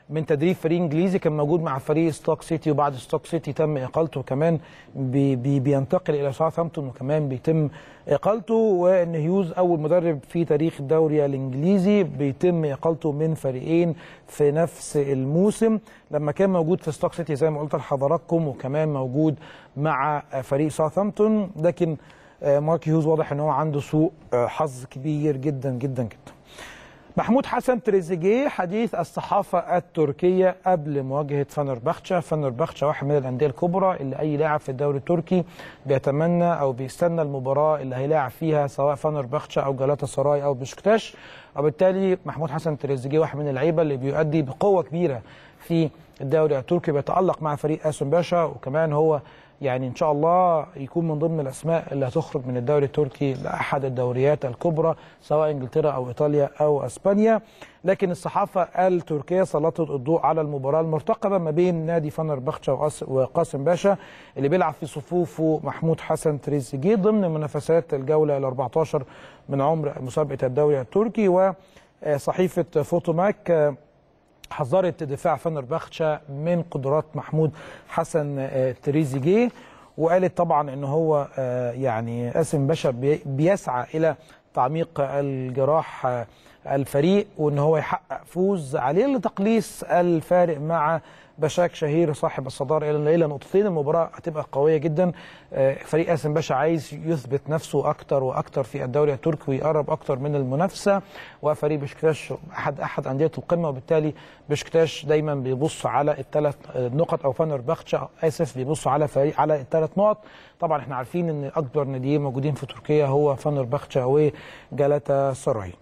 من تدريب فريق انجليزي، كان موجود مع فريق ستوك سيتي، وبعد ستوك سيتي تم اقالته، كمان بي بي بينتقل الى ساوثهامبتون وكمان بيتم اقالته. وان هيوز اول مدرب في تاريخ الدوري الانجليزي بيتم اقالته من فريقين في نفس الموسم، لما كان موجود في ستوك سيتي زي ما قلت لحضراتكم، وكمان موجود مع فريق ساوثهامبتون. لكن مارك هيوز واضح ان هو عنده سوء حظ كبير جدا جدا جدا. محمود حسن تريزيجيه حديث الصحافة التركية قبل مواجهة فنربخشة. فنربخشة واحد من الأندية الكبرى اللي أي لاعب في الدوري التركي بيتمنى أو بيستنى المباراة اللي هيلاعب فيها، سواء فنربخشة أو جالاتا سراي أو بشكتاش. وبالتالي محمود حسن تريزيجيه واحد من اللعيبة اللي بيؤدي بقوة كبيرة في الدوري التركي، بيتألق مع فريق آسون باشا، وكمان هو يعني ان شاء الله يكون من ضمن الاسماء اللي هتخرج من الدوري التركي لاحد الدوريات الكبرى سواء انجلترا او ايطاليا او اسبانيا. لكن الصحافه التركيه سلطت الضوء على المباراه المرتقبه ما بين نادي فنربخشة وقاسم باشا اللي بيلعب في صفوفه محمود حسن تريزيجيه ضمن منافسات الجوله ال أربعة عشر من عمر مسابقه الدوري التركي. وصحيفه فوتوماك حذرت دفاع فنربخشة من قدرات محمود حسن تريزيجيه، وقالت طبعا ان هو يعني قاسم باشا بيسعى الى تعميق الجراح الفريق وان هو يحقق فوز عليه لتقليص الفارق مع بشاك شهير صاحب الصداره الى نقطتين. المباراه هتبقى قويه جدا. فريق قاسم باشا عايز يثبت نفسه اكتر واكتر في الدوري التركي ويقرب اكتر من المنافسه، وفريق بشكتاش احد احد انديه القمه، وبالتالي بشكتاش دايما بيبص على الثلاث نقط، او فنربخشة اسف بيبص على فريق على الثلاث نقط. طبعا احنا عارفين ان اكبر ناديين موجودين في تركيا هو فنربخشة وجالاتا سراي.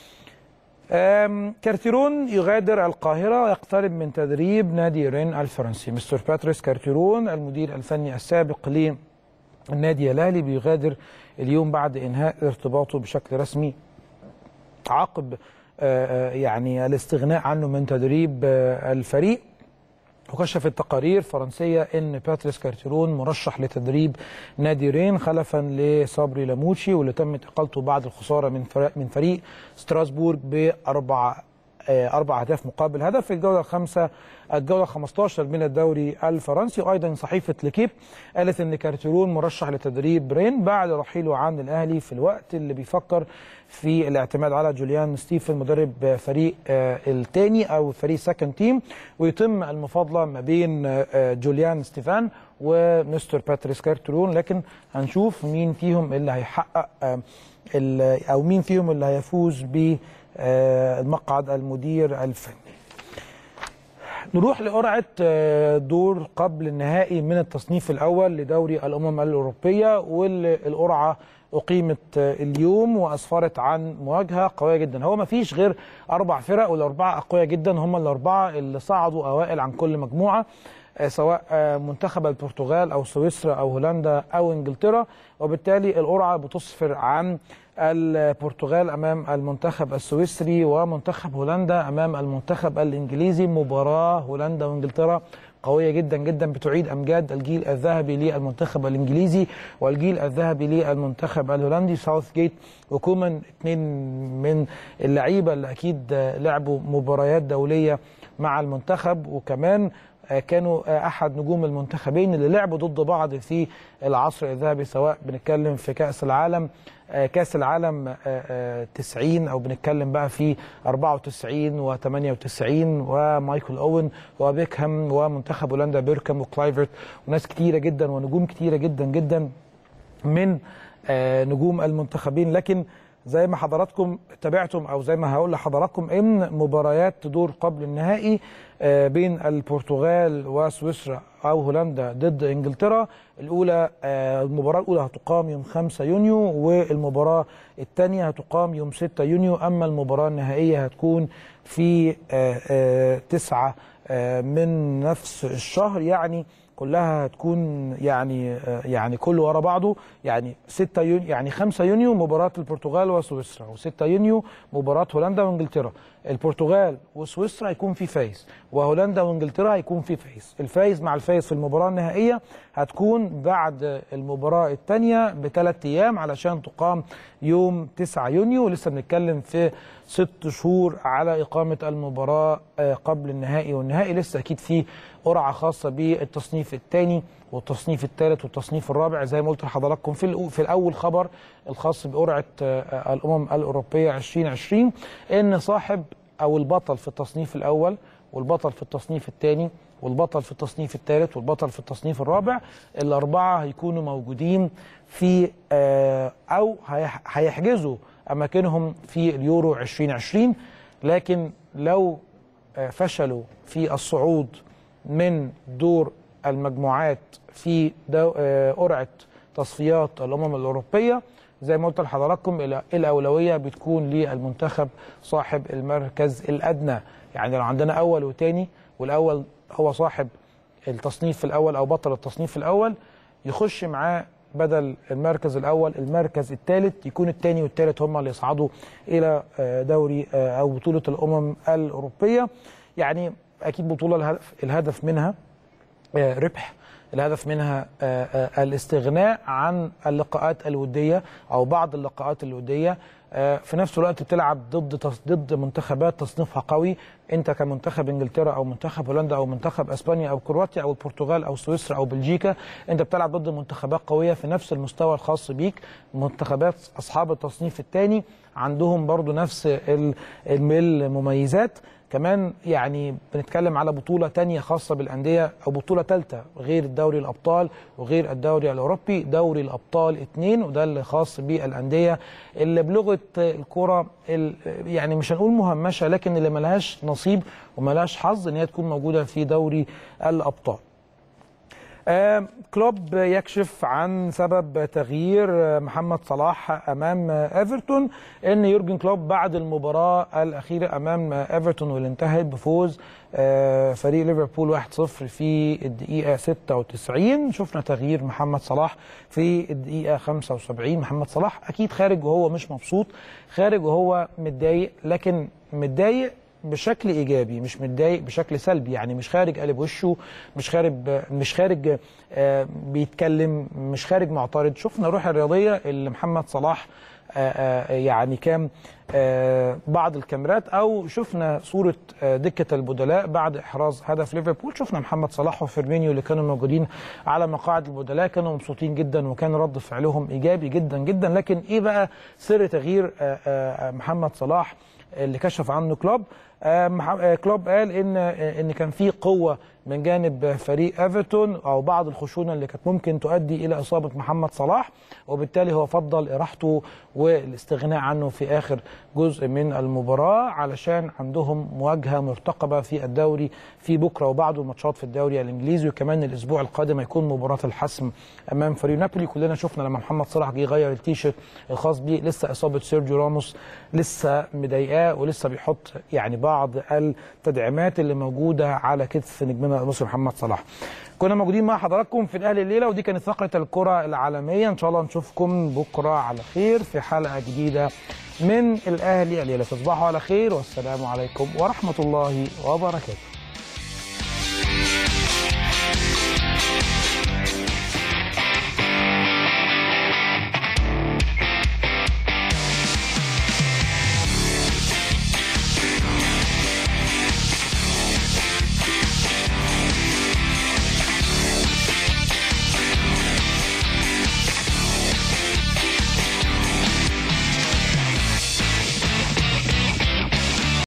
كارتيرون يغادر القاهرة ويقترب من تدريب نادي رين الفرنسي. مستر باتريس كارتيرون المدير الفني السابق للنادي الأهلي بيغادر اليوم بعد إنهاء ارتباطه بشكل رسمي عقب يعني الاستغناء عنه من تدريب الفريق. وكشفت تقارير فرنسية ان باتريس كارتيرون مرشح لتدريب نادي رين خلفا لصبري لاموتشي، واللي تمت اقالته بعد الخسارة من فريق من فريق ستراسبورغ باربع اربع اهداف مقابل هدف في الجولة الخامسة الجولة خمسة عشر من الدوري الفرنسي. وايضا صحيفة ليكيب قالت ان كارتيرون مرشح لتدريب رين بعد رحيله عن الاهلي في الوقت اللي بيفكر في الاعتماد على جوليان ستيفن مدرب فريق الثاني او فريق سكند تيم، ويتم المفاضله ما بين جوليان ستيفان ومستر باتريس كارتيرون. لكن هنشوف مين فيهم اللي هيحقق او مين فيهم اللي هيفوز بمقعد المدير الفني. نروح لقرعه دور قبل النهائي من التصنيف الاول لدوري الامم الاوروبيه، والقرعه أقيمت اليوم وأسفرت عن مواجهة قوية جدا. هو ما فيش غير أربع فرق، والأربعة أقوياء جدا، هم الأربعة اللي صعدوا أوائل عن كل مجموعة، سواء منتخب البرتغال أو سويسرا أو هولندا أو إنجلترا. وبالتالي القرعة بتصفر عن البرتغال أمام المنتخب السويسري، ومنتخب هولندا أمام المنتخب الإنجليزي. مباراة هولندا وإنجلترا قوية جدا جدا بتعيد أمجاد الجيل الذهبي للمنتخب الإنجليزي والجيل الذهبي للمنتخب الهولندي. ساوث جيت وكومان اثنين من اللعيبة اللي أكيد لعبوا مباريات دولية مع المنتخب، وكمان كانوا أحد نجوم المنتخبين اللي لعبوا ضد بعض في العصر الذهبي، سواء بنتكلم في كأس العالم كأس العالم تسعين أو بنتكلم بقى في أربعة وتسعين وثمانية وتسعين ومايكل أوين وبيكهام ومنتخب هولندا بيركام وكلايفرت وناس كتيرة جدا ونجوم كتيرة جدا جدا من نجوم المنتخبين. لكن زي ما حضراتكم تابعتم او زي ما هقول لحضراتكم ان مباريات تدور قبل النهائي بين البرتغال وسويسرا او هولندا ضد انجلترا. الاولى المباراه الاولى هتقام يوم خمسة يونيو، والمباراه الثانيه هتقام يوم ستة يونيو. اما المباراه النهائيه هتكون في تسعة من نفس الشهر، يعني كلها هتكون يعني يعني كله ورا بعضه، يعني ستة يونيو يعني خمسة يونيو مباراه البرتغال وسويسرا، و6 يونيو مباراه هولندا وانجلترا. البرتغال وسويسرا هيكون في فايز، وهولندا وانجلترا هيكون في فايز. الفايز مع الفايز في المباراه النهائيه هتكون بعد المباراه الثانيه بثلاث ايام علشان تقام يوم تسعة يونيو، ولسه بنتكلم في ست شهور على اقامه المباراه قبل النهائي والنهائي. لسه اكيد في قرعه خاصه بالتصنيف الثاني والتصنيف الثالث والتصنيف الرابع زي ما قلت لحضراتكم في في الاول خبر الخاص بقرعه الامم الاوروبيه ألفين وعشرين، ان صاحب او البطل في التصنيف الاول والبطل في التصنيف الثاني والبطل في التصنيف الثالث والبطل في التصنيف الرابع الاربعه هيكونوا موجودين في او هيحجزوا اماكنهم في اليورو ألفين وعشرين. لكن لو فشلوا في الصعود من دور المجموعات في قرعه تصفيات الامم الاوروبيه زي ما قلت لحضراتكم الاولويه بتكون للمنتخب صاحب المركز الادنى. يعني لو عندنا اول وثاني والاول هو صاحب التصنيف الاول او بطل التصنيف الاول يخش معاه بدل المركز الاول المركز الثالث، يكون الثاني والثالث هم اللي يصعدوا الى دوري او بطوله الامم الاوروبيه. يعني اكيد بطوله الهدف الهدف منها ربح، الهدف منها الاستغناء عن اللقاءات الوديه او بعض اللقاءات الوديه. في نفس الوقت بتلعب ضد ضد منتخبات تصنيفها قوي، انت كمنتخب انجلترا او منتخب هولندا او منتخب اسبانيا او كرواتيا او البرتغال او سويسرا او بلجيكا، انت بتلعب ضد منتخبات قويه في نفس المستوى الخاص بيك. منتخبات اصحاب التصنيف الثاني عندهم برضو نفس المميزات. كمان يعني بنتكلم على بطولة تانية خاصة بالأندية أو بطولة ثالثة غير الدوري الأبطال وغير الدوري الأوروبي، دوري الأبطال اثنين، وده اللي خاص بالأندية اللي بلغة الكرة يعني مش هنقول مهمشة لكن اللي ملهاش نصيب وملهاش حظ إن هي تكون موجودة في دوري الأبطال. آه كلوب يكشف عن سبب تغيير محمد صلاح امام ايفرتون، ان يورجن كلوب بعد المباراه الاخيره امام ايفرتون واللي انتهت بفوز آه فريق ليفربول واحد صفر في الدقيقه ستة وتسعين شفنا تغيير محمد صلاح في الدقيقه خمسة وسبعين. محمد صلاح اكيد خارج وهو مش مبسوط، خارج وهو متضايق، لكن متضايق بشكل ايجابي مش متضايق بشكل سلبي. يعني مش خارج قلب وشه، مش خارج مش خارج آه بيتكلم، مش خارج معترض. شفنا الروح الرياضيه اللي محمد صلاح آه آه يعني كان آه بعض الكاميرات او شفنا صوره آه دكه البدلاء بعد احراز هدف ليفربول، شفنا محمد صلاح وفيرمينيو اللي كانوا موجودين على مقاعد البدلاء كانوا مبسوطين جدا وكان رد فعلهم ايجابي جدا جدا. لكن ايه بقى سر تغيير آه آه محمد صلاح اللي كشف عنه كلوب؟ آه كلوب قال ان ان كان في قوه من جانب فريق ايفرتون او بعض الخشونه اللي كانت ممكن تؤدي الى اصابه محمد صلاح، وبالتالي هو فضل اراحته والاستغناء عنه في اخر جزء من المباراه علشان عندهم مواجهه مرتقبه في الدوري في بكره وبعض الماتشات في الدوري الانجليزي، وكمان الاسبوع القادم هيكون مباراه الحسم امام فريق نابولي. كلنا شفنا لما محمد صلاح جه يغير التيشيرت الخاص بيه لسه اصابه سيرجيو راموس لسه مضايقاه ولسه بيحط يعني بعض التدعيمات اللي موجوده على كتف نجمنا المصري محمد صلاح. كنا موجودين مع حضراتكم في الاهلي الليله، ودي كانت فقره الكره العالميه. ان شاء الله نشوفكم بكره على خير في حلقه جديده من الاهلي الليله. تصبحوا على خير والسلام عليكم ورحمه الله وبركاته.